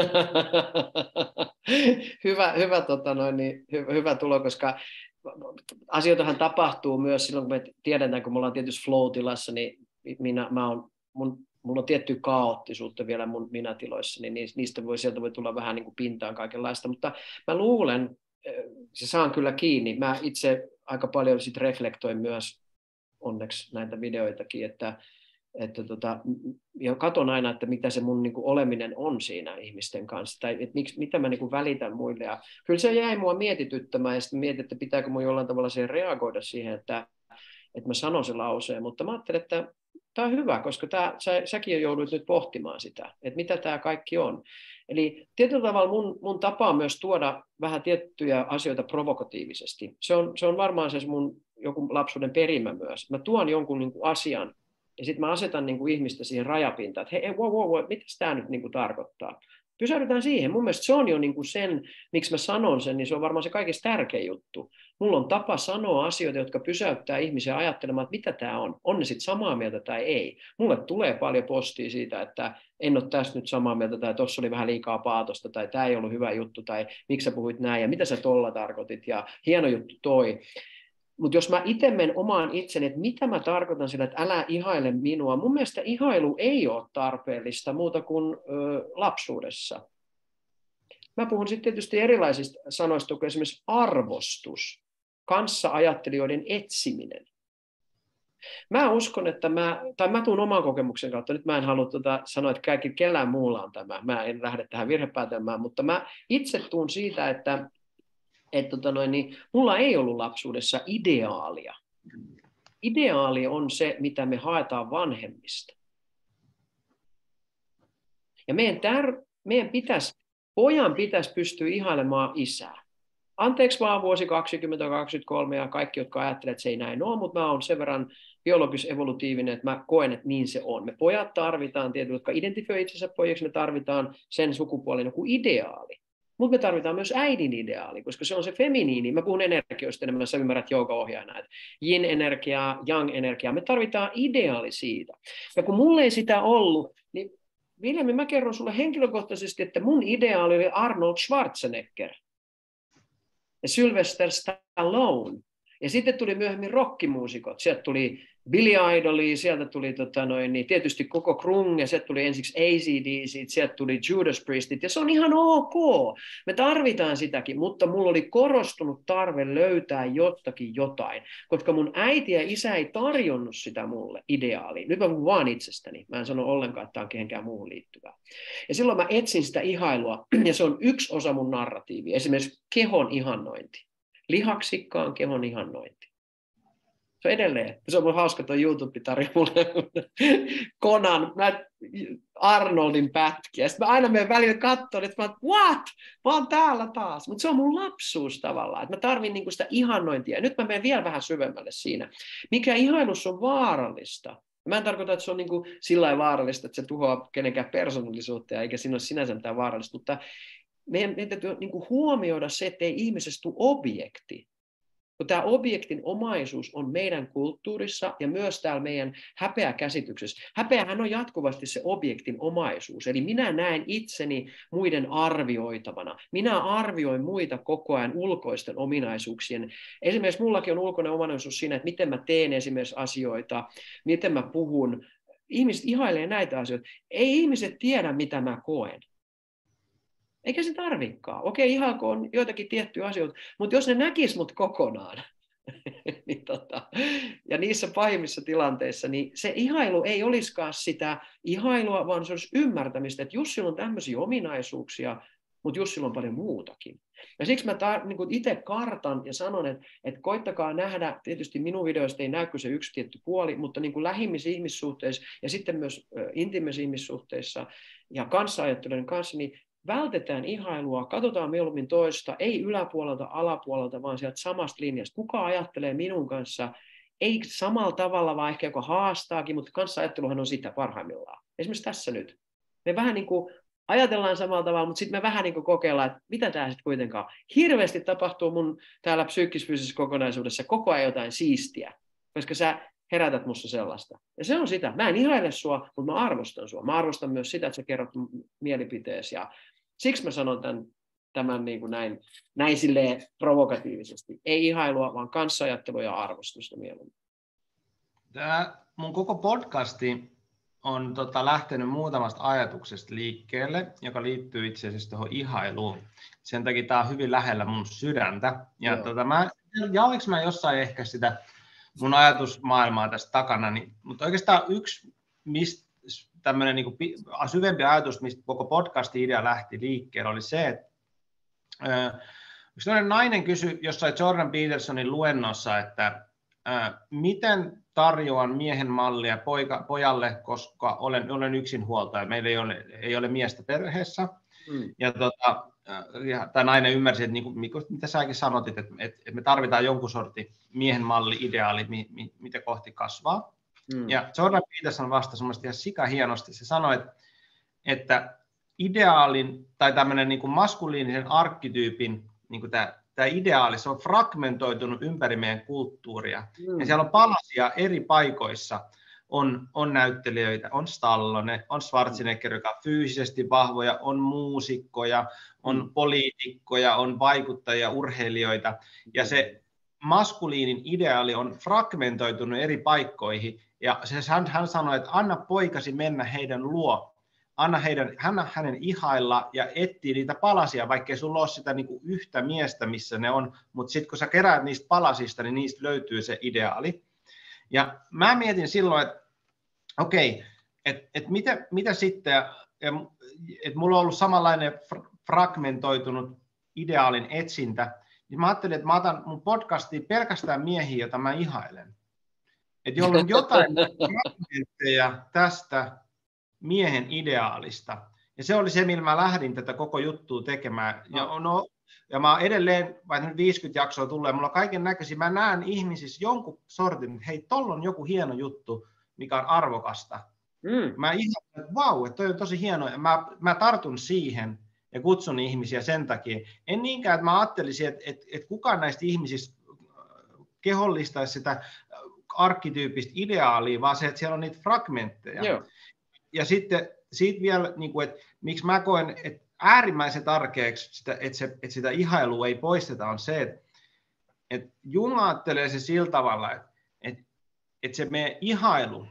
hyvä, hyvä, tota noin, niin, hyvä, hyvä tulo, koska asioitahan tapahtuu myös silloin, kun me tiedetään, kun me ollaan tietysti flow-tilassa, niin minä, mä on, mun, mulla on tiettyä kaoottisuutta vielä mun minätiloissa, niin niistä voi, sieltä voi tulla vähän niin kuin pintaan kaikenlaista, mutta mä luulen, se saan kyllä kiinni, mä itse aika paljon sit reflektoin myös onneksi näitä videoitakin, että että tota, ja katon aina, että mitä se mun niin kuin oleminen on siinä ihmisten kanssa, tai että miksi, mitä mä niin kuin välitän muille. Ja kyllä se jäi mua mietityttämään, ja sitten mietin, että pitääkö mun jollain tavalla siihen reagoida siihen, että, että mä sanon sen lauseen, mutta mä ajattelin, että tämä on hyvä, koska tämä, sä, säkin joudut nyt pohtimaan sitä, että mitä tämä kaikki on. Eli tietyllä tavalla mun, mun tapa on myös tuoda vähän tiettyjä asioita provokatiivisesti. Se on, se on varmaan se mun joku lapsuuden perimä myös. Mä tuon jonkun niin kuin asian, ja sitten mä asetan niin kuin ihmistä siihen rajapintaan, että hei, wow, wow, wow, mitä tämä nyt niin kuin tarkoittaa? Pysähdytään siihen. Mun mielestä se on jo niin kuin sen, miksi mä sanon sen, niin se on varmaan se kaikista tärkein juttu. Mulla on tapa sanoa asioita, jotka pysäyttää ihmisiä ajattelemaan, että mitä tämä on. On ne sitten samaa mieltä tai ei. Mulle tulee paljon postia siitä, että en ole tästä nyt samaa mieltä, tai tuossa oli vähän liikaa paatosta, tai tämä ei ollut hyvä juttu, tai miksi sä puhuit näin, ja mitä sä tolla tarkoitit, ja hieno juttu toi. Mutta jos mä itse menen omaan itseni, että mitä mä tarkoitan sillä, että älä ihaile minua, mun mielestä ihailu ei ole tarpeellista muuta kuin ö, lapsuudessa. Mä puhun sitten tietysti erilaisista sanoista, kuin esimerkiksi arvostus, kanssa-ajattelijoiden etsiminen. Mä uskon, että mä, tai mä tuun oman kokemuksen kautta, nyt mä en halua tuota sanoa, että kaikki kellään muulla on tämä, mä en lähde tähän virhepäätelmään, mutta mä itse tuun siitä, että että tota noin, niin mulla ei ollut lapsuudessa ideaalia. Ideaali on se, mitä me haetaan vanhemmista. Ja meidän, tär, meidän pitäisi, pojan pitäisi pystyä ihailemaan isää. Anteeksi vaan vuosi kaksikymmentä kaksikymmentäkolme ja kaikki, jotka ajattelevat, että se ei näin ole, mutta mä oon sen verran biologis-evolutiivinen, että mä koen, että niin se on. Me pojat tarvitaan, tietysti, jotka identifioi itsensä pojaksi, me tarvitaan sen sukupuolen joku ideaali. Mutta me tarvitaan myös äidin ideaali, koska se on se feminiini. Mä puhun energioista enemmän, sä ymmärrät joogaohjaajana, että yin-energiaa, yang-energiaa. Me tarvitaan ideaali siitä. Ja kun mulla ei sitä ollut, niin Viljami, mä kerron sulle henkilökohtaisesti, että mun ideaali oli Arnold Schwarzenegger ja Sylvester Stallone. Ja sitten tuli myöhemmin rockimuusikot. Sieltä tuli Billy Idolia, sieltä tuli tota noin, niin tietysti koko Krung, ja sieltä tuli ensiksi A C D C, sieltä tuli Judas Priestit, ja se on ihan ok. Me tarvitaan sitäkin, mutta mulla oli korostunut tarve löytää jotakin jotain, koska mun äiti ja isä ei tarjonnut sitä mulle ideaalia. Nyt mä puhun vaan itsestäni, mä en sano ollenkaan, että tämä on kehenkään muuhun liittyvää. Ja silloin mä etsin sitä ihailua, ja se on yksi osa mun narratiivia, esimerkiksi kehon ihannointi. Lihaksikkaan kehon ihannointi. Se on edelleen. Se on mun hauska, tuo YouTube tarjoaa mulle Konan, Arnoldin pätkiä. Sitten mä aina menen välillä katsomaan, että mä oon, what? Mä oon täällä taas. Mutta se on mun lapsuus tavallaan. Että mä tarvin niinku sitä ihannointia. Ja nyt mä menen vielä vähän syvemmälle siinä. Mikä ihailus on vaarallista? Mä en tarkoita, että se on niinku sillä lailla vaarallista, että se tuhoaa kenenkään persoonallisuutta, eikä siinä ole sinänsä mitään vaarallista. Mutta meidän, meidän täytyy niinku huomioida se, että ei ihmisestä tule objekti. Kun tämä objektin omaisuus on meidän kulttuurissa ja myös täällä meidän häpeäkäsityksessä. Häpeähän on jatkuvasti se objektin omaisuus. Eli minä näen itseni muiden arvioitavana. Minä arvioin muita koko ajan ulkoisten ominaisuuksien. Esimerkiksi mullakin on ulkoinen ominaisuus siinä, että miten mä teen esimerkiksi asioita, miten mä puhun. Ihmiset ihailee näitä asioita. Ei ihmiset tiedä, mitä mä koen. Eikä se tarvikaan. Okei, ihailkoon joitakin tiettyjä asioita, mutta jos ne näkis mut kokonaan, niin tota, ja niissä pahimmissa tilanteissa, niin se ihailu ei olisikaan sitä ihailua, vaan se olisi ymmärtämistä, että Jussilla on tämmöisiä ominaisuuksia, mutta Jussilla on paljon muutakin. Ja siksi mä tar- niin itse kartan ja sanon, että, että koittakaa nähdä, tietysti minun videoista ei näy kuin se yksi tietty puoli, mutta niin kuin lähimmissä ihmissuhteissa ja sitten myös intiimisissä ihmissuhteissa ja kanssaajattelujen kanssa, niin vältetään ihailua, katsotaan mieluummin toista, ei yläpuolelta, alapuolelta, vaan sieltä samasta linjasta. Kuka ajattelee minun kanssa, ei samalla tavalla, vaan ehkä joka haastaakin, mutta kanssaajatteluhan on sitä parhaimmillaan. Esimerkiksi tässä nyt. Me vähän niin kuin ajatellaan samalla tavalla, mutta sitten me vähän niin kuin kokeillaan, että mitä tämä sitten kuitenkaan. Hirveästi tapahtuu mun täällä psyykkis-fyysisessä kokonaisuudessa koko ajan jotain siistiä, koska sä herätät musta sellaista. Ja se on sitä. Mä en ihaile sua, mutta mä arvostan sua. Mä arvostan myös sitä, että sä kerrot mielipiteesi. Ja siksi mä sanon tämän, tämän niin kuin näin, näin silleen provokatiivisesti. Ei ihailua, vaan kanssaajattelua ja arvostusta mieluummin. Tämä mun koko podcasti on tota, lähtenyt muutamasta ajatuksesta liikkeelle, joka liittyy itse asiassa tuohon ihailuun. Sen takia tämä on hyvin lähellä mun sydäntä. Ja tota, mä, ja oliko mä jossain ehkä sitä mun ajatusmaailmaa tästä takana, niin, mutta oikeastaan yksi mistä tämmöinen niin kuin syvempi ajatus, mistä koko podcastin idea lähti liikkeelle, oli se, että yksi nainen kysyi jossain Jordan Petersonin luennossa, että ää, miten tarjoan miehen mallia poika, pojalle, koska olen, olen yksinhuoltaja, meillä ei ole, ei ole miestä perheessä. Mm. Ja tota, ja tämä nainen ymmärsi, että niin kuin, mitä säkin sanotit, että, että me tarvitaan jonkun sortin miehen malli, ideaali, mi, mi, mitä kohti kasvaa. Mm. Ja Jordan Peterson vastasi mielestäni ihan sika hienosti. Se sanoi, että, että ideaalin tai tämmöinen niin kuin maskuliinisen arkkityypin niin kuin tämä, tämä ideaali, se on fragmentoitunut ympäri meidän kulttuuria. Mm. Ja siellä on palasia eri paikoissa. On, on näyttelijöitä, on Stallone, on Schwarzenegger, joka on fyysisesti vahvoja, on muusikkoja, on mm. poliitikkoja, on vaikuttajia, urheilijoita. Ja se maskuliinin ideaali on fragmentoitunut eri paikkoihin. Ja se, hän, hän sanoi, että anna poikasi mennä heidän luo. Anna heidän, hän, hänen ihailla ja etsii niitä palasia, vaikkei sulla ole sitä niin kuin yhtä miestä, missä ne on. Mutta sitten kun sä keräät niistä palasista, niin niistä löytyy se ideaali. Ja mä mietin silloin, että okei, että et mitä, mitä sitten, että mulla on ollut samanlainen fragmentoitunut ideaalin etsintä, niin mä ajattelin, että mä otan mun podcastiin pelkästään miehiä, joita mä ihailen. Että jolla on jotain fragmentteja tästä miehen ideaalista. Ja se oli se, millä mä lähdin tätä koko juttua tekemään. Ja, no, ja mä edelleen, vaikka nyt viisikymmentä jaksoa tulee, mulla on kaiken näköisiä, mä näen ihmisissä jonkun sortin, että hei, tolla on joku hieno juttu, mikä on arvokasta. Mm. Mä ihailen, että vau, että toi on tosi hienoa, ja mä, mä tartun siihen ja kutsun ihmisiä sen takia. En niinkään, että mä ajattelisin, että, että, että kukaan näistä ihmisistä kehollistaisi sitä arkkityyppistä ideaalia, vaan se, että siellä on niitä fragmentteja. Joo. Ja sitten siitä vielä, niin kuin, että miksi mä koen, että äärimmäisen tärkeäksi, sitä, että, se, että sitä ihailua ei poisteta, on se, että, että Jung ajattelee se sillä tavalla, että, että, että se meidän ihailu,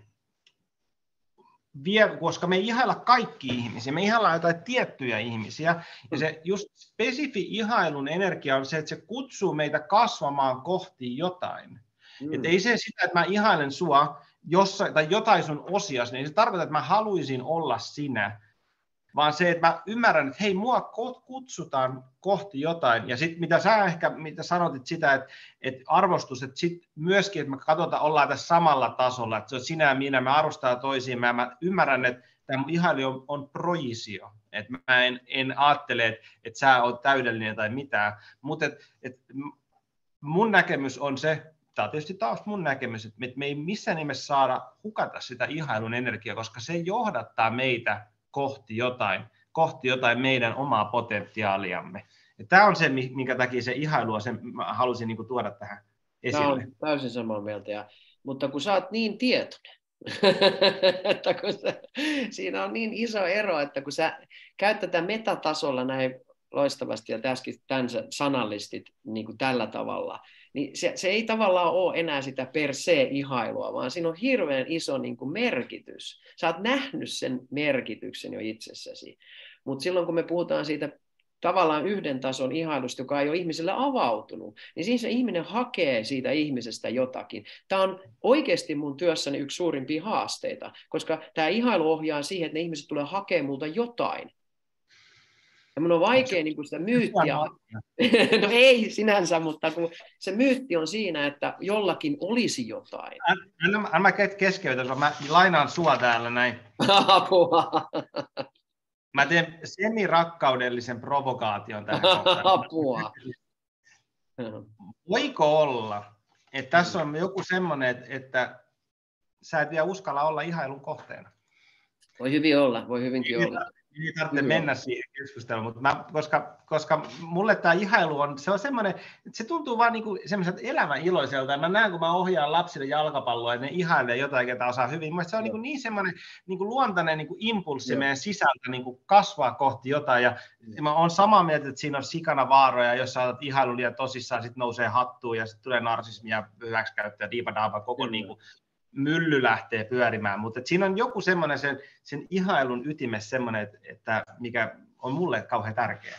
vie, koska me ei ihailla kaikki ihmisiä, me ihaillaan jotain tiettyjä ihmisiä, ja se just spesifi ihailun energia on se, että se kutsuu meitä kasvamaan kohti jotain. Mm. Että ei se sitä, että mä ihailen sua jossain, tai jotain sun osias, niin ei se tarkoita, että mä haluaisin olla sinä, vaan se, että mä ymmärrän, että hei, mua kutsutaan kohti jotain, ja sitten mitä sä ehkä mitä sanotit sitä, että, että arvostus, että sitten myöskin, että me katsotaan, ollaan tässä samalla tasolla, että se on sinä ja minä, me arvostetaan toisiimme, ja mä ymmärrän, että tämä ihailu on, on projisio, että mä en, en ajattele, että, että sä oot täydellinen tai mitään, mutta että, että mun näkemys on se, tämä on tietysti taas mun näkemys, että me ei missään nimessä saada hukata sitä ihailun energiaa, koska se johdattaa meitä kohti jotain, kohti jotain meidän omaa potentiaaliamme. Ja tämä on se, minkä takia se ihailua sen mä halusin niin kuin tuoda tähän esille. Tämä on täysin samaa mieltä, ja, mutta kun sä oot niin tietoinen, että kun sä, siinä on niin iso ero, että kun sä käyt tätä metatasolla näin loistavasti ja tässäkin tämän sanallistit niin kuin tällä tavalla, niin se, se ei tavallaan ole enää sitä per se ihailua, vaan siinä on hirveän iso niin kuin merkitys. Sä oot nähnyt sen merkityksen jo itsessäsi. Mutta silloin kun me puhutaan siitä tavallaan yhden tason ihailusta, joka ei ole ihmiselle avautunut, niin siinä se ihminen hakee siitä ihmisestä jotakin. Tämä on oikeasti mun työssäni yksi suurimpia haasteita, koska tämä ihailu ohjaa siihen, että ne ihmiset tulee hakemaan multa jotain. Ja mun on vaikea niin kuin sitä myyttiä, no ei sinänsä, mutta kun se myytti on siinä, että jollakin olisi jotain. Anna, anna mä keskeytän, mä lainaan sua täällä näin. Apua. Mä teen semirakkaudellisen provokaation tähän kohtaan. Apua. Voiko olla, että tässä on joku semmoinen, että, että sä et vielä uskalla olla ihailun kohteena? Voi hyvin olla, voi hyvinkin ei, olla. Ei tarvitse mennä siihen keskusteluun, mutta mä, koska, koska mulle tämä ihailu on, se on semmoinen, että se tuntuu vaan niinku semmoiselta elämän iloiselta. Mä näen, kun mä ohjaan lapsille jalkapalloa ja ne ihailee jotain, ketä osaa hyvin. Mielestäni se on niinku niin semmoinen niinku luontainen niinku impulssi meidän sisältä niinku kasvaa kohti jotain. Ja mä oon samaa mieltä, että siinä on sikana vaaroja, jos sä otat ihailun liian tosissaan, sitten nousee hattuun ja sitten tulee narsismia, hyväksikäyttöä, diipadaapa, koko mm. niinku mylly lähtee pyörimään, mutta siinä on joku semmoinen sen, sen ihailun ytimessä semmoinen, että, että mikä on mulle kauhean tärkeä.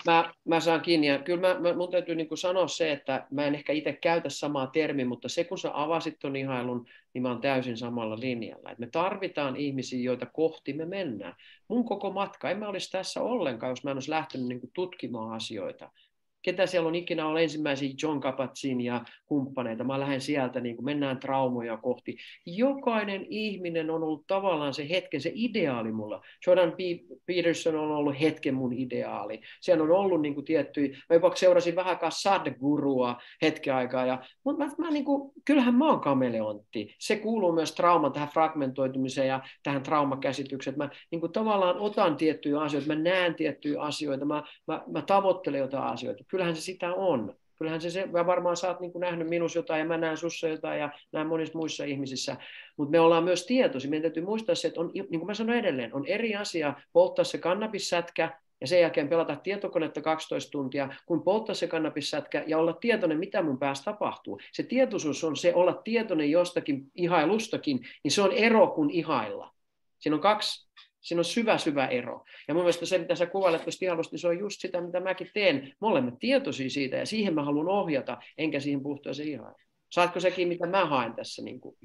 Mä, mä saan kiinni, ja kyllä mä, mä, mun täytyy niin kuin sanoa se, että mä en ehkä itse käytä samaa termiä, mutta se kun sä avasit ton ihailun, niin mä oon täysin samalla linjalla. Et me tarvitaan ihmisiä, joita kohti me mennään. Mun koko matka, en mä olisi tässä ollenkaan, jos mä en olisi lähtenyt niin kuin tutkimaan asioita. Ketä siellä on ikinä ollut ensimmäisiä John Kabat-Zinn ja kumppaneita. Mä lähden sieltä, niin kuin mennään traumoja kohti. Jokainen ihminen on ollut tavallaan se hetken, se ideaali mulla. Jordan Peterson on ollut hetken mun ideaali. Siellä on ollut niin kuin tiettyjä, mä jopa seurasin vähän aikaa Sadhgurua hetken aikaa. Ja, mutta mä, mä, niin kuin, kyllähän mä oon kameleontti. Se kuuluu myös trauman tähän fragmentoitumiseen ja tähän traumakäsitykseen. Mä niin kuin tavallaan otan tiettyjä asioita, mä näen tiettyjä asioita, mä, mä, mä tavoittelen jotain asioita. Kyllähän se sitä on. Kyllähän se, se varmaan sä oot niin kuin nähnyt minussa jotain ja mä näen sussa jotain ja näen monissa muissa ihmisissä. Mutta me ollaan myös tietoisia. Meidän täytyy muistaa se, että on, niin kuin mä sanoin edelleen, on eri asia polttaa se kannabissätkä ja sen jälkeen pelata tietokonetta kaksitoista tuntia, kun polttaa se kannabissätkä ja olla tietoinen, mitä mun päässä tapahtuu. Se tietoisuus on se olla tietoinen jostakin ihailustakin, niin se on ero kuin ihailla. Siinä on kaksi. Siinä on syvä, syvä ero. Ja mun mielestä se, mitä sä kuvailet tuosta ihailusta, niin se on just sitä, mitä mäkin teen. Me olemme tietoisia siitä, ja siihen mä haluan ohjata, enkä siihen puhtaaseen ihailuun. Saatko sekin, mitä mä haen tässä? Niin kuin?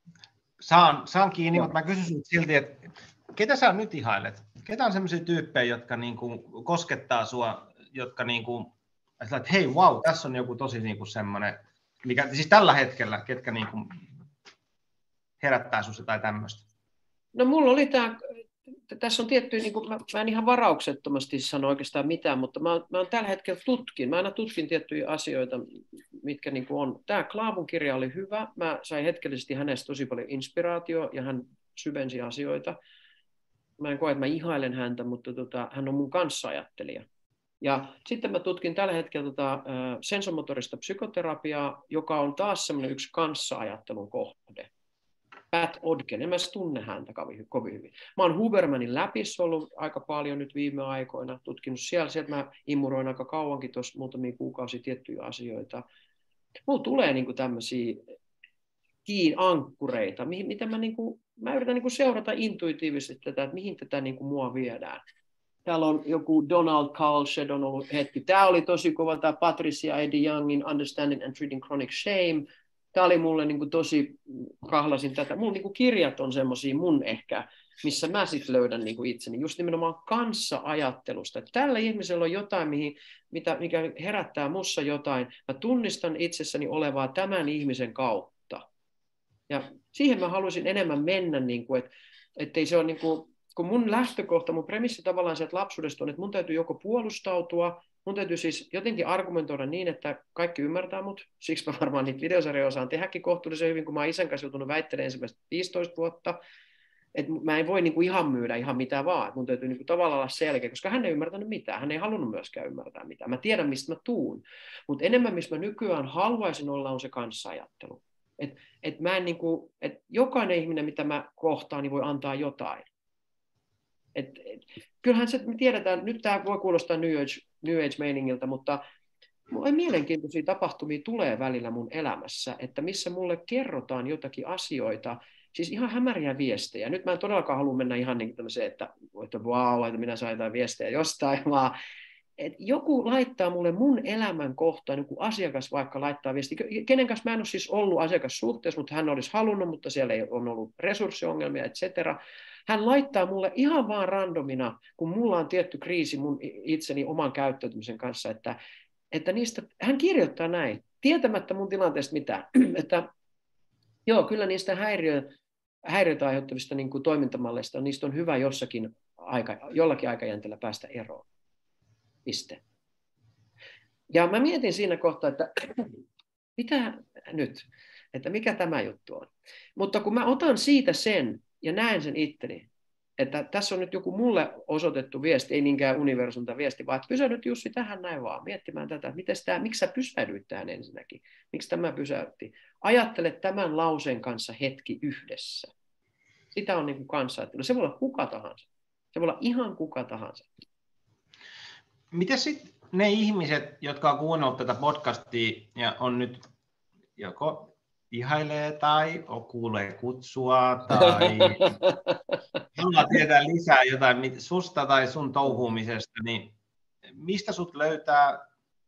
Saan, saan kiinni, no. Mutta mä kysyn silti, että ketä sä nyt ihailet? Ketä on sellaisia tyyppejä, jotka niin kuin koskettaa sua, jotka niin kuin, että hei, wow, tässä on joku tosi niin kuin semmoinen, mikä, siis tällä hetkellä, ketkä niin kuin herättää susta tai tämmöistä? No mulla oli tämä... Tässä on tietty, niin kuin, mä, mä en ihan varauksettomasti sano oikeastaan mitään, mutta mä, mä oon tällä hetkellä tutkin. Mä aina tutkin tiettyjä asioita, mitkä niin kuin on. Tämä Klaavun kirja oli hyvä. Mä sain hetkellisesti hänestä tosi paljon inspiraatio ja hän syvensi asioita. Mä en koe, että mä ihailen häntä, mutta tota, hän on mun kanssaajattelija. Ja sitten mä tutkin tällä hetkellä tota, sensomotorista psykoterapiaa, joka on taas semmoinen yksi kanssaajattelun kohde. Pat Odken, en mä tunne häntä kovin hyvin. Mä oon Hubermanin läpissä ollut aika paljon nyt viime aikoina, tutkinut siellä, sieltä mä imuroin aika kauankin tuossa muutamia kuukausia tiettyjä asioita. Mulla tulee niinku tämmöisiä kiin ankkureita, mihin, mitä mä, niinku, mä yritän niinku seurata intuitiivisesti tätä, että mihin tätä niinku mua viedään. Täällä on joku Donald Kalshed on ollut hetki. Tää oli tosi kova, tämä Patricia A. DeYoungin Understanding and Treating Chronic Shame. Tämä oli mulle niin kuin tosi, kahlasin tätä. Mun niin kuin kirjat on semmoisia mun ehkä, missä mä sitten löydän niin kuin itseni, just nimenomaan kanssaajattelusta. Että tällä ihmisellä on jotain, mihin, mitä, mikä herättää mussa jotain. Mä tunnistan itsessäni olevaa tämän ihmisen kautta. Ja siihen mä haluaisin enemmän mennä, niin kuin, että ettei se ole niin kuin, kun mun lähtökohta, mun premissi tavallaan sieltä lapsuudesta on, että mun täytyy joko puolustautua, mun täytyy siis jotenkin argumentoida niin, että kaikki ymmärtää mut. Siksi mä varmaan niitä videosarjoja osaan tehdäkin kohtuullisen hyvin, kun mä oon isän kanssa joutunut väittelemään ensimmäistä viisitoista vuotta. Että mä en voi niinku ihan myydä ihan mitä vaan. Mun täytyy niinku tavallaan olla selkeä, koska hän ei ymmärtänyt mitään. Hän ei halunnut myöskään ymmärtää mitään. Mä tiedän, mistä mä tuun. Mutta enemmän, missä mä nykyään haluaisin olla, on se kanssaajattelu. Että et mä en niinku, et jokainen ihminen, mitä mä kohtaan, niin voi antaa jotain. Et, et, kyllähän se, me tiedetään, nyt tämä voi kuulostaa New Age, New Age-meiningiltä, mutta mulla mielenkiintoisia tapahtumia tulee välillä mun elämässä, että missä mulle kerrotaan jotakin asioita, siis ihan hämäriä viestejä. Nyt mä en todellakaan halua mennä ihan niin tämmöiseen, että, että vau, että minä sain jotain viestejä jostain, vaan että joku laittaa mulle mun elämän kohtaan, joku asiakas vaikka laittaa viesti, kenen kanssa mä en ole siis ollut asiakassuhteessa, mutta hän olisi halunnut, mutta siellä ei ole ollut resurssiongelmia, et cetera. Hän laittaa mulle ihan vaan randomina, kun mulla on tietty kriisi mun itseni oman käyttäytymisen kanssa, että, että niistä, hän kirjoittaa näin, tietämättä mun tilanteesta mitään, että joo, kyllä niistä häiriö, häiriötä aiheuttavista niin kuin toimintamalleista, niistä on hyvä jossakin aika, jollakin aikajänteellä päästä eroon. Piste. Ja mä mietin siinä kohtaa, että mitä nyt, että mikä tämä juttu on. Mutta kun mä otan siitä sen ja näen sen itteni, että tässä on nyt joku mulle osoitettu viesti, ei niinkään universumilta viesti, vaan että pysähdyt Jussi tähän näin vaan miettimään tätä, että tämä, miksi sä pysähdyit tähän ensinnäkin, miksi tämä pysäytti. Ajattele tämän lauseen kanssa hetki yhdessä. Sitä on niin kuin kanssaajattelu. Se voi olla kuka tahansa. Se voi olla ihan kuka tahansa. Miten sitten ne ihmiset, jotka on kuunnellut tätä podcastia ja on nyt joko ihailee tai kuulee kutsua tai haluaa tietää lisää jotain susta tai sun touhumisesta, niin mistä sut löytää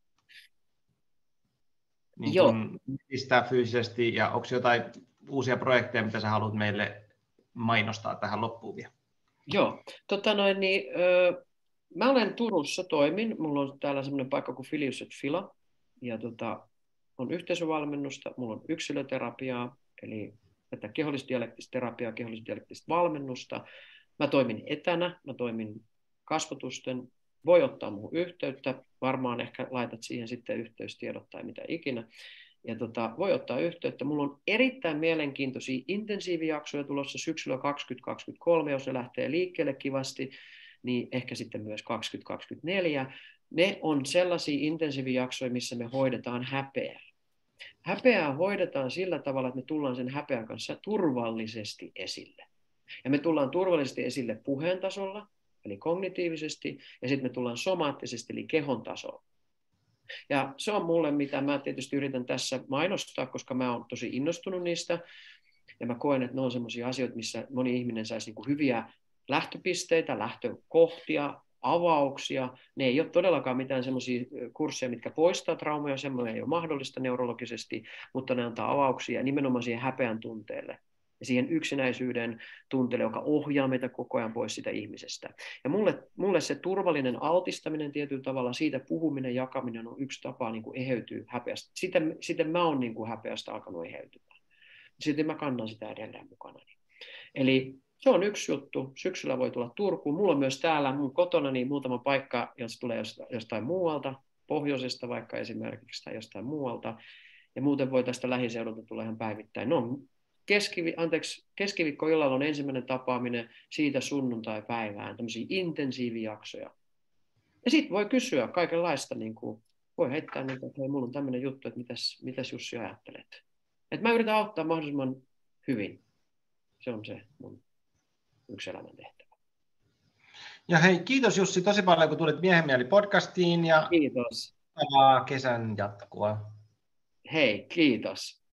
niin kun, mistä fyysisesti, ja onko jotain uusia projekteja, mitä sä haluat meille mainostaa tähän loppuun vielä? Joo, tota noin, niin, ö, mä olen Turussa, toimin, mulla on täällä semmoinen paikka kuin Filius et Fila, ja tota, on yhteisövalmennusta, mulla on yksilöterapiaa, eli tätä kehollisdialektista terapiaa, kehollisdialektista valmennusta. Mä toimin etänä, mä toimin kasvotusten, voi ottaa muuhun yhteyttä, varmaan ehkä laitat siihen sitten yhteystiedot tai mitä ikinä. Ja tota, voi ottaa yhteyttä. Mulla on erittäin mielenkiintoisia intensiivijaksoja tulossa syksyllä kaksituhattakaksikymmentäkolme, jos ne lähtee liikkeelle kivasti, niin ehkä sitten myös kaksituhattakaksikymmentäneljä. Ne on sellaisia intensiivijaksoja, missä me hoidetaan häpeää. Häpeää hoidetaan sillä tavalla, että me tullaan sen häpeän kanssa turvallisesti esille. Ja me tullaan turvallisesti esille puheen tasolla, eli kognitiivisesti, ja sitten me tullaan somaattisesti, eli kehon tasolla. Ja se on mulle, mitä mä tietysti yritän tässä mainostaa, koska mä oon tosi innostunut niistä, ja mä koen, että ne on sellaisia asioita, missä moni ihminen saisi niinku hyviä lähtöpisteitä, lähtökohtia, avauksia. Ne ei ole todellakaan mitään semmoisia kursseja, mitkä poistaa traumoja, semmoinen ei ole mahdollista neurologisesti, mutta ne antaa avauksia nimenomaan siihen häpeän tunteelle ja siihen yksinäisyyden tunteelle, joka ohjaa meitä koko ajan pois sitä ihmisestä. Ja mulle, mulle se turvallinen altistaminen tietyllä tavalla, siitä puhuminen, jakaminen on yksi tapa niin kuin eheytyä häpeästä. Sitten, sitten mä oon niin kuin häpeästä alkanut eheytymään. Sitten mä kannan sitä edelleen mukana. Eli se on yksi juttu. Syksyllä voi tulla Turkuun. Mulla on myös täällä mun kotona niin muutama paikka, jos tulee jostain muualta, pohjoisesta vaikka esimerkiksi tai jostain muualta. Ja muuten voi tästä lähiseudulta tulla ihan päivittäin. No, keskivi, anteeksi, keskiviikkoillalla on ensimmäinen tapaaminen siitä sunnuntai-päivään, tämmöisiä intensiivijaksoja. Ja sitten voi kysyä kaikenlaista, niin kuin, voi heittää, niin kuin, että hei, mulla on tämmöinen juttu, että mitäs, mitäs Jussi ajattelet. Et mä yritän auttaa mahdollisimman hyvin. Se on se mun yksi elämän tehtävä. Ja hei, kiitos Jussi tosi paljon, kun tulit Miehen mieli podcastiin, ja kiitos. Kesän jatkoa. Hei, kiitos.